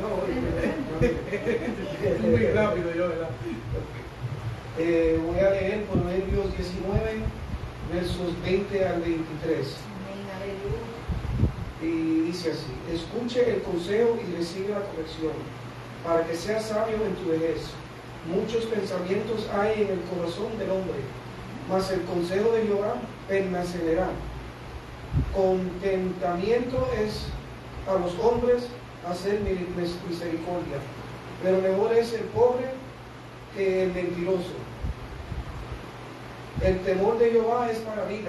No, muy rápido yo, ¿verdad? Voy a leer Proverbios 19, versos 20 al 23. Amén, aleluya. Y dice así: escuche el consejo y recibe la corrección, para que seas sabio en tu vejez. Muchos pensamientos hay en el corazón del hombre, mas el consejo de Jehová permanecerá. Contentamiento es a los hombres hacer misericordia, pero mejor es el pobre que el mentiroso. El temor de Jehová es para vida,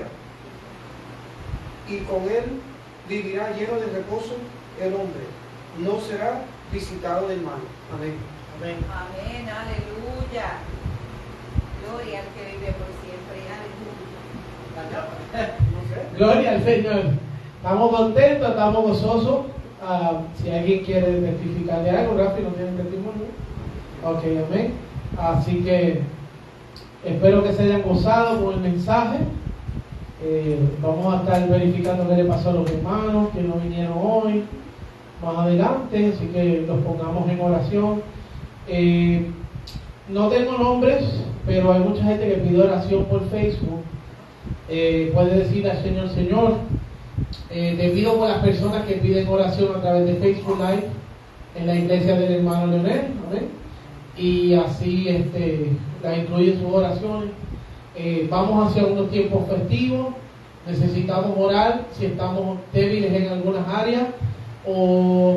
y con él vivirá lleno de reposo el hombre, no será visitado del mal. Amén. Amén. Amén, aleluya. Gloria al que vive por siempre, aleluya. Gloria al Señor. Estamos contentos, estamos gozosos. Si alguien quiere testificar de algo, Rafi, ¿no tiene testimonio? Ok, amén. Así que espero que se hayan gozado con el mensaje. Vamos a estar verificando qué le pasó a los hermanos que no vinieron hoy más adelante, así que los pongamos en oración. No tengo nombres, pero hay mucha gente que pide oración por Facebook. Puede decir al Señor, Señor, te pido por las personas que piden oración a través de Facebook Live en la iglesia del hermano Leonel, amén. Y así la incluye en sus oraciones. Vamos hacia unos tiempos festivos, necesitamos orar si estamos débiles en algunas áreas, o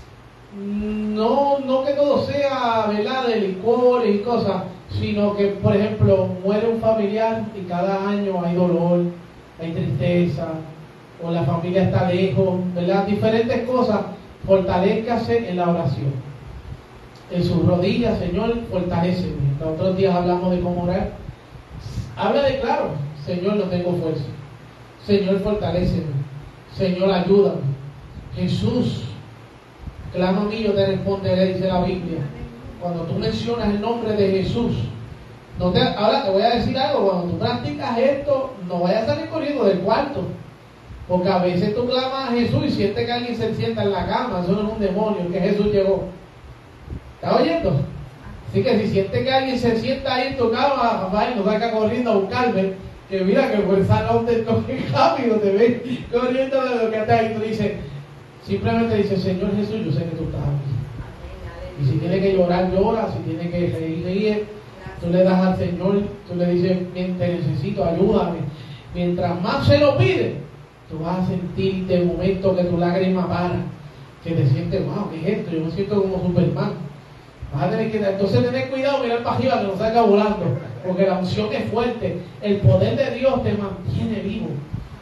no que todo sea, ¿verdad?, de licores y cosas, sino que, por ejemplo, muere un familiar y cada año hay dolor, hay tristeza, o la familia está lejos, ¿verdad? Diferentes cosas. Fortalézcase en la oración. En sus rodillas, Señor, fortaléceme. Los otros días hablamos de cómo orar. Habla de claro, Señor, no tengo fuerza. Señor, fortaléceme. Señor, ayúdame. Jesús, clama a mí, yo te responderé, dice la Biblia. Cuando tú mencionas el nombre de Jesús, ahora te voy a decir algo, cuando tú practicas esto, no vayas a salir corriendo del cuarto. Porque a veces tú clamas a Jesús y sientes que alguien se sienta en la cama. Eso no es un demonio, que Jesús llegó. ¿Estás oyendo? Así que si sientes que alguien se sienta ahí en tu cama, papá, y no saca corriendo a buscarme, que mira que por el salón te toque rápido, te ves corriendo de lo que está ahí. Tú dices, simplemente dices, Señor Jesús, yo sé que tú estás aquí. Y si tiene que llorar, llora. Si tiene que reír, ríe. Tú le das al Señor, tú le dices, te necesito, ayúdame. Mientras más se lo pide, tú vas a sentir de momento que tu lágrima para, que te sientes, wow, ¿qué es esto? Yo me siento como Superman. Vas a tener que, entonces tener cuidado, mirar para arriba, que no salga volando, porque la unción es fuerte. El poder de Dios te mantiene vivo.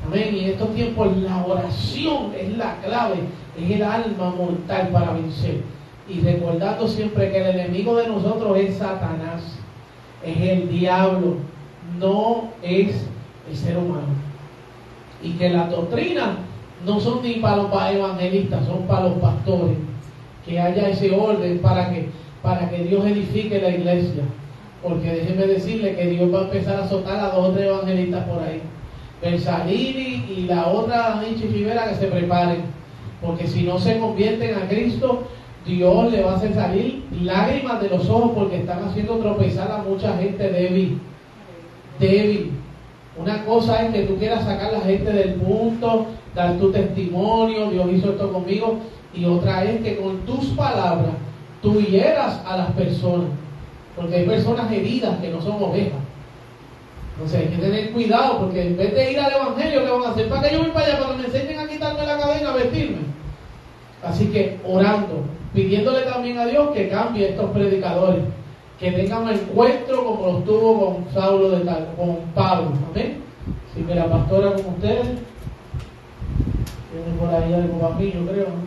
Amén. Y en estos tiempos la oración es la clave, es el arma mortal para vencer. Y recordando siempre que el enemigo de nosotros es Satanás, es el diablo, no es el ser humano. Y que las doctrinas no son ni para los evangelistas, son para los pastores. Que haya ese orden para que Dios edifique la iglesia. Porque déjenme decirle que Dios va a empezar a azotar a 2 o 3 evangelistas por ahí. Bersalini y la otra Nichi Rivera, que se preparen. Porque si no se convierten a Cristo, Dios le va a hacer salir lágrimas de los ojos, porque están haciendo tropezar a mucha gente débil. Débil. Una cosa es que tú quieras sacar a la gente del punto, dar tu testimonio, Dios hizo esto conmigo, y otra es que con tus palabras tú hieras a las personas, porque hay personas heridas que no son ovejas. Entonces hay que tener cuidado, porque en vez de ir al evangelio, ¿qué van a hacer? ¿Para que yo voy para allá? ¿Para que me enseñen a quitarme la cadena, a vestirme? Así que orando, pidiéndole también a Dios que cambie estos predicadores, que tengan un encuentro como los tuvo con Saulo de Tarso, con Pablo. Amén. Así que la pastora con ustedes tiene por ahí algo para mí, yo creo.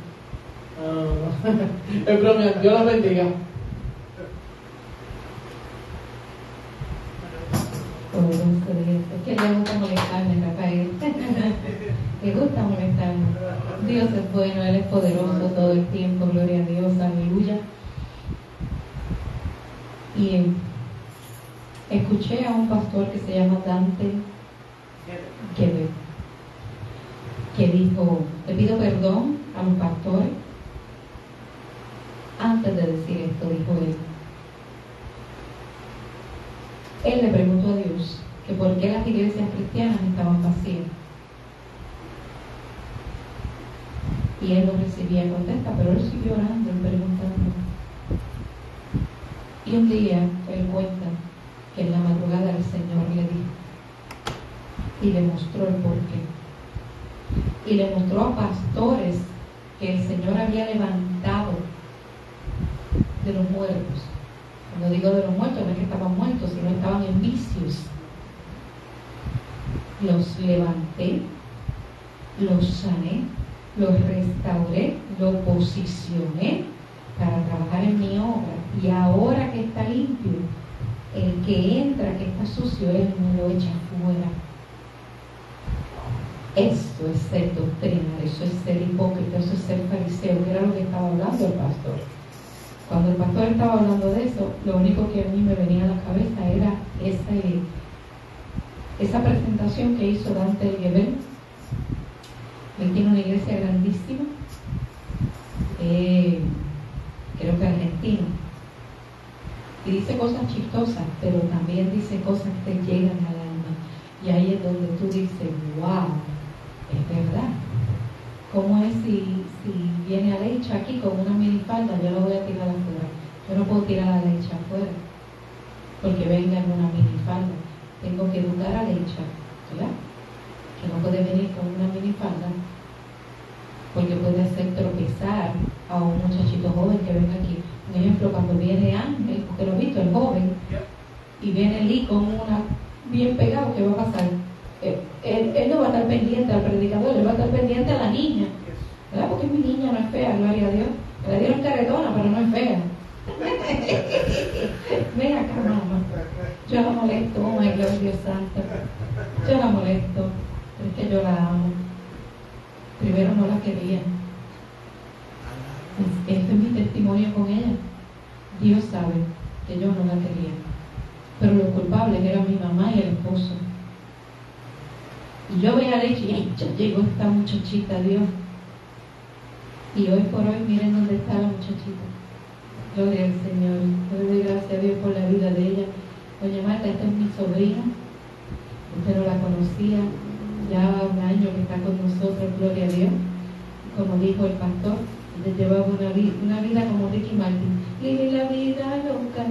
Es broma, Dios los bendiga. Es que le gusta molestarme, Rafael. Le gusta molestarme. Dios es bueno, Él es poderoso todo el tiempo, gloria a Dios, aleluya. Y escuché a un pastor que se llama Dante Gebel, que dijo: le pido perdón a los pastores. Antes de decir esto, dijo él le preguntó a Dios que por qué las iglesias cristianas estaban vacías. Y él no recibía contesta, pero él siguió orando y preguntando. Y un día él cuenta que en la madrugada el Señor le dijo y le mostró el porqué. Y le mostró a pastores que el Señor había levantado de los muertos. Cuando digo de los muertos, no es que estaban muertos, sino estaban en vicios. Los levanté, los sané, los restauré, los posicioné para trabajar en mi obra. Y ahora que está limpio, el que entra, que está sucio, él me lo echa fuera. Eso es ser doctrina, eso es ser hipócrita, eso es ser fariseo, que era lo que estaba hablando el pastor. Cuando el pastor estaba hablando de eso, lo único que a mí me venía a la cabeza era esa presentación que hizo Dante Gebel. Él tiene una iglesia grandísima, creo que argentino, y dice cosas chistosas, pero también dice cosas que te llegan al alma, y ahí es donde tú dices: wow, es verdad. ¿Cómo es si viene Alecha aquí con una minifalda? Yo la voy a tirar afuera. Yo no puedo tirar a Alecha afuera porque venga en una minifalda. Tengo que educar a Alecha, ¿verdad? Que no puede venir con una minifalda porque puede hacer tropezar a un muchachito joven que venga aquí. Un ejemplo, cuando viene Ángel, porque lo he visto, el joven, y viene Lee con una bien pegado, ¿qué va a pasar? Él no va a estar pendiente al predicador, él va a estar pendiente a la niña, ¿verdad? Porque mi niña no es fea, gloria a Dios. La dieron caretona, pero no es fea. Ven acá, mamá. Yo la molesto, oh my God, Dios santo. Yo la molesto, pero es que yo la amo. Primero no la quería. Este es mi testimonio con ella. Dios sabe que yo no la quería, pero los culpables eran mi mamá y el esposo. Y yo veía a Leche y ¡ay, ya llegó esta muchachita, Dios! Y hoy por hoy, miren dónde está la muchachita. Gloria al Señor. Yo le doy gracias a Dios por la vida de ella. Doña Marta, esta es mi sobrina. Usted no la conocía. Ya un año que está con nosotros, gloria a Dios. Como dijo el pastor, ella llevaba una vida como Ricky Martin. Vive la vida loca.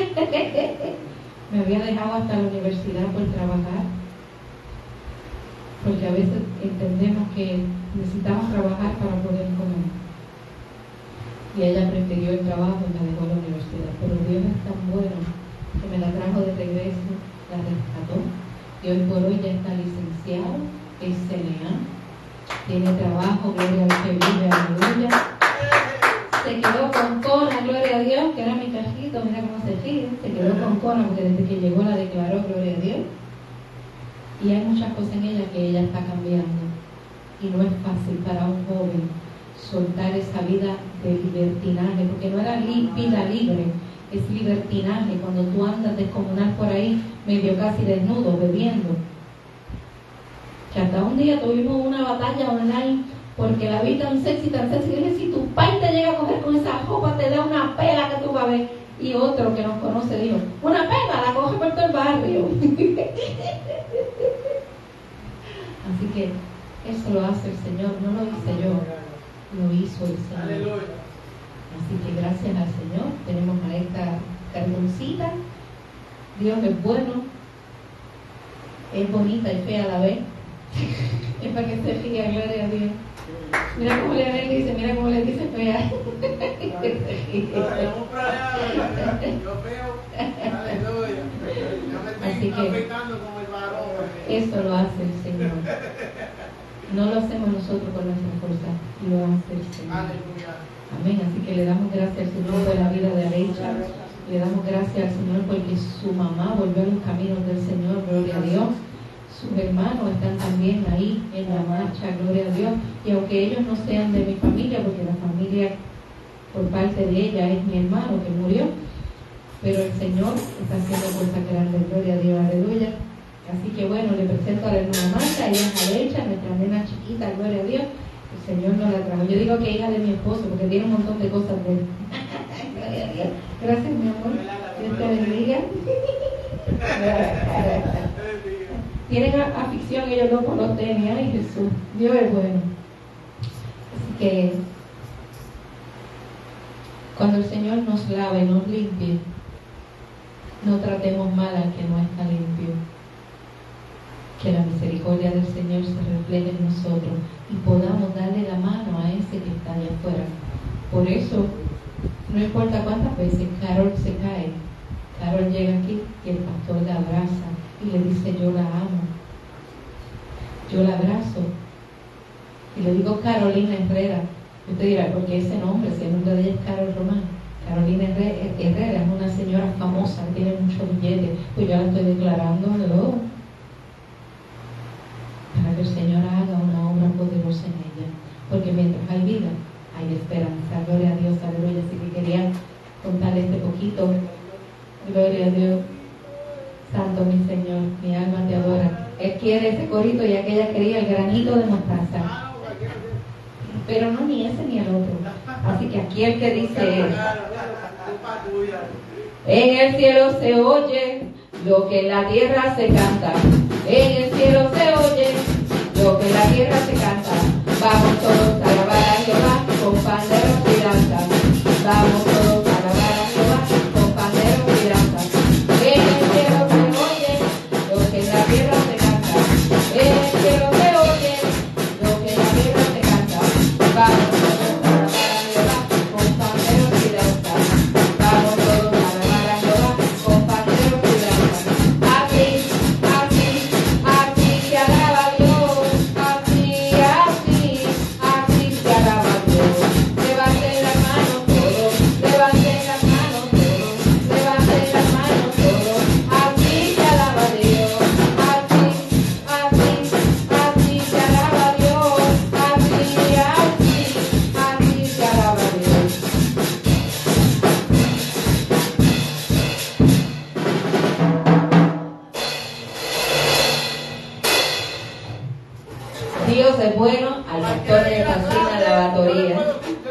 Me había dejado hasta la universidad por trabajar, porque a veces entendemos que necesitamos trabajar para poder comer. Y ella prefirió el trabajo y me dejó la universidad. Pero Dios es tan bueno que me la trajo de regreso, la rescató. Y hoy por hoy ya está licenciado es CNA, tiene trabajo, gloria al que vive, aleluya. Se quedó con Cona, gloria a Dios, que era mi cajito, mira cómo se ríe. Se quedó con Cona porque desde que llegó la declaró, gloria a Dios. Y hay muchas cosas en ella que ella está cambiando. Y no es fácil para un joven soltar esa vida de libertinaje, porque no era vida libre, es libertinaje, cuando tú andas descomunal por ahí, medio casi desnudo, bebiendo. Que hasta un día tuvimos una batalla online, porque la vi tan sexy, y dije, si tu pai te llega a coger con esa ropa, te da una pela que tú vas a ver. Y otro que nos conoce dijo, una pela, la coge por todo el barrio. Así que eso lo hace el Señor, no lo hice yo, lo hizo el Señor. Así que gracias al Señor tenemos a esta carboncita. Dios es bueno, es bonita y fea a la vez. Es para que se ría, gloria a Dios. Mira cómo le dice, mira cómo le dice fea. Así que eso lo hace el Señor. No lo hacemos nosotros con nuestra fuerza, lo hace el Señor. Amén. Así que le damos gracias al Señor por la vida de Arecha. Le damos gracias al Señor porque su mamá volvió a los caminos del Señor, gloria a Dios. Sus hermanos están también ahí en la marcha, gloria a Dios. Y aunque ellos no sean de mi familia, porque la familia por parte de ella es mi hermano que murió, pero el Señor está haciendo cosas grandes, gloria a Dios, aleluya. Así que bueno, le presento a la hermana Marta, ella es Alecha, nuestra nena chiquita, gloria a Dios. El Señor nos la trajo. Yo digo que hija de mi esposo, porque tiene un montón de cosas de él. Gloria a Dios. Gracias, mi amor. Dios te bendiga. Tienen afición ellos dos por los tenis. Ay, Jesús, Dios es bueno. Así que cuando el Señor nos lave, nos limpie, no tratemos mal al que no está limpio. Que la misericordia del Señor se refleje en nosotros y podamos darle la mano a ese que está allá afuera. Por eso, no importa cuántas veces Carol se cae, Carol llega aquí y el pastor la abraza y le dice, yo la amo, yo la abrazo. Y le digo Carolina Herrera. Usted dirá, ¿por qué ese nombre? Si el nombre de ella es Carol Román. Carolina Herrera es una señora famosa que tiene muchos billetes. Pues yo la estoy declarando de oro, para que el Señor haga una obra poderosa en ella. Porque mientras hay vida, hay esperanza. Gloria a Dios, aleluya. Así que quería contarle este poquito. Gloria a Dios. Santo mi Señor, mi alma te adora. Él quiere ese corito y aquella quería el granito de mostaza. Pero no ni ese ni el otro. Así que aquí el que dice es, en el cielo se oye lo que en la tierra se canta. En el cielo se oye lo que en la tierra se canta. Vamos todos a alabar a Jehová con panderos y danzas. Vamos todos a alabar a Jehová con panderos y danzas. En el cielo se oye lo que en la tierra se canta. En el cielo se oye lo que en la tierra se canta. Vamos todos a alabar a Jehová con panderos y danzas. Vamos todos a alabar a Jehová con panderos y danzas. Así, así, así se alaba a Dios. Así, así, así se alaba a Dios. Levanten las manos todos, levanten las manos todos, levanten las manos todos. Así se alaba a Dios. Así, así, así se alaba a Dios. Así, así, así se alaba a Dios. Dios es bueno, al pastor le fascina la lavatoría.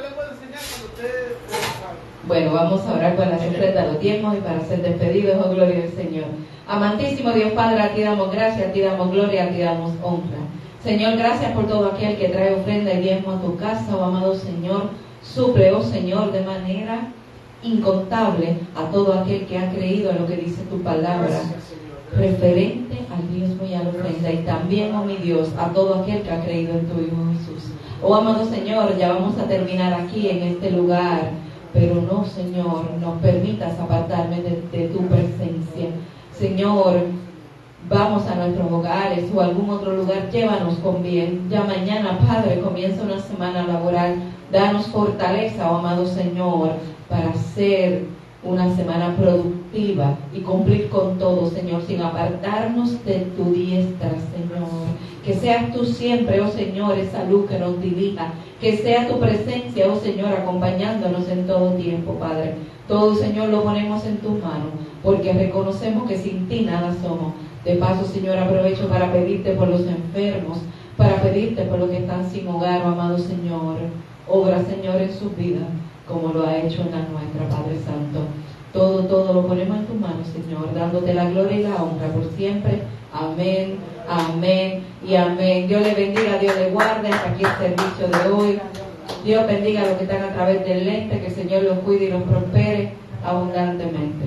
Bueno, vamos a orar por las ofrendas, los diezmos y para ser despedidos, oh gloria al Señor. Amantísimo Dios Padre, a ti damos gracias, a ti damos gloria, a ti damos honra. Señor, gracias por todo aquel que trae ofrenda y diezmo a tu casa, oh amado Señor. Suple, oh Señor, de manera incontable a todo aquel que ha creído a lo que dice tu palabra, referente al diezmo y a la ofrenda, y también, oh mi Dios, a todo aquel que ha creído en tu Hijo Jesús. Oh amado Señor, ya vamos a terminar aquí en este lugar, pero no, Señor, nos permitas apartarme de tu presencia. Señor, vamos a nuestros hogares o a algún otro lugar, llévanos con bien. Ya mañana, Padre, comienza una semana laboral. Danos fortaleza, oh amado Señor, para hacer una semana productiva y cumplir con todo, Señor, sin apartarnos de tu diestra, Señor. Que seas tú siempre, oh Señor, esa luz que nos dirija. Que sea tu presencia, oh Señor, acompañándonos en todo tiempo, Padre. Todo, Señor, lo ponemos en tus manos, porque reconocemos que sin ti nada somos. De paso, Señor, aprovecho para pedirte por los enfermos, para pedirte por los que están sin hogar, oh amado Señor. Obra, Señor, en sus vidas, como lo ha hecho en la nuestra, Padre Santo. Todo lo ponemos en tus manos, Señor, dándote la gloria y la honra por siempre. Amén, amén y amén. Dios le bendiga, Dios le guarde. Hasta aquí el servicio de hoy. Dios bendiga a los que están a través del lente, que el Señor los cuide y los prospere abundantemente.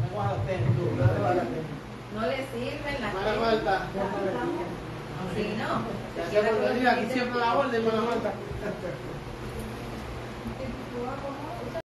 No le sirven las Mara Marta. Sí, no. Aquí siempre la orden, Mara Marta. Tú vas a comer